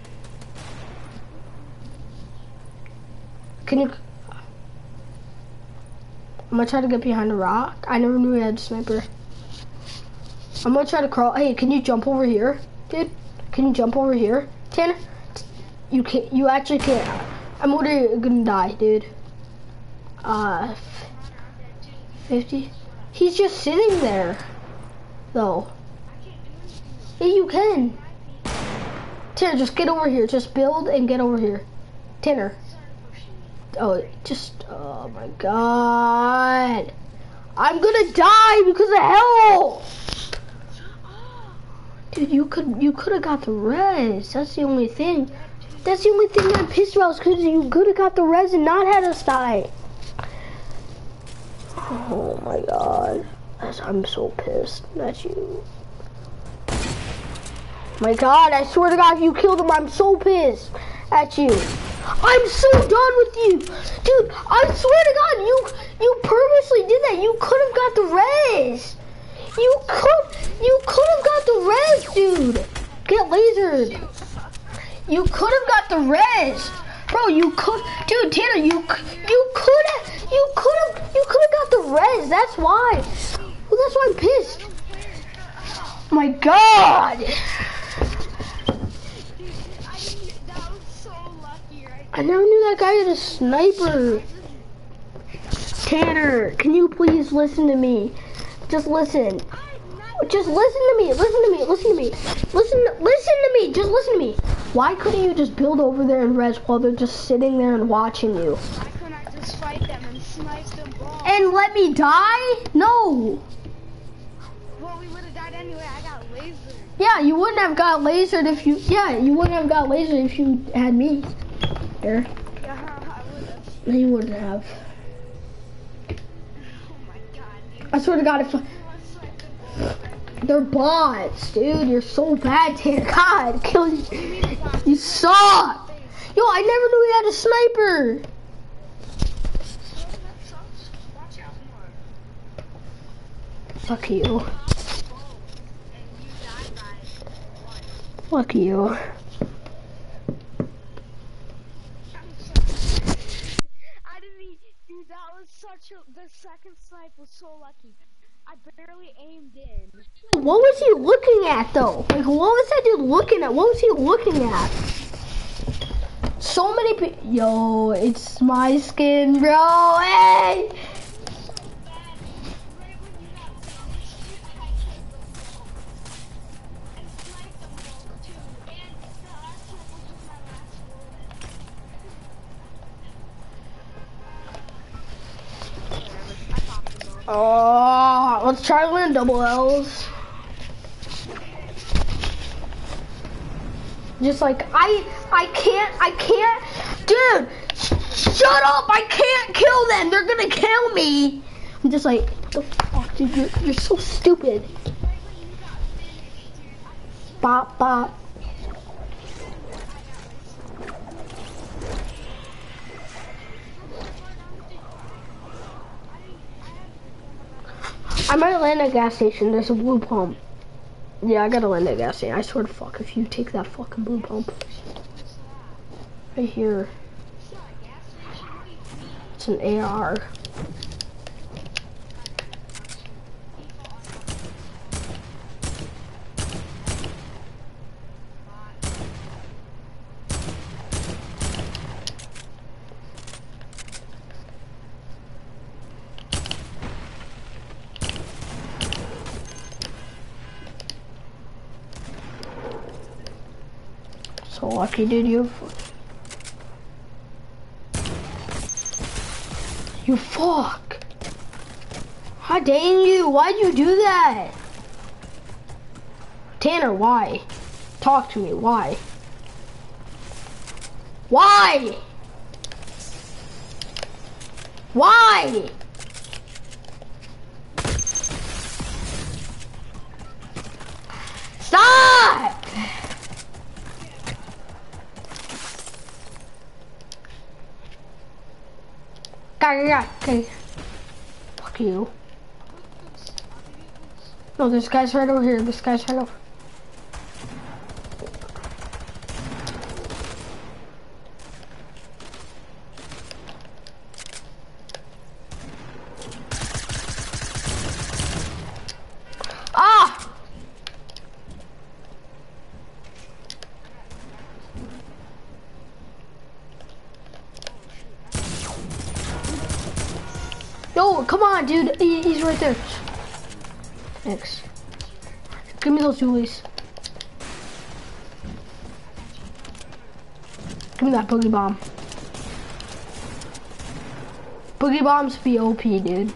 Can you... I'm gonna try to get behind a rock. I never knew he had a sniper. I'm gonna try to crawl. Hey, can you jump over here, dude? Can you jump over here, Tanner? You can't. You actually can't. I'm literally gonna die, dude. Uh, fifty. He's just sitting there, though. Yeah, you can. Tanner, just get over here. Just build and get over here. Tanner. Oh, just, oh my god. I'm gonna die because of hell. Dude, you could, you could have got the res. That's the only thing. That's the only thing I'm pissed about is because you could have got the res and not had us die. Oh my god. That's, I'm so pissed at you. My god, I swear to god, if you killed him, I'm so pissed at you. I'm so done with you. Dude, I swear to god, you you purposely did that. You could have got the res. You could you could have got the res, dude. Get lasered. You could have got the res. Bro, you could, dude, Tanner, you you could have, you could have, you could have got the res. That's why. Well, that's why I'm pissed. My God. I never knew that guy had a sniper. Tanner, can you please listen to me? Just listen. Just listen to me. Listen to me. Listen to me. Listen. Listen to me. Just listen to me. Why couldn't you just build over there and res while they're just sitting there and watching you? Why couldn't I just fight them and snipe them all? And let me die? No. Well, we would have died anyway. I got lasered. Yeah, you wouldn't have got lasered if you. Yeah, you wouldn't have got lasered if you had me. There. Yeah, I would have. No, you wouldn't have. Oh my god. I swear to God, if. They're bots, dude. You're so bad, Tanner. God, kill you. You suck. Yo, I never knew he had a sniper. Fuck you. Fuck you. I didn't even, dude, that was such a, the second snipe was so lucky. I barely aimed in. What was he looking at, though? Like, what was that dude looking at? What was he looking at? So many people. Yo, it's my skin, bro. Hey! Oh, let's try to win double L's. Just like, I, I can't, I can't, dude, shut up, I can't kill them, they're gonna kill me. I'm just like, what the fuck, dude, you're, you're so stupid. Bop, bop. I might land at a gas station. There's a blue pump. Yeah, I gotta land at a gas station. I swear to fuck if you take that fucking blue pump. Right here. It's an A R. So lucky, dude, you. You fuck. How dang you? Why'd you do that? Tanner, why? Talk to me, why? Why? Why? Stop! Guy, guy, guy. Okay. Fuck you. No, this guy's right over here. This guy's right over. Ah! Yo, come on, dude. He, he's right there. Thanks. Give me those Julies. Give me that boogie bomb. Boogie bombs be O P, dude.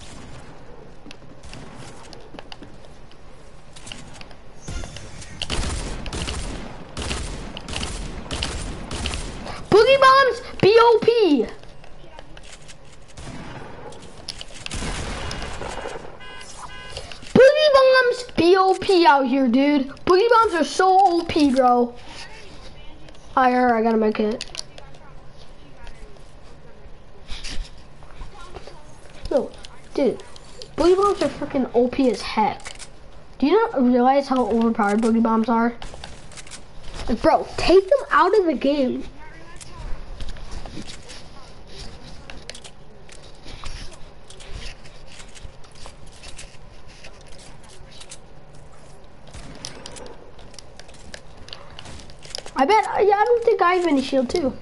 Boogie bombs be O P. Boogie bombs be O P out here, dude. Boogie bombs are so O P, bro. I heard I gotta make it. No, dude. Boogie bombs are freaking O P as heck. Do you not realize how overpowered boogie bombs are? Like, bro, take them out of the game. I bet, yeah, I don't think I have any shield too.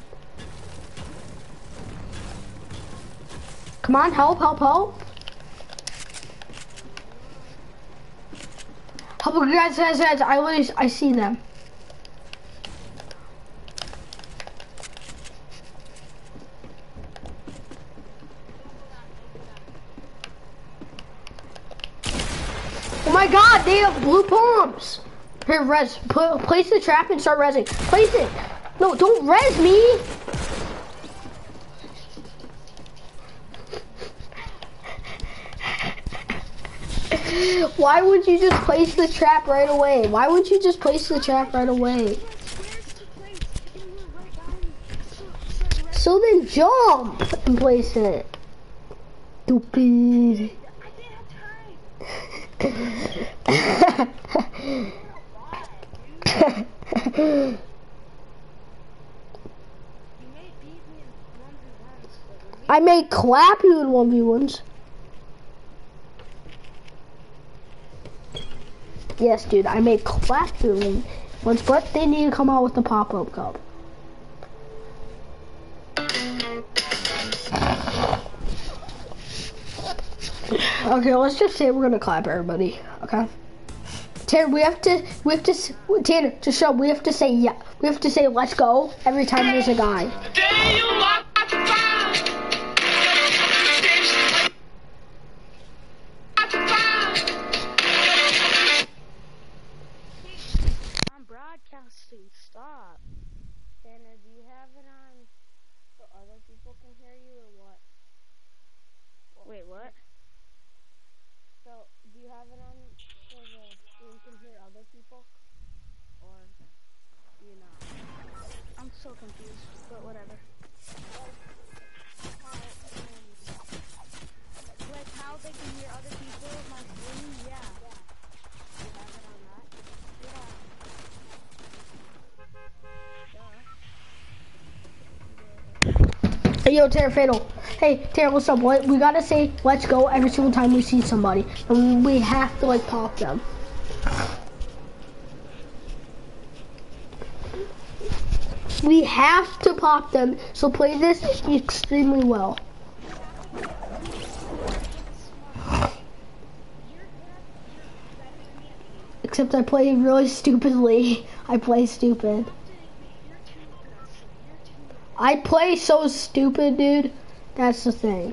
Come on, help, help, help. Help, guys, guys, guys, I always, I see them. Oh my God, they have blue bombs. Here, res. Put, place the trap and start resing. Place it. No, don't res me. Why would you just place the trap right away? Why would you just place the trap right away? So then jump and place it. Stupid. I may clap you in one v ones. Yes, dude, I may clap you in one v ones, but they need to come out with the pop-up cup. Okay, let's just say we're gonna clap everybody, okay? Tanner, we have to, we have to, Tanner, to show, we have to say, yeah, we have to say, let's go, every time there's a guy. I'm broadcasting, stop. Tanner, do you have it on so other people can hear you or what? Wait, what? So, do you have it on so the stream can hear other people? Or do you not? I'm so confused, but whatever. How, um, like how they can hear other people in my stream? Yeah. Do you have it on that? Yeah. Hey, yo, Terra Fatal. Hey, Terra, what's up? What? We gotta say, let's go every single time we see somebody. And we have to, like, pop them. We have to pop them, so play this extremely well. Except I play really stupidly. I play stupid. I play so stupid, dude. That's the thing.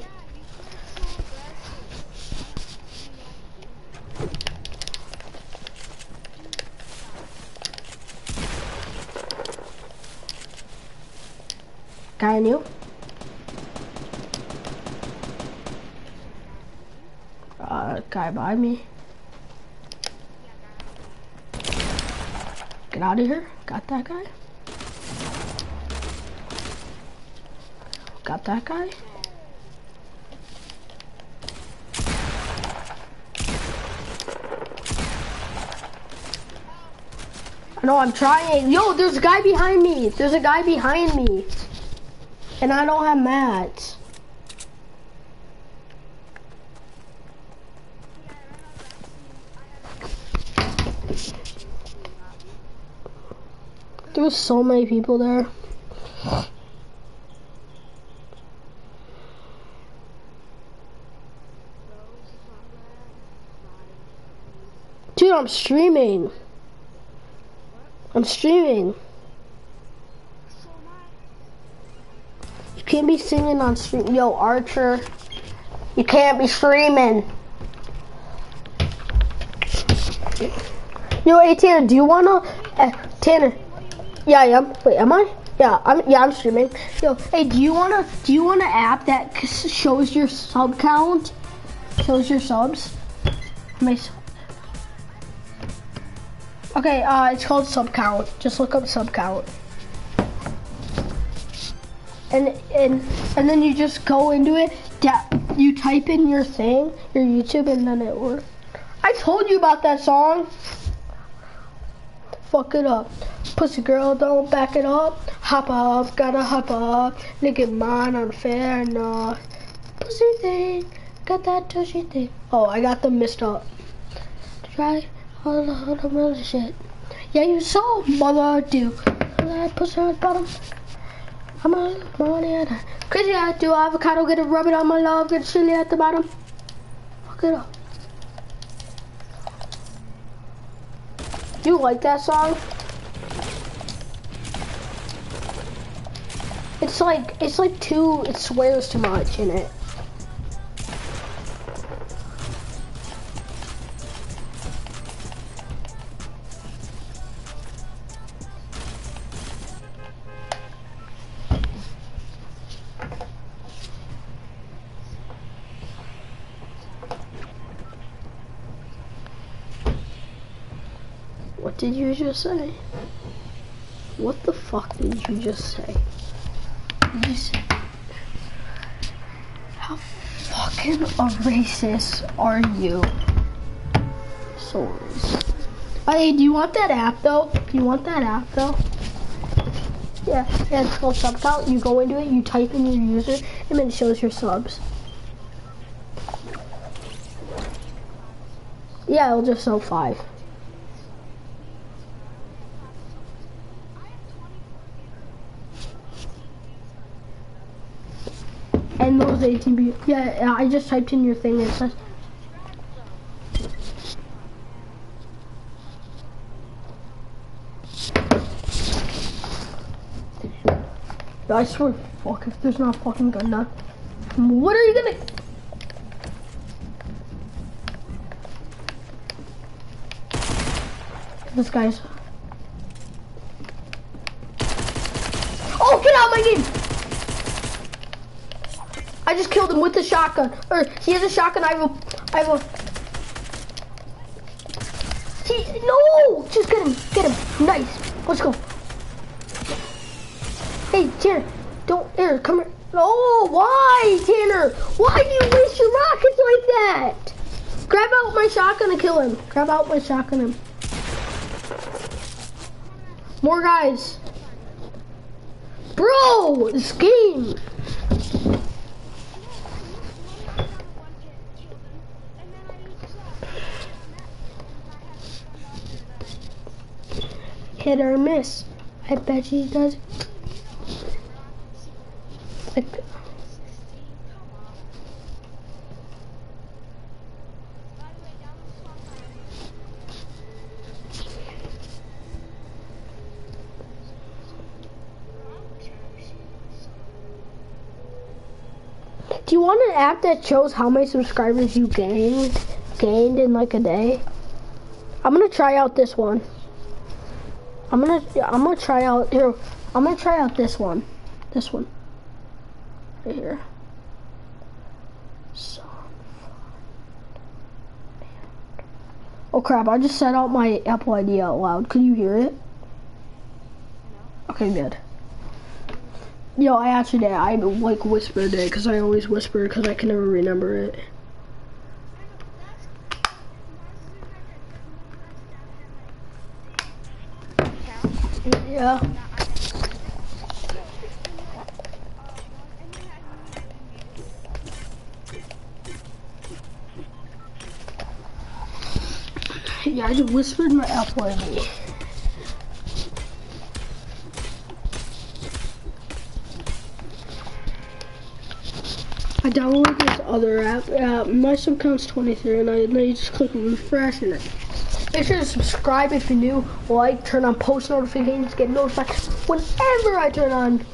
Guy new? Uh, guy by me. Get out of here. Got that guy. Got that guy. No, I'm trying. Yo, there's a guy behind me. There's a guy behind me. And I don't have mats. There's so many people there. Dude, I'm streaming. I'm streaming. You can't be singing on stream. Yo, Archer. You can't be streaming. Yo, hey Tanner, do you wanna? Uh, Tanner. Yeah, I am. Wait, am I? Yeah, I'm. Yeah, I'm streaming. Yo, hey, do you wanna? Do you want an app that shows your sub count? Shows your subs. My. Okay, uh, it's called sub count. Just look up sub count. And and and then you just go into it. You type in your thing, your YouTube, and then it works. I told you about that song. Fuck it up. Pussy girl, don't back it up. Hop up, gotta hop up. Nigga mine unfair enough. Pussy thing, got that tushy thing. Oh, I got them messed up. Try all the other shit. Yeah, you saw mother do. That pussy on the bottom. I'm on money at her. Crazy I do avocado, get a rub it on my love, get chili at the bottom. Fuck it up. You like that song? It's like, it's like too, it swears too much in it. What did you just say? What the fuck did you just say? You said, how fucking a racist are you? So racist. Hey, do you want that app though? Do you want that app though? Yeah, yeah, it's called sub count. You go into it, you type in your user, and then it shows your subs. Yeah, it'll just show five. And those eighteen B. Yeah, I just typed in your thing and it says. I swear, fuck, if there's not a fucking gun now. What are you gonna. This guy's. Oh, get out of my game! I just killed him with the shotgun. Or he has a shotgun. I have a. I have a. He, no! Just get him. Get him. Nice. Let's go. Hey, Tanner. Don't. Here, come here. Oh, why, Tanner? Why do you waste your rockets like that? Grab out my shotgun and kill him. Grab out my shotgun and. More guys. Bro, this game. Hit or miss. I bet she does. Like, do you want an app that shows how many subscribers you gained gained in like a day? I'm gonna try out this one. I'm gonna, yeah, I'm gonna try out here. I'm gonna try out this one, this one, right here. So, oh crap! I just set out my Apple I D out loud. Could you hear it? Okay, good. Yo, I actually did. I like whispered it because I always whisper because I can never remember it. Yeah. Yeah, I just whispered my Apple I D. I downloaded this other app. Uh, my sub count's twenty-three, and I and then you just click refresh and it. Make sure to subscribe if you're new. Like, turn on post notifications, get notified whenever I turn on.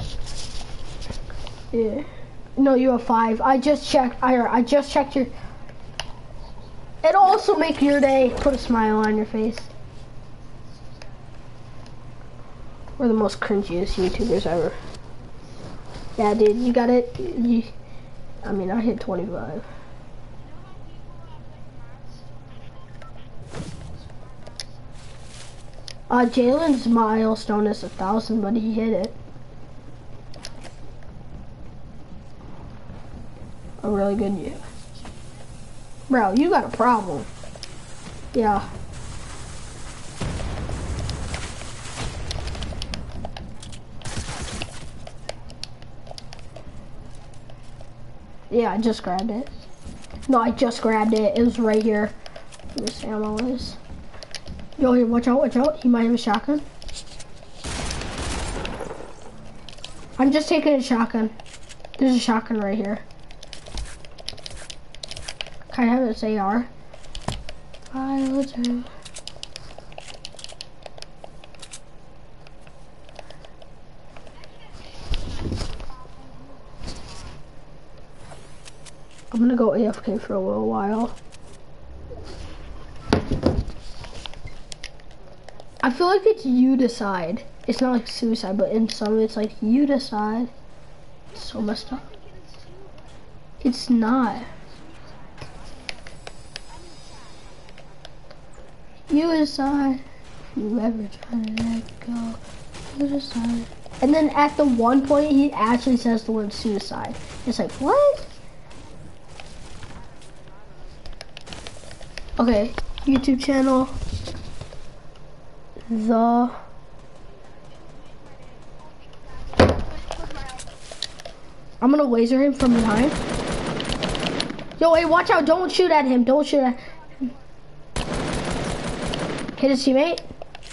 Yeah. No, you have five. I just checked. I I just checked your. It'll also make your day. Put a smile on your face. We're the most cringiest YouTubers ever. Yeah, dude, you got it. You, I mean, I hit twenty-five. Uh, Jalen's milestone is a thousand, but he hit it. A really good year. Bro, you got a problem. Yeah. Yeah, I just grabbed it. No, I just grabbed it. It was right here. Where this ammo is. Yo, here, watch out, watch out. He might have a shotgun. I'm just taking a shotgun. There's a shotgun right here. Can I have this A R? I will do. I'm gonna go A F K for a little while. I feel like it's you decide. It's not like suicide, but in some it's like you decide. It's so messed up. It's not. You decide. If you ever try to let go, you decide. And then at the one point, he actually says the word suicide. It's like, what? Okay, YouTube channel. The. I'm gonna laser him from behind. Yo, hey, watch out. Don't shoot at him. Don't shoot at him. Hit his teammate.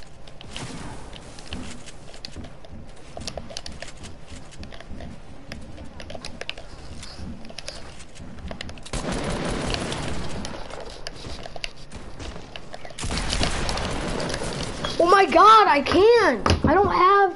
Oh my god, I can't. I don't have.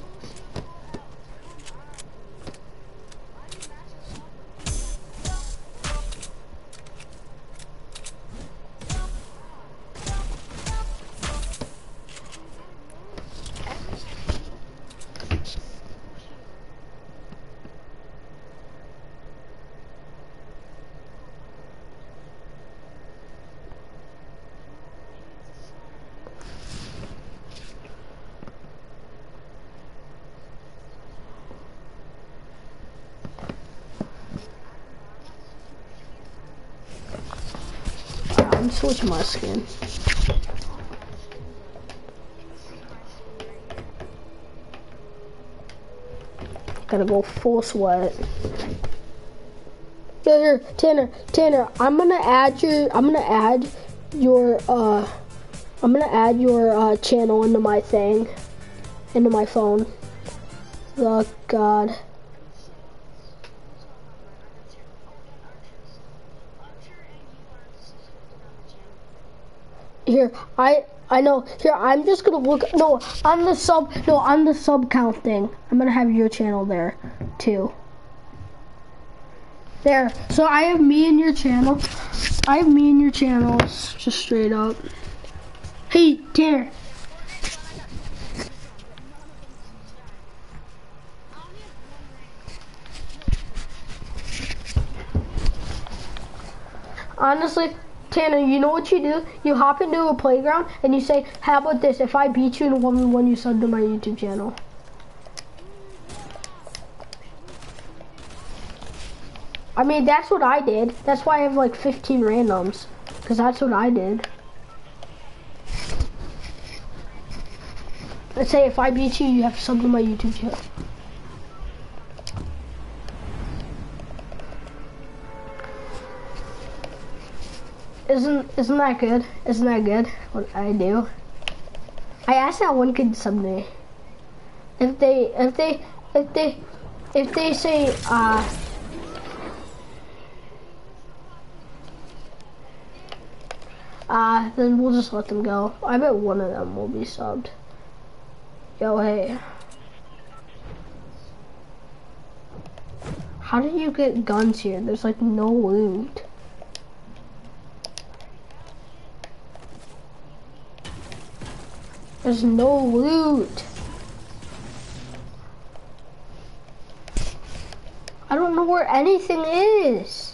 I'm switching my skin. Gotta go full sweat. Yo, here, Tanner, Tanner, I'm gonna add your, I'm gonna add your, uh, I'm gonna add your uh, channel into my thing, into my phone. Oh God. Here, I I know. Here, I'm just gonna look. No, on the sub. No, on the sub count thing. I'm gonna have your channel there, too. There. So I have me and your channel. I have me and your channels, just straight up. Hey, Tanner. Honestly. Tanner, you know what you do? You hop into a playground and you say, how about this? If I beat you in a one v one, you sub to my YouTube channel. I mean, that's what I did. That's why I have like fifteen randoms. Because that's what I did. Let's say if I beat you, you have to sub to my YouTube channel. Isn't isn't that good? Isn't that good? What I do? I asked that one kid someday. If they if they if they if they say uh uh then we'll just let them go. I bet one of them will be subbed. Yo, hey. How did you get guns here? There's like no loot. There's no loot. I don't know where anything is.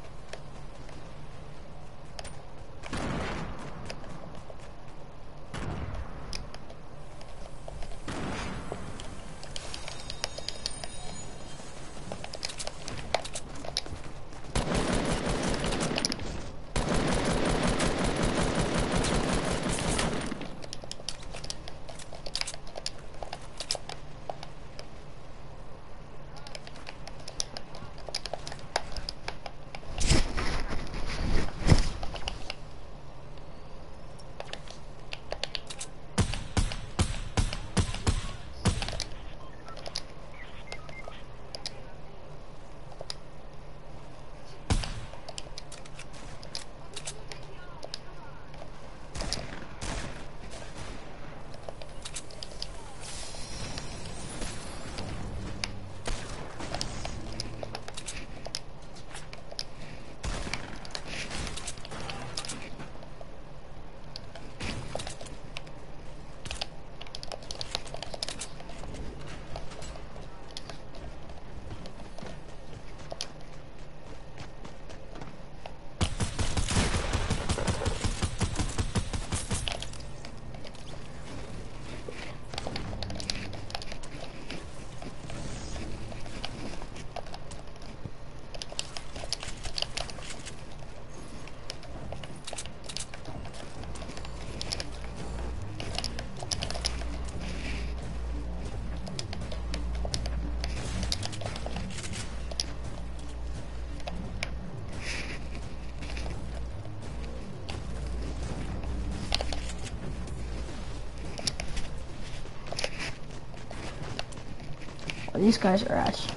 These guys are ass.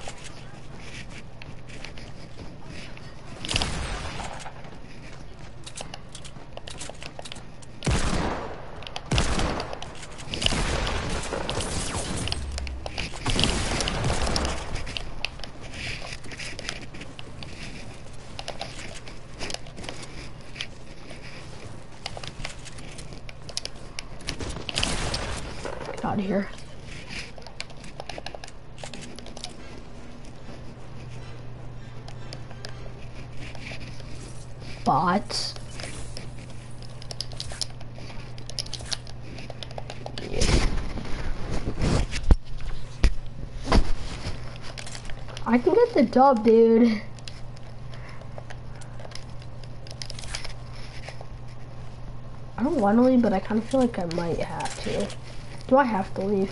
Get out of here. Bots. Yeah. I can get the dub, dude. I don't want to leave, but I kind of feel like I might have to. Do I have to leave?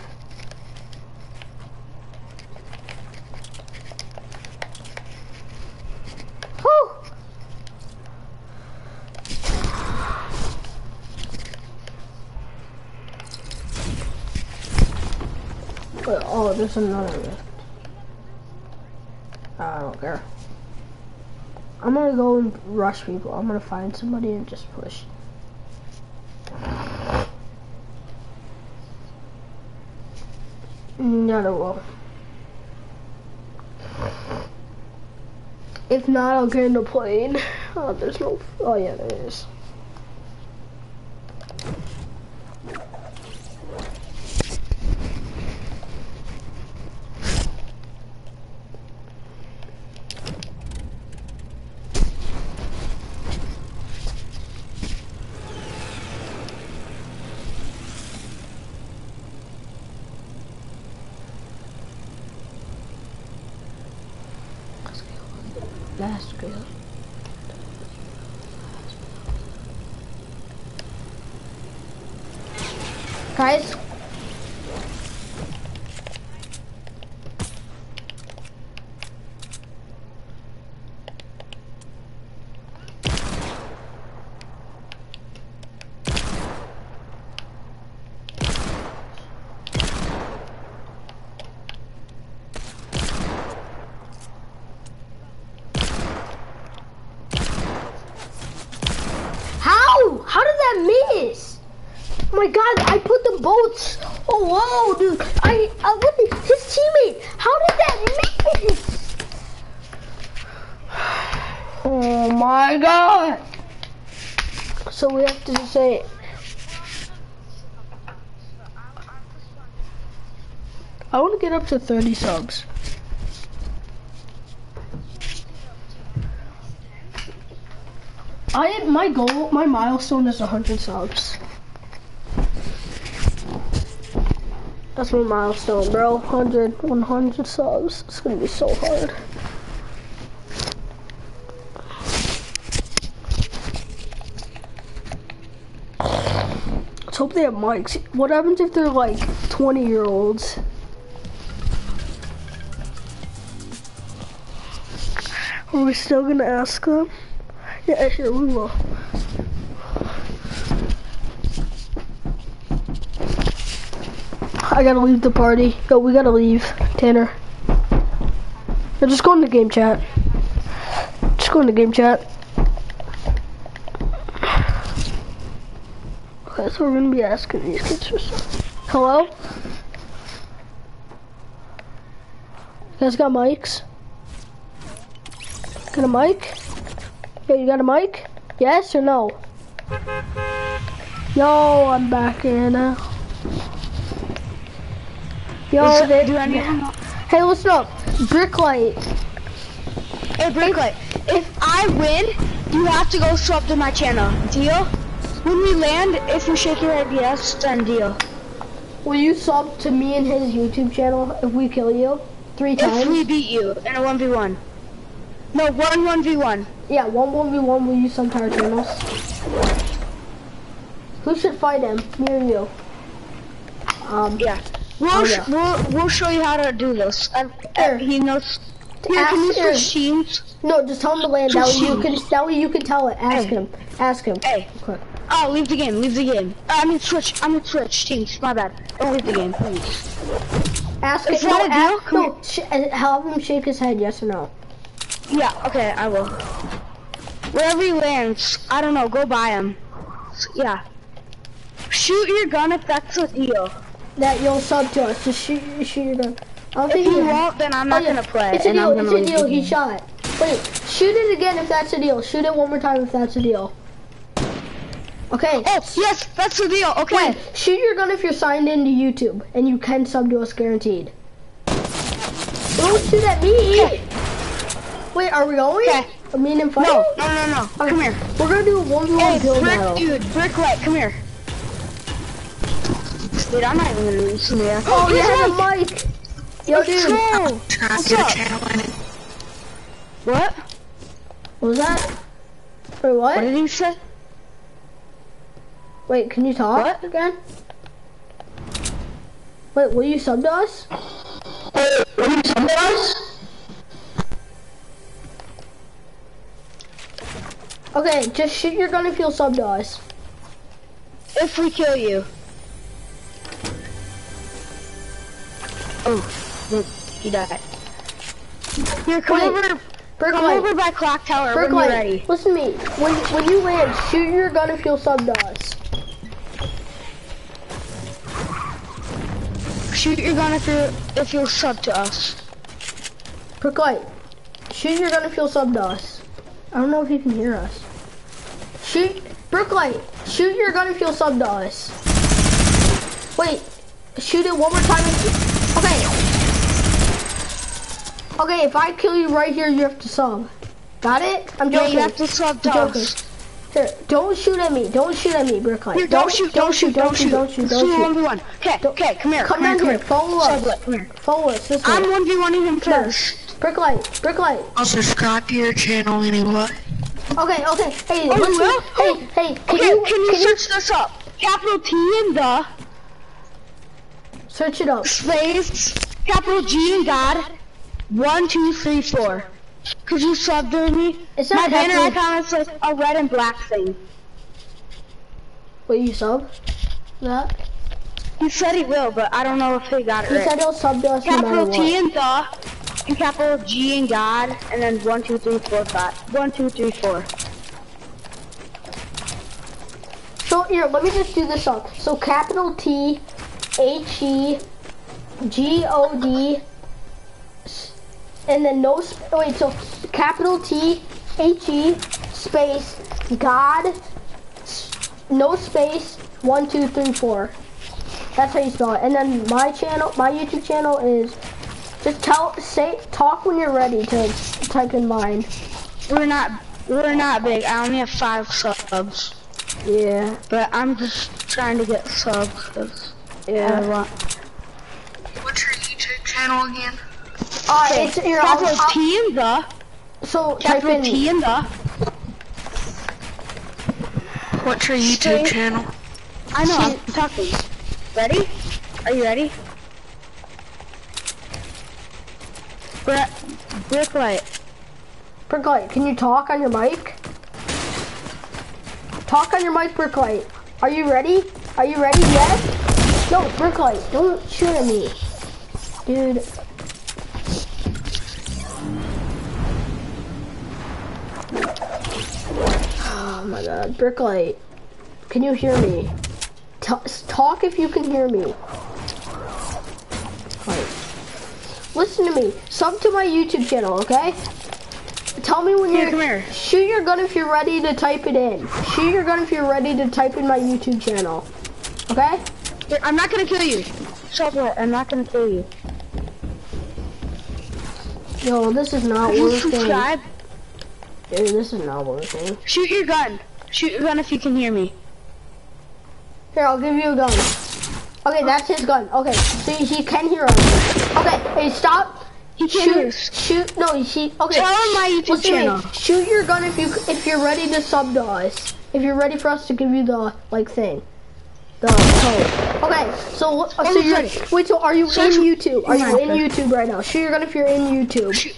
Oh, there's another rift. I don't care. I'm gonna go and rush people. I'm gonna find somebody and just push. Not a will. If not, I'll get in the plane. Oh, there's no. Oh yeah, there is. Last girl. Guys, Whoa, dude! I, I look at his teammate. How did that miss? Oh my god! So we have to say. I want to get up to thirty subs. I my goal, my milestone is one hundred subs. That's my milestone, bro. one hundred, one hundred subs. It's gonna be so hard. Let's hope they have mics. What happens if they're like twenty year olds? Are we still gonna ask them? Yeah, sure, we will. I gotta leave the party. Yo, we gotta leave, Tanner. Yo, just go in the game chat. Just go in the game chat. Okay, so we're gonna be asking these kids for stuff. Hello? You guys got mics? Got a mic? Yo, you got a mic? Yes or no? Yo, I'm back here now. Yo, they, do I need hey, listen up. Bricklight. Hey, Bricklight. If I win, you have to go sub to my channel. Deal? When we land, if you shake your head yes, then deal. Will you sub to me and his YouTube channel if we kill you? Three times? If we beat you in a one v one. No, one one v one. Yeah, one one v one, will you sub to our channels? Who should fight him? Me or you? Um, yeah. We'll, oh, sh yeah. we'll, we'll show you how to do this. Uh, uh, he knows. Here, Ask can you him. switch teams? No, just tell him to land. That way you can, that way you can tell it. Ask Hey. him. Ask him. Hey. Okay. Oh, leave the game, leave the game. Uh, I mean switch, I mean switch teams, my bad. Don't leave the game, please. Ask Is him. that No, a deal? ask, no sh have him shake his head, yes or no. Yeah, okay, I will. Wherever he lands, I don't know, go by him. Yeah. Shoot your gun if that's a deal. That you'll sub to us. Just shoot, shoot your gun. I don't If think you he won't, then I'm not oh, yeah. gonna play. It's a and deal. I'm gonna It's a leave deal. the He game. shot. Wait, shoot it again if that's a deal. Shoot it one more time if that's a deal. Okay. Oh, yes, that's the deal. Okay. Wait, shoot your gun if you're signed into YouTube and you can sub to us guaranteed. Don't shoot at me. Okay. Wait, are we going? Okay. I mean, in fighting? No, no, no, no. Okay. Come here. We're gonna do a one v one Hey, build Brick, battle. dude, Bricklight, come here. Dude, I'm not even gonna lose from here. Oh, he's yeah, Mike. the mic. Yo, Let's dude. go. What's up? What? What was that? Wait, what? What did he say? Wait, can you talk What? again? Wait, will you sub to us? Wait, will you sub to us? Okay, just shoot your gun if you'll sub to us. If we kill you. Oh, look, he died. Here, come Wait, over. Brick Come light. over by Clock Tower Brick when you're light. ready. Listen to me. When when you land, shoot your gun if you'll sub to us. Shoot your gun if you if you'll sub to us. Brick light. Shoot your gun if you'll sub to us. I don't know if you can hear us. Shoot, Brick light. Shoot your gun if you'll sub to us. Wait, shoot it one more time. If, okay. Okay, if I kill you right here, you have to sub. Got it? I'm Yeah, joking. you have to sub to I'm joking. us. Here, don't shoot at me. Don't shoot at me, Brick light. Here, don't, shoot, don't shoot, don't shoot, don't shoot, Let's don't do one shoot. v one. Okay, okay, come here, Come come, here, down come here. here. Follow us. Sublet, come here. Follow us this way. I'm one v one-ing him first. Brick light, Brick light. I'll subscribe to your channel anyway. Okay, okay. Hey, Oh, listen. you will? Hey, hey. Can Okay, you can you can search this up? Capital T and the search it up? space, capital G and God, one, two, three, four. Could you sub to me? It's My not banner capital- icon is like a red and black thing. Wait, you sub? That? He said he will, but I don't know if he got it He right. said he'll sub to us no matter Capital what. T and the, and capital G and God, and then one, two, three, four, five. One, two, three, four. So here, let me just do this up. So capital T, H E G O D, and then no, sp wait, so capital T, H E, space, God, no space, one, two, three, four. That's how you spell it. And then my channel, my YouTube channel is, just tell, say, talk when you're ready to type in mine. We're not, we're not big. I only have five subs. Yeah. But I'm just trying to get subs, cause yeah. I want. What's your YouTube channel again? Uh, it's your capital T in the. So capital type in T in the. What's your YouTube Straight. channel? I know. I'm talking. Ready? Are you ready? Brett, Bricklight. Bricklight, can you talk on your mic? Talk on your mic, Bricklight. Are you ready? Are you ready? Yes? No, Bricklight, don't shoot at me. Dude. Oh my god, Bricklight. Can you hear me? T talk if you can hear me. Right. Listen to me. Sub to my YouTube channel, okay? Tell me when you're- Come here. Shoot your gun if you're ready to type it in. Shoot your gun if you're ready to type in my YouTube channel. Okay? I'm not gonna kill you. Shut up, I'm not gonna kill you. Yo, this is not Can you working. subscribe? Dude, this is not working. Shoot your gun. Shoot your gun if you can hear me. Here, I'll give you a gun. Okay, that's his gun. Okay, so he, he can hear us. Okay, hey, stop. He can't shoot, hear us. Shoot, no, he, okay. Tell him my YouTube Listen to me. channel. Shoot your gun if you if you're ready to sub to us. If you're ready for us to give you the like thing, the code. Okay, so uh, so you're ready. wait. So are you Search- in YouTube? Are you Yeah, in okay. YouTube right now? Shoot your gun if you're in YouTube. Shoot.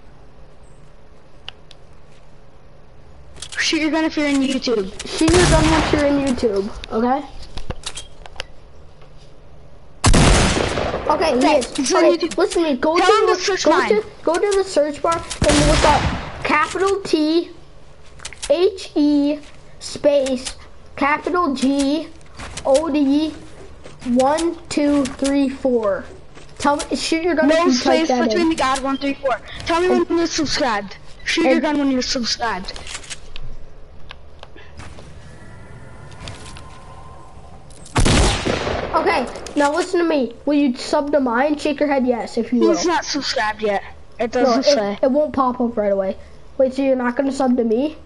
Shoot your gun if you're in YouTube. Shoot your gun once you're in YouTube. Okay. Okay, Okay, yes. he's on Okay, YouTube. listen to me. Go Tell to him the to search go mine. to go to the search bar and look up capital T H E space capital G O D one two three four. Tell me, shoot your gun if No you type space that between in. the God one three four. Tell me when you're subscribed. Shoot your And- gun when you're subscribed. Okay, now listen to me. Will you sub to mine? Shake your head yes if you will. He's not subscribed yet. It No, doesn't say. it, it won't pop up right away. Wait, so you're not gonna sub to me?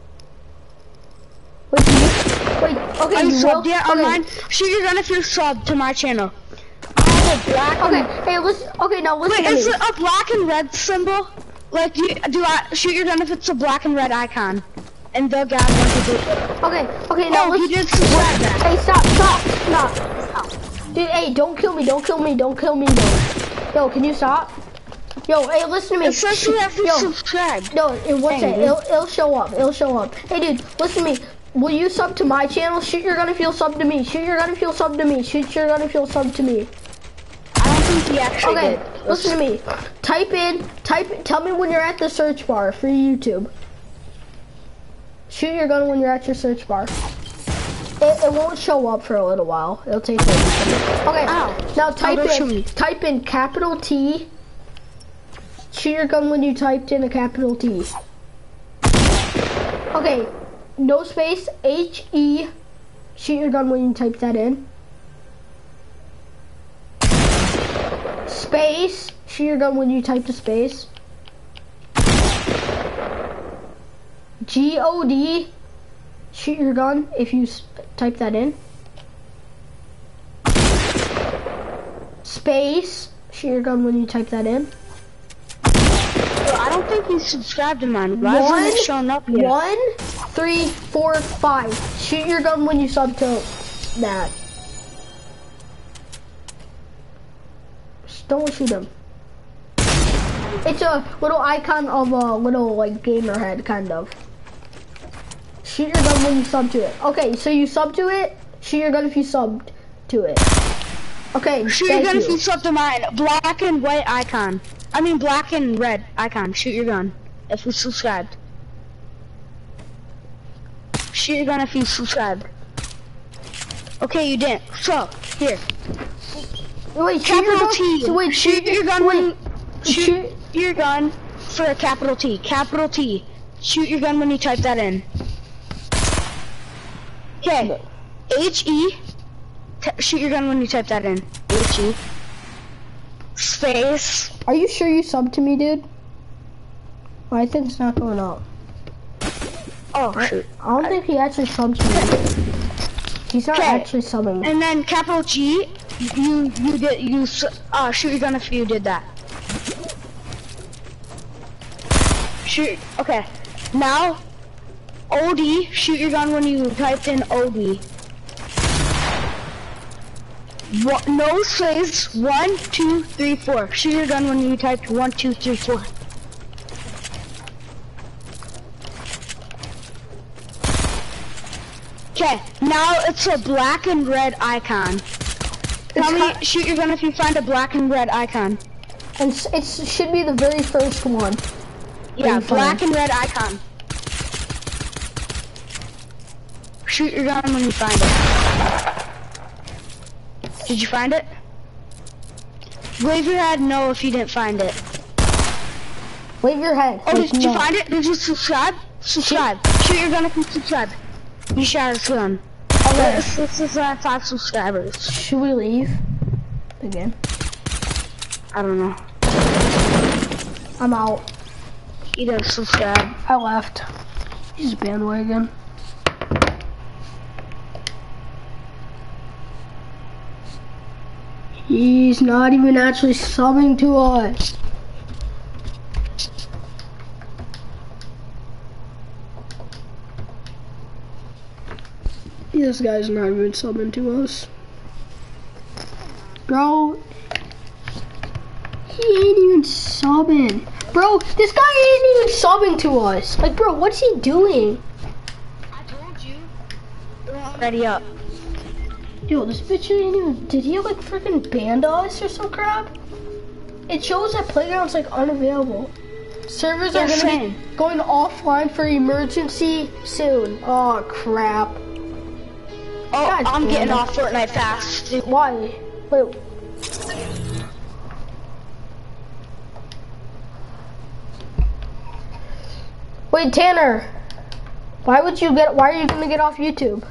Wait, you, wait, okay, Are you you subbed will? yet Okay. on mine? Shoot your gun if you're subbed to my channel. I have a black Okay, and... hey, listen, okay, now listen Wait, to is me. it a black and red symbol? Like, do, do I shoot your gun if it's a black and red icon? And the God wants to do it. Okay, okay, now Oh, listen. he did subscribe that. Hey, stop, stop, stop. Dude, hey, don't kill me, don't kill me, don't kill me, no. Yo, can you stop? Yo, hey, listen to me. It says you have to Yo, subscribe. No, it, what's Dang, it? dude. It'll, it'll show up, it'll show up. Hey, dude, listen to me. Will you sub to my channel? Shoot your gun if you'll sub to me. Shoot your gun if you'll sub to me. Shoot your gun if you'll sub to me. I don't think he actually Okay, did. listen to me. Type in, type, tell me when you're at the search bar for YouTube. Shoot your gun when you're at your search bar. It, it won't show up for a little while. It'll take a second. Okay, Ow. now type don't show in, me. type in capital T. Shoot your gun when you typed in a capital T. Okay, no space, H E. Shoot your gun when you type that in. Space. Shoot your gun when you type the space. G O D. Shoot your gun if you s type that in. Space. Shoot your gun when you type that in. Yo, I don't think he's subscribed to mine. Why One, isn't it showing up yet? One, three, four, five. Shoot your gun when you sub to that. Just don't shoot him. It's a little icon of a little like gamer head, kind of. Shoot your gun when you sub to it. Okay, so you sub to it. Shoot your gun if you subbed to it. Okay, Shoot your thank gun you. if you sub to mine. Black and white icon. I mean black and red icon. Shoot your gun if you subscribed. Shoot your gun if you subscribed. Okay, you didn't. So, here. Wait, shoot capital your gun. T. So wait, shoot your gun wait, when shoot, shoot. your gun for a capital T. Capital T. Shoot your gun when you type that in. Okay. H E. T shoot your gun when you type that in. H E. Space. Are you sure you subbed to me, dude? I think it's not going up. Oh shoot. I don't think he actually subbed to me. He's not Okay. actually subbing. And then capital G. You you did you uh shoot your gun if you did that. Shoot. Okay. Now O D. Shoot your gun when you typed in O D. One, no space. One, two, three, four. Shoot your gun when you typed one, two, three, four. Okay, now it's a black and red icon. Tell me, shoot your gun if you find a black and red icon. And it should be the very first one. Yeah, black and red icon. Shoot your gun when you find it. Did you find it? Wave your head no if you didn't find it. Wave your head. Oh, like, did no. you find it? Did you subscribe? Subscribe. Shoot your gun if you subscribe. You shot his gun. Okay. This, this is uh, five subscribers. Should we leave? Again? I don't know. I'm out. He didn't subscribe. I left. He's bandwagon. He's not even actually subbing to us. This guy's not even subbing to us. Bro, he ain't even subbing. Bro, this guy ain't even subbing to us. Like, bro, what's he doing? I told you. Ready up. Yo, this bitch ain't even, did he like freaking ban us or some crap? It shows that Playground's like unavailable. Servers are Yeah, gonna same. be going offline for emergency soon. Oh crap. Oh, God I'm damn getting it. off Fortnite fast. Why? Wait. Wait, Tanner. Why would you get, why are you gonna get off YouTube?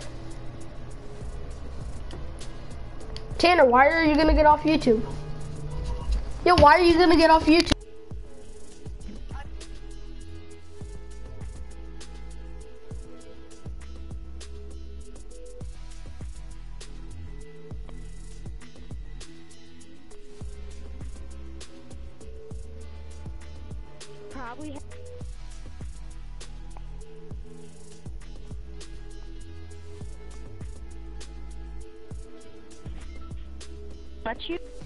Tanner, why are you gonna get off YouTube? Yo, why are you gonna get off YouTube? Probably. Let you.